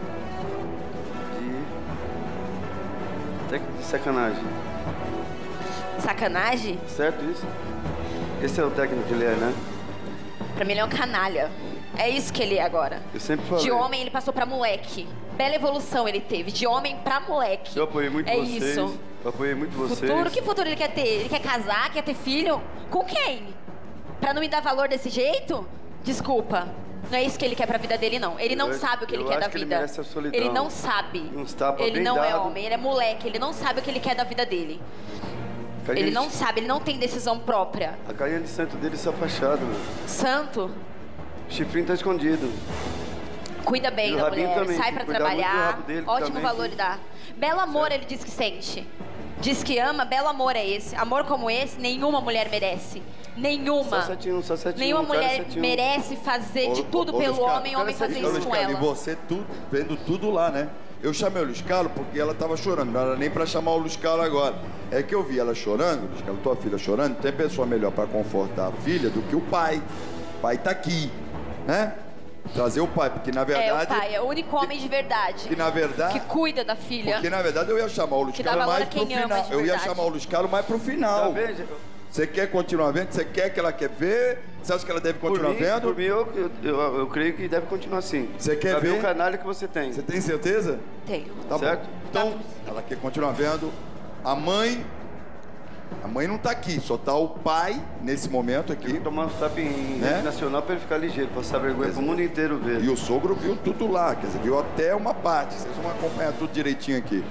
De... Técnico de sacanagem. Sacanagem? Certo isso? Esse é o técnico que ele é, né? Pra mim ele é um canalha. É isso que ele é agora. Eu sempre falei. De homem ele passou pra moleque. Bela evolução ele teve. De homem pra moleque. Eu apoiei muito é vocês. isso. Eu apoiei muito vocês. Futuro? Que futuro ele quer ter? Ele quer casar? Quer ter filho? Com quem? Pra não me dar valor desse jeito? Desculpa. Não é isso que ele quer pra vida dele, não. Ele não Eu- sabe o que ele eu quer acho da que ele vida. merece a solidão. Ele não sabe. Uns tapa Ele bem não é dado. homem, ele é moleque. Ele não sabe o que ele quer da vida dele. Carinha Ele de- não sabe, ele não tem decisão própria. A carinha de santo dele é só fachada, mano. Santo, O chifrinho tá escondido. cuida bem E o da rabinho mulher, também, sai tem pra que cuidar muito do trabalhar. rabo dele Ótimo também. valor ele dá. Belo amor ele diz que sente. Diz que ama, belo amor é esse. Amor como esse, nenhuma mulher merece. Nenhuma. Só sete um, só sete um, Nenhuma cara, mulher sete um. merece fazer de Ô, tudo ô, pelo Luiz Carlos, homem e o homem cara, fazer Ô, isso Luiz com Carlos, ela. E você tudo, vendo tudo lá, né? Eu chamei o Luiz Carlos porque ela tava chorando, não era nem pra chamar o Luiz Carlos agora. É que eu vi ela chorando, Luiz Carlos, tua filha chorando, tem pessoa melhor pra confortar a filha do que o pai. O pai tá aqui, né? Trazer o pai, porque na verdade... É, o pai, é o único homem de verdade. Que na verdade... Que cuida da filha. Porque na verdade eu ia chamar o Luiz Que dá Carlos valor mais a quem pro ama final. de Eu ia verdade. chamar o Luiz Carlos mais pro final. Você quer continuar vendo? Você quer que ela quer ver? Você acha que ela deve continuar por mim, vendo? Por mim, eu, eu, eu, eu creio que deve continuar assim. Você quer pra ver? ver o canalha que você tem. Você tem certeza? Tenho. Tá certo? bom. Então, ela quer continuar vendo. A mãe... A mãe não tá aqui, só tá o pai, nesse momento aqui. Tomando tapa em né? rede nacional pra ele ficar ligeiro, passar vergonha pro mundo inteiro ver. E o sogro viu tudo lá, quer dizer, viu até uma parte. Vocês vão acompanhar tudo direitinho aqui.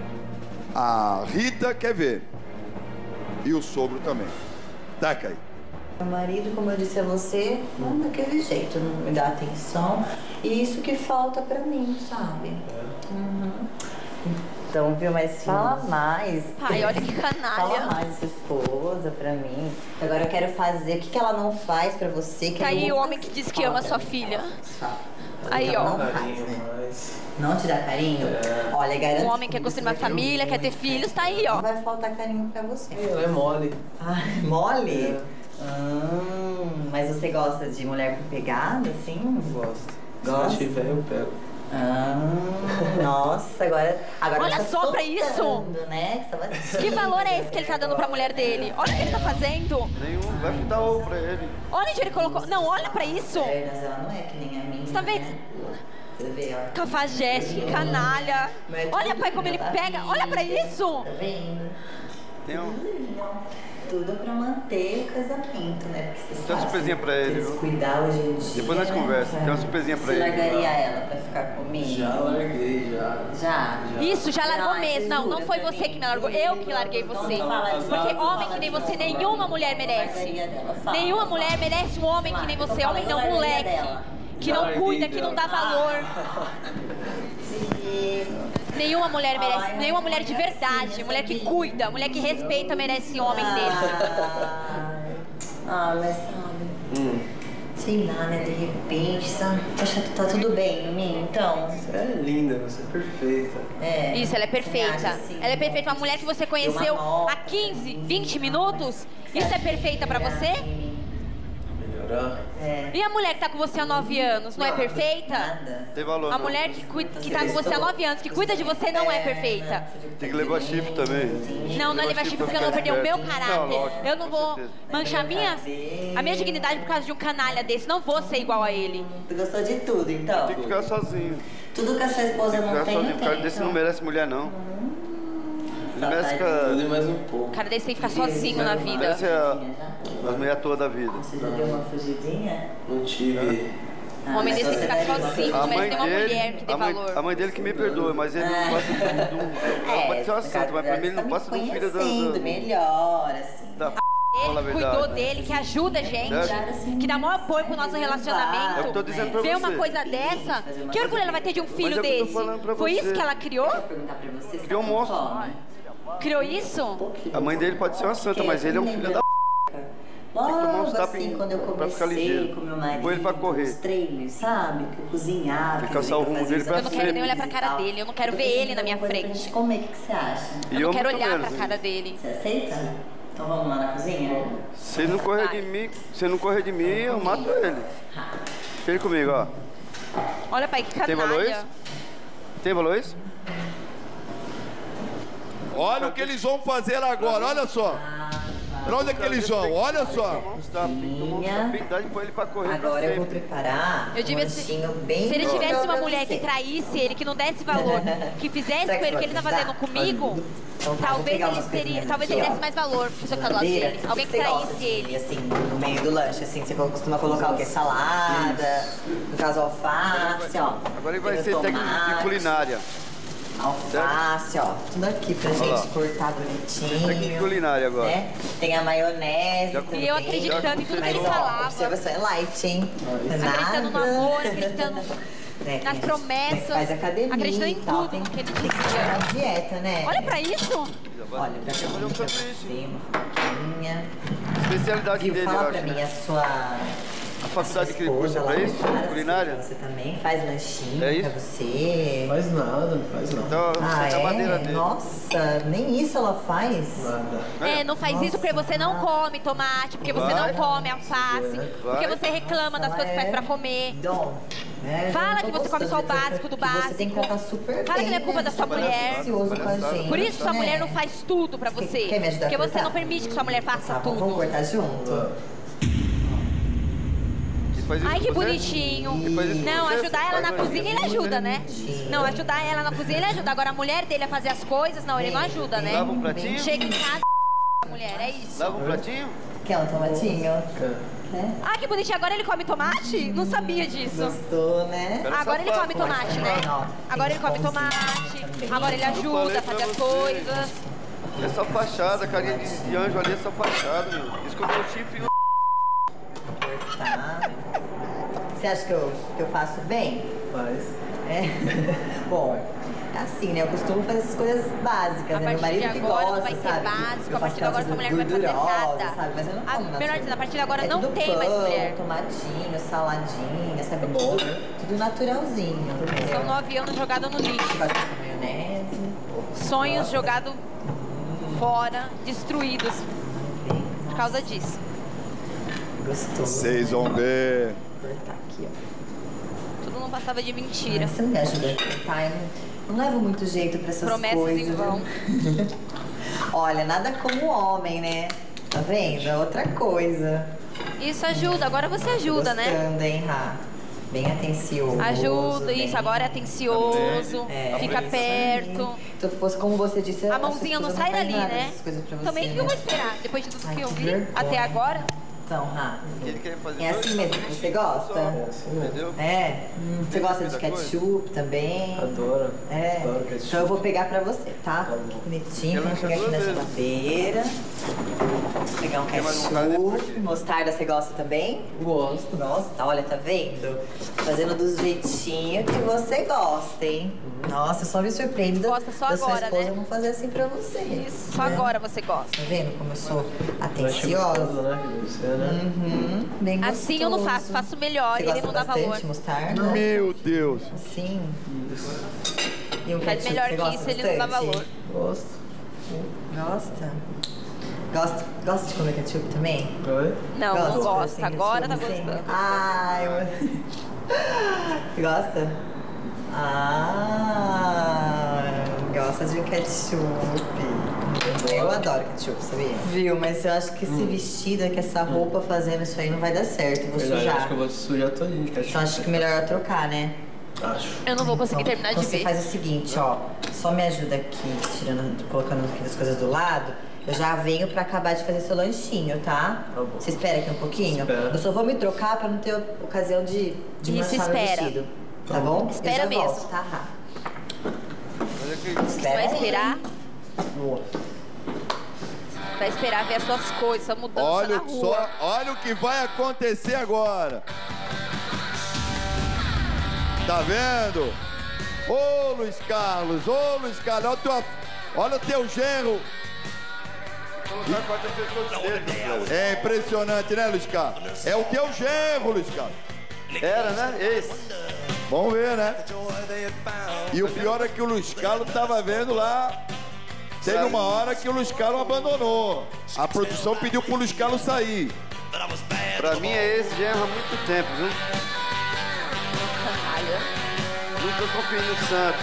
A Rita quer ver. E o sogro também. Taca aí. Meu marido, como eu disse a você, não é daquele jeito, não me dá atenção. E isso que falta pra mim, sabe? Uhum. Então, viu, mas fala mais. Ai, olha que canalha. Fala mais dessa esposa pra mim. Agora eu quero fazer. O que, que ela não faz pra você? Que Tá eu aí vou o homem que diz que ama sua filha. Aí, Ela ó. não faz, né? Não te dá carinho? Olha, garanto. Um homem que quer construir uma família, quer ter filhos, tá aí, ó. Não vai faltar carinho pra você. Ela é mole. Ai, mole? É. Hum, mas você gosta de mulher com pegada, assim? Gosto. Gosta? Se tiver, eu pego. Ah, nossa, agora... agora Olha tá só pra isso! soltando, né? Que, Que valor é esse que ele tá dando pra mulher dele? Olha o que ele tá fazendo. Nenhum, vai dar ovo pra ele. Olha onde ele colocou. Não, olha pra isso. Pernas, ela não é que nem a minha. Você tá vendo? Né? Você vê, ó. Cafajeste, que canalha. Olha, pai, como ele pega. Olha pra isso. Tá vendo? Tem um... Tudo pra manter o casamento, né? Porque Tem uma surpresinha pra ele, viu? Cuidar hoje em dia. Depois nós conversamos, tem uma surpresinha pra Você ele. largaria ela pra ficar comigo? Já larguei, já. Já? Isso, já largou Não, mesmo. Não, não foi você que me largou. Eu que larguei você. Porque homem que nem você, nenhuma mulher merece. Nenhuma mulher merece um homem que nem você. Homem não, moleque. Que não cuida, que não dá valor. Nenhuma mulher merece, nenhuma mulher de verdade, mulher que cuida, mulher que respeita merece homem desse. Ah, mas sabe, hum. sei lá, né, de repente, sabe, acha que tá tudo bem em mim, então. Você é linda, você é perfeita. É. Isso, ela é perfeita. Assim, ela é perfeita, uma mulher que você conheceu há quinze, vinte minutos, isso é perfeita pra você? Melhorar. É. E a mulher que tá com você há nove anos, não é perfeita? Nada. Tem valor, A não. mulher que, cuida, que tá com você há nove anos, que cuida de você, não é perfeita. Tem que levar chifre também. Não, não é levar chifre porque eu não vou perder o meu caráter. Não, lógico, Eu não com vou certeza. manchar minha, a minha dignidade por causa de um canalha desse. Não vou ser igual a ele. Tu gostou de tudo, então? Tem que ficar sozinho. Tudo que a sua esposa Tem que não ficar tem, sozinho. não O cara tem, desse então. não merece mulher, não. Ele merece ficar... Tudo e mais um pouco. O cara desse tem que ficar sozinho na vida. Merece a, as mulheres toda da vida. Você já deu uma fugidinha? Não tive. O homem desse tem que ficar sozinho, A não merece mãe ter uma dele, mulher que dê a mãe, valor. a mãe dele que me perdoa, mas ele não passa de um... Ela pode ser uma santa, mas pra mim ele não passa de um filho da... Conhecendo melhor, assim. da p... fala a Ele cuidou verdade. dele, que ajuda a gente, Certo? que dá maior apoio pro nosso É o que eu relacionamento. tô dizendo pra Ver você. uma coisa dessa, que orgulho ela vai ter de um filho Mas é o que eu tô desse? falando pra Foi você. isso que ela criou? Perguntar pra você se Criou um tá com monstro. fome. Criou isso? A mãe dele pode ser uma santa, mas ele é um filho da p... Logo Tem que tomar uns tapas assim, em- quando eu pra ficar comecei ligeiro. com meu marido, Põe ele pra correr. os trailers, sabe? Que eu cozinhava. Tem que que eu caçar o rumo fazia dele os pra Eu não quero nem olhar pra e cara tal. dele, eu não quero Eu ver pensei ele em na minha alguma coisa pra frente. gente comer, o que que você acha? E Eu não quero muito olhar menos, pra hein? cara dele. Você aceita? Então vamos lá na cozinha? Se ele não correr de mim, se ele não correr de mim, eu mato ele. Vem comigo, ó. Olha, pai, que Tem valor canalha. isso? Tem valor isso? Olha o que eles vão fazer agora, olha só. Pra onde é que eles vão? Olha só. Habilidade pra ele pra correr pra Agora eu vou sempre. preparar Eu devia um ser- lanchinho bem Se ele bom tivesse uma pra mulher que você. traísse ele, que não desse valor, que fizesse com ele o que ele tá fazendo comigo, Então, tá, vou talvez pegar ele umas teria, coisinhas talvez aqui, ele ó. desse mais valor pro seu caso Madeira, dele. Alguém o que você gosta traísse de, ele. assim, no meio do lanche, assim, você costuma colocar o quê? Salada, no caso alface, ó. Agora ele vai Tem ser o técnico de tomate, culinária. Alface, ó. Tudo aqui pra Olha gente lá. cortar Técnico de bonitinho. culinária agora. Né? Tem a maionese também. E eu acreditando em tudo que Mas, ele ó, falava. observação é light, hein? Acreditando no Nada. amor, acreditando né, nas tem- promessas. faz academia acreditando em e tal, tudo tem que ele tem que fazer uma dizia. dieta, né? Olha pra isso. Olha, pra você, uma fofoquinha. Especialidade Viu, dele, fala eu pra acho, mim, né? a sua... A faculdade que ele cursa esposa pra lá isso? faz Culinária? Você também faz lanchinho É isso? pra você? Faz nada, não faz nada. Então, Ah, você tá a madeira é? dele. Nossa, nem isso ela faz? Nada. É, não faz isso porque você não come tomate, porque você Vai. não come alface, porque você reclama das coisas que faz pra comer. Dom. né? Fala Eu que não tô você come só o gostando de básico do que Você tem que básico. tratar super Fala bem, que não é culpa né? da sua Super mulher. atencioso com a gente, Por isso que sua né? mulher não faz tudo pra você. Quer me ajudar a Porque você cortar? não permite que sua mulher faça Tá, vamos tudo. cortar junto? Ai, que bonitinho. Não, ajudar ela na cozinha ele ajuda, né? Não, ajudar ela na cozinha ele ajuda. Agora a mulher dele a fazer as coisas, não, ele não ajuda, né? Lava um pratinho? Chega em casa, a mulher, é isso. Lava um pratinho? Quer um tomatinho? Quer? Ah, que bonitinho. Agora ele come tomate? Não sabia disso. Gostou, né? Agora ele come tomate, né? Agora ele come tomate. Agora ele ajuda a fazer as coisas. É só fachada, carinha de, de anjo ali é só fachada, meu. Escondeu o chifre e o... Tá. Você acha que eu, que eu faço bem? Faz. É? Bom, é assim, né? Eu costumo fazer essas coisas básicas, A né? Meu partir de marido que agora gosta, não vai ser sabe? básico, Eu a partir de agora sua mulher não vai fazer gordurosa, nada. sabe? Mas eu não A- como nada. melhor dizendo, a partir de agora É não tudo tem mais pão, mulher. tomatinho, saladinha, sabe? Tudo, tudo naturalzinho. São nove anos jogados no lixo. Maionese. Sonhos jogados fora, destruídos. Por causa disso. Gostoso. Vocês vão ver. Vou cortar aqui, ó. Tudo não passava de mentira. Você não me ajuda a cortar? Eu não, não levo muito jeito pra essas Promessas coisas. em vão. viu? Olha, nada como homem, né? Tá vendo? É outra coisa. Isso ajuda, agora você ajuda, né? Gostando, hein, Rá? Bem atencioso. Ajuda, bem- isso, agora é atencioso, É, fica isso perto. aí. Se eu fosse como você disse, A a mãozinha sua não esposa sai faz dali, nada né? dessas coisas pra você, Também que né? eu vou esperar, depois de tudo Ai, que eu que vi vergonha. até agora. Então, Rá, Ele quer fazer é assim mesmo que você gosta? É assim mesmo. Entendeu? É? Hum, você gosta de ketchup também? Adoro. É. Adoro ketchup. Então eu vou pegar pra você, tá? Bonitinho, vou pegar aqui na geladeira. Vou pegar um ketchup. Mostarda você gosta também? Gosto. Nossa, olha, tá vendo? Fazendo do jeitinho que você gosta, hein? Nossa, eu só me surpreendo da, Gosta só da sua agora, esposa né? não fazer assim pra você. Isso, só né? agora você gosta. Tá vendo como eu sou Lanche atenciosa? gostoso, né? que Você, né? Uhum, bem Assim eu não gostoso. faço, faço melhor Você e ele gosta não dá bastante valor. de mostarda? Meu Deus. Sim. E um Faz ketchup, melhor você que gosta isso, ele não dá bastante? valor. Gosto. Gosta? Gosta, gosta de comer ketchup também? Oi? Não, Gosta não de gosta. assim, Agora tá ketchup, assim? gostando. Ai, eu... Gosta? Ah, gosta de ketchup. Eu adoro ketchup, sabia? Viu, mas eu acho que esse Hum. vestido, que essa roupa fazendo isso aí não vai dar certo. Vou Verdade, sujar. acho que eu vou sujar todinho de ketchup. Então acho que melhor eu trocar, né? Acho. Eu não vou conseguir Então, terminar de você ver. faz o seguinte, ó. Só me ajuda aqui, tirando, colocando aqui as coisas do lado. Eu já venho pra acabar de fazer seu lanchinho, tá? Tá bom. Você espera aqui um pouquinho? Espero. Eu só vou me trocar pra não ter ocasião de, de Isso, manchar meu espera. vestido. Tá bom? Espera eu já mesmo. Volto, tá, Rá? Olha aqui. Você vai esperar, Boa. vai esperar ver as suas coisas, sua mudança Olha, na o- rua. só, olha o que vai acontecer agora. Tá vendo? Ô Luiz Carlos, ô Luiz Carlos, olha o teu, olha o teu genro. Colocar quatro pessoas dentro, velho. É impressionante, né, Luiz Carlos? É o teu genro, Luiz Carlos. Era, né? Esse. Vamos ver, né? E o pior é que o Luiz Carlos tava vendo lá. Teve uma hora que o Luiz Carlos abandonou. A produção pediu pro Luiz Carlos sair. Pra mim é esse genro há muito tempo, viu? Canalha. Nunca confiei no santo.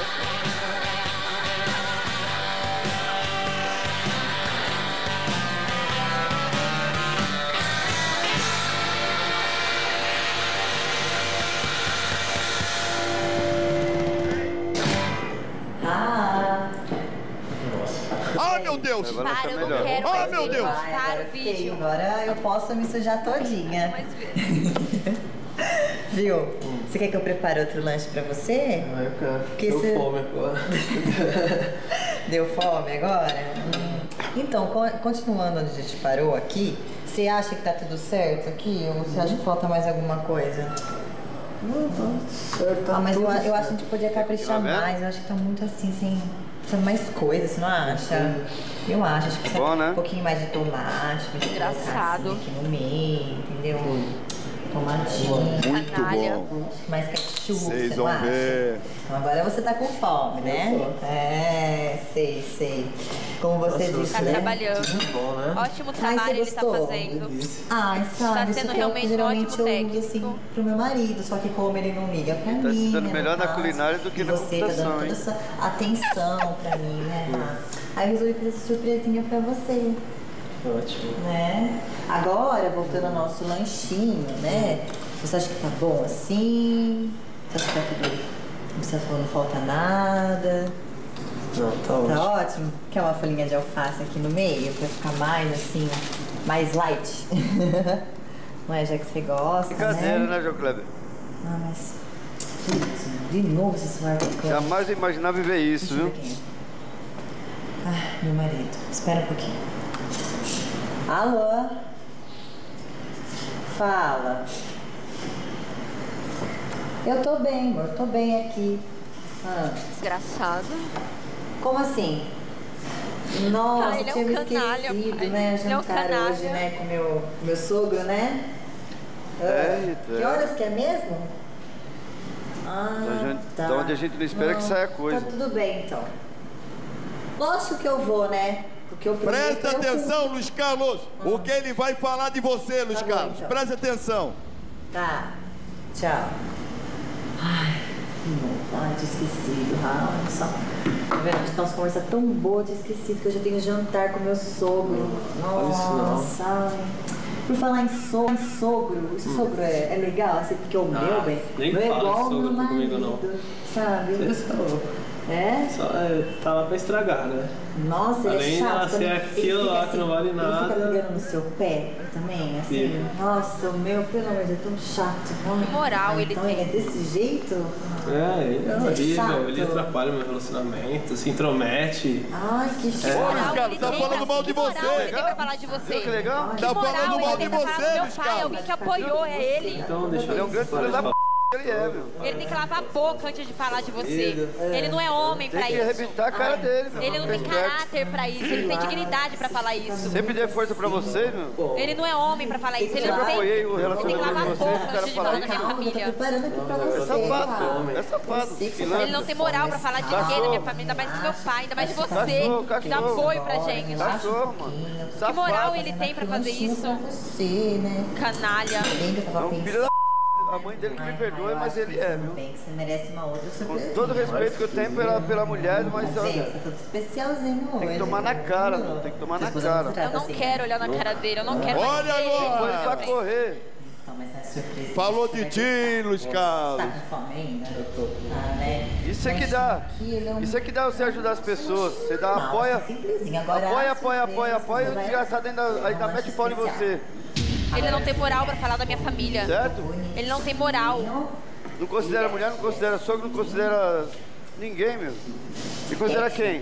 Ah, Ai, meu Deus! Agora vai Para, ser eu não melhor. quero Ah, mais meu ver. Deus. ai, Para agora o eu fiquei. vídeo. Agora eu posso me sujar todinha. Mais ver. Viu? Você quer que eu prepare outro lanche pra você? Vai, cara. Que Deu cê- fome agora. Deu fome agora? Hum. Então, co- continuando onde a gente parou aqui, você acha que tá tudo certo aqui? Ou você acha que falta mais alguma coisa? Não, tá certo. Ah, mas eu, tudo eu acho que a certo. gente podia caprichar Tá vendo? mais. Eu acho que tá muito assim, sem... Precisa mais coisas, você não acha? Eu acho, acho que precisa Bom, né? um pouquinho mais de tomate. pra gente Engraçado. colocar assim aqui no meio, entendeu? Tomatinho. Muito Canalha. bom. Mais ketchup, Vocês você vão não acha? ver. Então agora você tá com fome, né? É, sei, sei. Como você Nossa, disse, Tá né? trabalhando. Muito bom, né? Ótimo Ai, trabalho você ele tá gostou? fazendo. Ai, sabe, Tá isso sendo que realmente eu, um geralmente ótimo eu ligo assim pro meu marido, só que como ele não liga pra Tá mim, se dando né, melhor no na caso, culinária do que e na você tá computação, dando toda hein? essa atenção pra mim, né, Rá? Aí eu resolvi fazer essa surpresinha pra você, Ótimo. né? Agora, voltando ao nosso lanchinho, né? Você acha que tá bom assim? Você acha que tá tudo... Você falou, não falta nada? Não, tá ótimo. Tá ótimo? Quer uma folhinha de alface aqui no meio pra ficar mais assim, mais light? Não é? Já que você gosta, Brincadeira, né? né, João Kleber? Ah, mas... Putz, de novo esse celular tocando. Jamais ia imaginar viver isso, viu? Ah, meu marido. Espera um pouquinho. Alô? Fala. Eu tô bem, amor. Tô bem aqui. Ah. Desgraçado. Como assim? Nossa, Ah, ele é tinha um me canalha, esquecido, pai. né? Ele é um Jantar canalha. hoje, né? Com meu, meu sogro, né? Ah, É, que é. horas que é mesmo? Ah, Da gente- tá. da onde a gente não espera que saia coisa. Tá tudo bem, então. Lógico que eu vou, né? Porque eu prometo, Presta eu atenção, Luiz Carlos. O que ele vai falar de você, Luiz Tá bom, Carlos. então. Presta atenção. Tá. Tchau. Ai, de novo. Ai, tinha esquecido. Ai, só... Tá vendo? A gente tá uma conversa tão boa, tinha esquecido que eu já tenho jantar com meu sogro. Olha isso não. Nossa, ai. Por falar em, so... em sogro, esse sogro é, é legal, assim, porque o Ah, meu, bem, nem não é fala igual de ao meu sogro comigo, marido, não. sabe? Você é louco. É? Só é, tá lá pra estragar, né? Nossa, ele Além é de chato. ela ser quando ele aquilo fica lá assim, que não vale Ele nada. fica ligando no seu pé também, assim. Fica. Nossa, o meu, pelo amor de Deus, é tão chato. Que moral ele então, tem. ele é desse jeito? É, ele é Ele é horrível, chato. ele atrapalha o meu relacionamento, se intromete. Ai, que chato. É. Ô, Luiz Moral Carlos, ele tá tem falando pra- mal de que moral você. ele tem pra falar de você? Viu que legal? Que Tá moral falando mal ele de tem pra falar você, do meu Luiz pai? Carlos. Alguém que apoiou, é ele. Então deixa Ele é um grande filho da p... ele é, meu. Ele tem que lavar a boca antes de falar de você. Ele- Ele não é homem Tem pra que isso. arrebentar a cara dele, meu. Ele não tem Fica esperto. caráter pra isso, ele não tem dignidade pra falar isso. Sempre dê força pra vocês, meu. Ele não é homem pra falar isso, ele Sempre não tem. apoiei o Ele tem que relacionamento lavar de a vocês, boca o cara antes de falar falar da minha isso. família. Preparando aqui pra você. É safado, cara. é safado. Eu sei que você Pilantra. Ele não tem moral pra falar de ninguém da minha família, ainda mais do meu pai, ainda mais de você. Cachorro, Dá cachorro. apoio pra gente. Cachorro, mano. Que moral ele tem pra fazer isso? Você, né? Canalha. Bem que eu É tava um filho da p... A mãe dele que me perdoe, mas ele é, viu? bem que você merece uma outra Com surpresa. todo o respeito que eu tenho pela, pela mulher, mas Bem, olha, você tá todo especialzinho hoje. tem que tomar na cara, meu. Tem que tomar na cara. Eu não quero olhar na cara dele, eu não quero mais Olha ver ele. agora. Põe pra correr. Então, mas é surpresa. Falou de ti, Luiz Tá Carlos. com fome ainda? Eu tô. Tá, né? Isso é que dá. Aqui ele é um... Isso é que dá você ajudar as pessoas. Você dá Nossa, apoia, simplesinho. Agora, apoia, a apoia, apoia, surpresa, apoia, e o você vai- desgraçado ainda, ainda mete pau em você. Ele não tem moral pra falar da minha família. Certo? Ele não tem moral. Não considera mulher, não considera sogro, não considera ninguém, meu. E considera quem?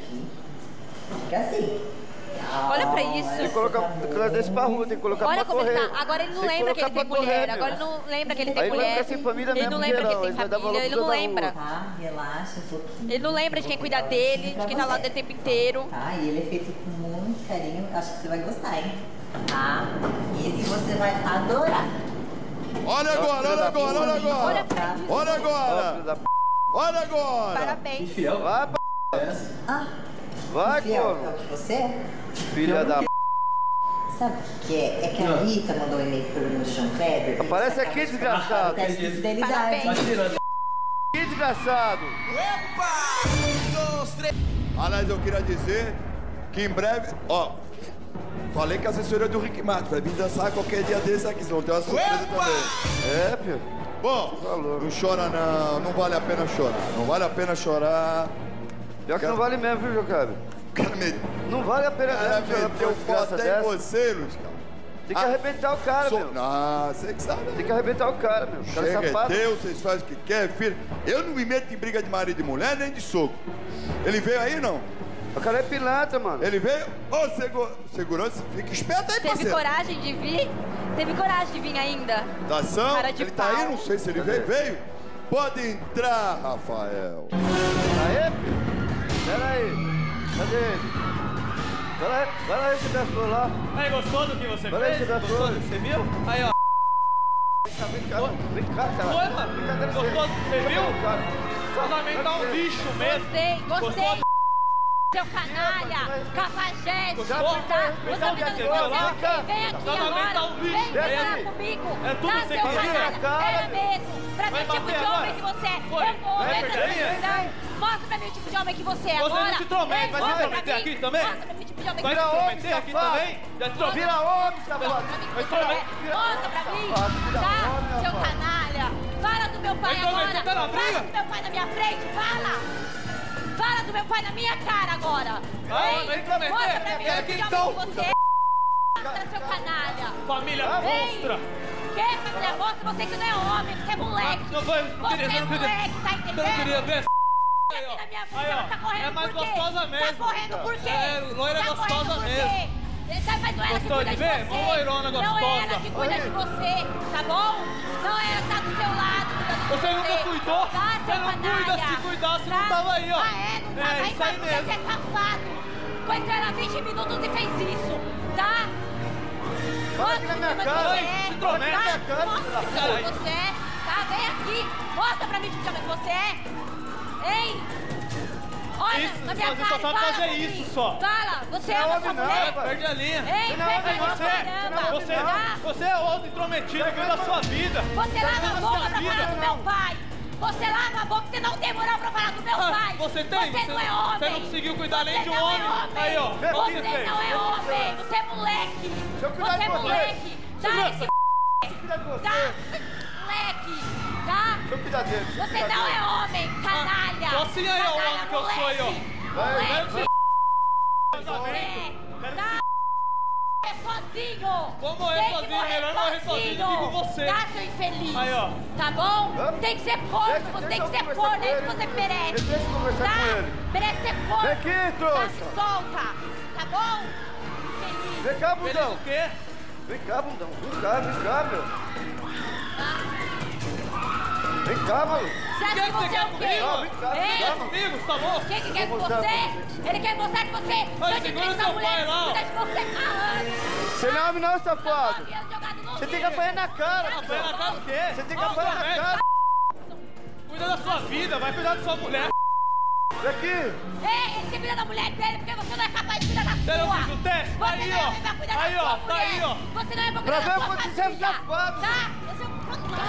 Fica assim. Olha pra Tem que isso. colocar ela desse pra rua, tem que colocar Olha pra como ele correr. tá. Agora ele não Tem que lembra que ele colocar tem pra correr, mulher. meu. Agora ele não lembra que ele tem Aí vai mulher. ficar sem família Ele mesmo, não lembra que geral, ele aí tem vai dar família. valor Ele pra não toda a lembra. Tá, relaxa um pouquinho. Ele não lembra de quem cuida dele, de quem tá lá o tempo inteiro. Tá, e ele é feito com muito carinho. Acho que você vai gostar, hein? Tá? Esse você vai adorar. Olha agora, olha agora, olha agora. Olha pra isso. Olha agora. Filho da p... Olha agora. Parabéns. Infiel. Vai, p... Ah, Vai, fiel, é pô. o que você é? Filha da p... Sabe o que é? É que a Rita mandou um e-mail pro meu João Kleber. Aparece aqui, desgraçado. Teste de fidelidade. Parabéns. Que desgraçado. Aliás, eu queria dizer que em breve, ó, falei que a assessoria do Rick Martin vai vir dançar qualquer dia desse aqui, senão tem uma surpresa também. É, filho. Bom, não chora não, não vale a pena chorar, não vale a pena chorar. Pior que não vale mesmo, viu, Jocário? Cara, me... Não vale a pena cara mesmo chorar por meteu uma desgraça foto em dessa. você, Luiz Carlos. Tem que Ah, arrebentar o cara, sou- meu. Ah, você que sabe. Tem que arrebentar o cara, meu. O cara é Chega, é safado. teu, vocês fazem o que quer, filho. Eu não me meto em briga de marido e mulher, nem de soco. Ele veio aí, não? O cara é pilantra, mano. Ele veio? Ô, segu... segurança, fica esperto aí, Teve parceiro. coragem de vir? Teve coragem de vir ainda. Dação, Cara de ele tá aí? pau. Não sei se ele veio. Veio? Pode entrar, Rafael. Aê, filho. Pera aí. Cadê ele? Vai lá, vai lá esse garçom lá. Aí, gostou do que você Vai lá fez? esse garçom. Gostou do que você viu? Aí, ó. Vem cá, vem cá, vem cá, cara. Foi, mano? Brincadeira Gostou? séria. Você viu? Cara. Casamento tá um lixo mesmo. Gostei, gostei. Gostou? Seu canalha, cafajeste, Gostou? tá? Você Então, tá me você dando viu lá? você, vem aqui Casamento tá agora, um lixo. vem Vem falar aqui. comigo, É tudo tá, você seu que vira canalha, a cara, é meu. mesmo, pra mim Vai o tipo bater de agora. homem que você é, Foi. eu vou Vai ver perder, essa hein? visão, mostra pra mim o tipo de homem que você é Você agora, não se intromete, Vem, vai se mostra pra intrometer mim. aqui também? Mostra pra mim o tipo de homem que Vai você se é. intrometer aqui também? Já se intrometer? Vira homem, safado. Vai se intrometer. Mostra pra mim, tá, seu canalha, fala do meu pai Vai intrometer, agora, tá na fala briga? do meu pai na minha frente, fala, fala do meu pai na minha cara agora, Ah, vai intrometer? mostra pra mim Quer o que tipo de então? homem que você é. Mostra, seu canalha. Família Vem. monstra. Que família monstra? Você que não é homem, você é moleque. Não foi, não Você queria, é não queria. moleque, tá Eu não entendendo? queria ver. Aqui na minha frente, Aí, ó. ela tá correndo É mais por quê? gostosa mesmo. Tá correndo por quê? É, loira tá gostosa correndo por mesmo. quê? Tá, mas não é ela que Gostou cuida de de ver? você. Uma loirona Não é gostosa. ela que cuida de você, tá bom? Não é ela que tá do seu lado, cuidando de Você nunca cuidou? Tá, Você seu não cuida, canalha. se cuidasse, Tá? não tava aí, ó. Ah, é? Não tava É, aí, isso aí mas mesmo. você é safado. Coitou ela vinte minutos e fez isso, tá? Fala aqui na minha Mostra cara. o que Oi, você é, se intromete tá? na minha cara, Mostra o que caralho. você é, tá? Vem aqui, mostra pra mim o que homem que você é. Hein? Olha, Isso, na minha você cara, só sabe fala fazer pra mim. isso só. Fala, você Não é é uma homem sua não, mulher. rapaz. Perde a linha. Ei, Você não é vem homem pra não, mim, Você, caramba. você, Tá? você é outro intrometido, cuida da sua vida. Você lava a Cuida da boca sua pra vida. falar do meu pai. Você lava a boca, você não tem moral pra falar do meu Ah, pai. você tem? Você não é homem. Você não conseguiu cuidar nem Você de um não é homem. Aí, ó. Você Olha o que fez. não é homem. Você é moleque. eu cuidar Você de é você. moleque. Tá, Segura esse Cuida de você. tá? Moleque. Tá? Deixa eu cuidar dele. deixa eu Você cuidar não dele. é homem. Canalha. Só assim aí, ó, o Canalha, homem que eu sou aí, ó. moleque. Vai, Moleque. Casamento. Você tá? É sozinho! Vou morrer Tem que sozinho, morrer melhor morrer sozinho do que com você. Tá, seu infeliz! Aí, ó. Tá bom? Vamos? Tem que ser corno, Deixa- você deixa tem eu que ser conversar corno, com é isso ele. que você merece! Deixa eu conversar tá? com ele. Merece ser corno! Vem aqui, Tá, trouxa. se solta! Tá bom? Infeliz! Vem cá, Feliz bundão. o quê? Vem cá, bundão. Vem cá, vem cá, meu. Tá? Vem cá, mano. Você acha que Quer que você é o você quê? quer comigo? Vem cá, Ei, vem cá, Quer comigo? Você tá louco? o que que quer com Vou mostrar pra você? Ele quer mostrar que você... Vai, eu te segura fiz seu essa mulher, pai lá, ó. cuida de você há anos! Você não é homem não, safado. Novinha jogado no Você tem que rio. apanhar na cara. Não, Apanha na cara do quê? Você tem que Ó, apanhar na velho. cara. Cuida da sua vida, vai cuidar da sua mulher. Vem aqui. Ei, ele se cuida da mulher dele porque você não é capaz de cuidar da Você não sua. fez o teste? Você Aí, não é ó. homem pra cuidar Aí, da ó, sua tá mulher. aí, ó. Você não é pra Pra cuidar ver da o sua quanto você é família. safado. Tá? Esse é um...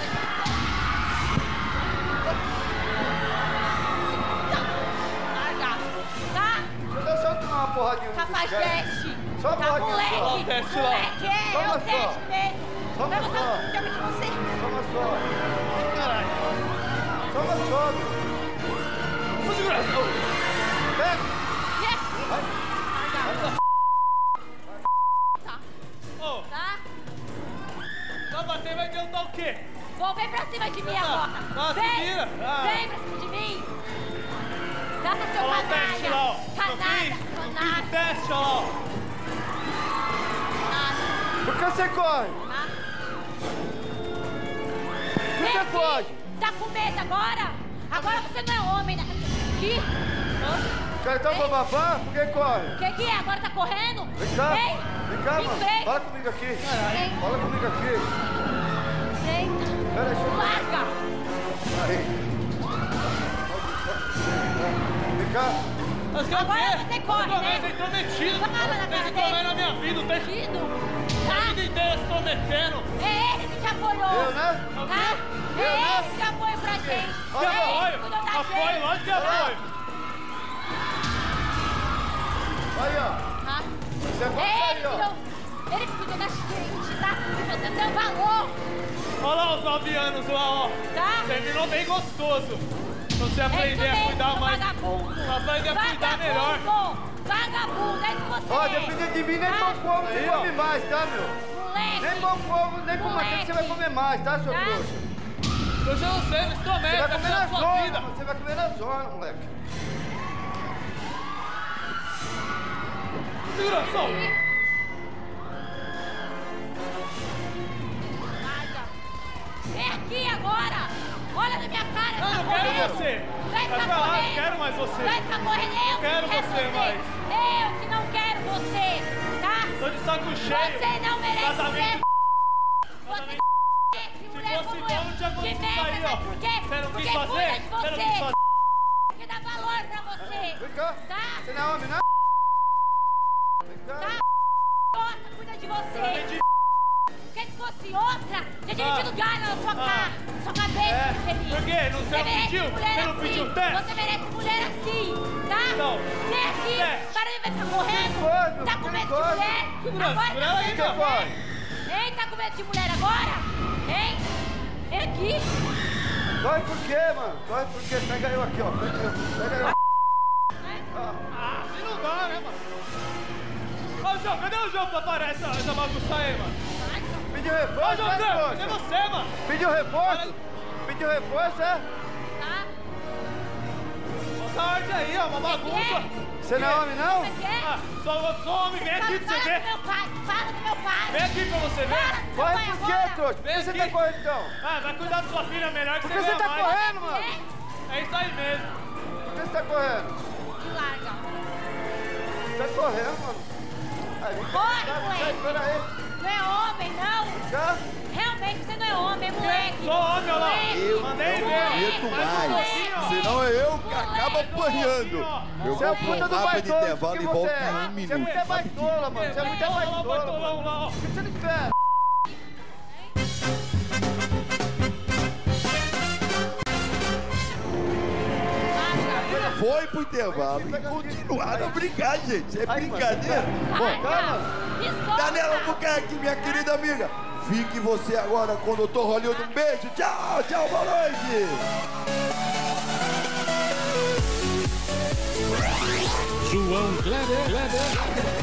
Larga. Tá? Deixa eu só tomar uma porradinha. no Cafajeste. Só uma Tá, porradinha moleque. só. Só o teste lá. Moleque, é, Só é uma o teste só. mesmo. Só uma Vai mostrar só. o que eu de você. Só uma só. Caralho. Só uma só, meu. Vou segurar. Pega. Yes. Vai. Tá. Ô, Tá? vai bater, vai adiantar o quê? Vou, vem pra cima de mim agora. Ah, se Vem, vira. Ah. vem pra cima de mim. Dá pra seu Olha lá o teste lá, ó. canalha. Eu Canalha, fiz, eu fiz o canalha. teste, ó lá, ó. Por que você corre? Tá? Por que você foge? Tá com medo agora? Agora você não é homem. né? Que? Quer então pra babá? Por que corre? O que que é? Agora tá correndo? Vem cá. Vem. Vem cá, Vem, mano. vem. Fala comigo aqui. Vem. Fala comigo aqui. Vem. Pera aí, deixa eu... Larga. Aí. Vem cá. Mas que é o Agora quê? você corre, Você né? é intrometido. Fala na Você cara se intromete dele. na minha vida, não tem... Bandido. A Tá? vida inteira se intrometendo. É ele que te apoiou. Eu, né? Tá? Eu, É né? ele que apoia pra gente. Que É ele que apoio? cuidou da Apoio, gente. lógico que é apoio. Aí, ó. Tá? Você É gosta ele aí, que ó. cuidou. Ele que cuidou da gente, tá? E você não deu valor. Olha lá os nove anos lá, ó. Tá? Terminou bem gostoso. Pra você É isso aprender a mesmo, cuidar seu mais. vagabundo. Pra aprender a cuidar melhor. Vagabundo. Vagabundo, é isso que você Ó, é. depender de mim, nem Tá? pão com ovo Aí, você ó. come mais, tá, meu? Moleque. Nem pão com ovo, nem com manteiga você vai comer mais, tá, seu Tá? trouxa? Eu já não sei, não se Você intromete, vai vai comer cuidar na da sua zona, vida. mano. Você vai comer na zona, moleque. Segura, só. Vem aqui agora. Olha na minha cara. Não, eu quero você. Vai Vai ficar pra lá, correndo. não quero mais você. Vai ficar correndo. Eu Quero que não você mais. Eu que não quero você, tá? Tô de saco cheio. Você não merece Casamento. ser. Você não merece mulher fosse como bom, eu. não tinha Que acontecido merda, isso aí, ó. sabe por quê? Você não Porque quis fazer? cuida de Você não você. quis fazer. Que dá valor pra você. Tá? Você não é homem, não? Tá? Outra cuida de você. Porque se fosse outra, tinha dividido Ah. galho na sua cara, sua cabeça, É, infeliz. por quê? Não- você não merece pediu? mulher Você não assim. pediu o teste? Você merece mulher assim, tá? Então, Vem aqui, teste. para de vai ficar correndo. Quando? Tá com medo de Quando? mulher? Segurança, Agora segura tá com aí, medo de meu mulher? Hein? Tá com medo de mulher agora? Hein? Vem aqui. Corre por quê, mano? Corre por quê? Pega eu aqui, ó. Pega eu. Pega eu. Ah, assim não dá, né, mano? Ô, João, cadê o João pra parar essa, essa bagunça aí, mano? Pediu reforço, Ô, João, né, cadê trouxa? você, mano? Pediu reforço? Pediu reforço, é? Tá? Essa ordem aí, ó, uma bagunça. Você não é homem, não? Ah, sou, sou homem, vem aqui pra você Fala ver. do meu pai, fala do meu pai. Vem aqui pra você ver. Fala do meu Corre pai por quê, agora. trouxa? Por Vem que você aqui. tá correndo, então? Ah, vai cuidar da sua filha melhor que Por você que você ganha tá mais. correndo, mano? É isso aí mesmo. Por que você tá correndo? Me larga. Você tá correndo, mano. Aí, vem cá, Corre, vem cá, moleque. Pera aí. Não é homem, não. Já? Realmente você não é homem, é moleque. Sou homem, olha lá. Moleque. Eu Mandei não ver. aguento Mais um mais. pouquinho, ó. Senão é eu que acabo apanhando. Eu Você é vou a pra puta um do mapa de baitola intervalo que e você volto é. em um Você é minuto. muita baitola, mano. Você é muita Olha lá, olha lá, baitola, baitolão mano. lá, ó. Por que você não espera? Foi pro intervalo e continuaram a brigar, gente. É brincadeira. Bom, Daniela Albuquerque, minha querida amiga. Fique você agora com o doutor Hollywood. Um beijo. Tchau, tchau, boa noite. João Kleber. Kleber.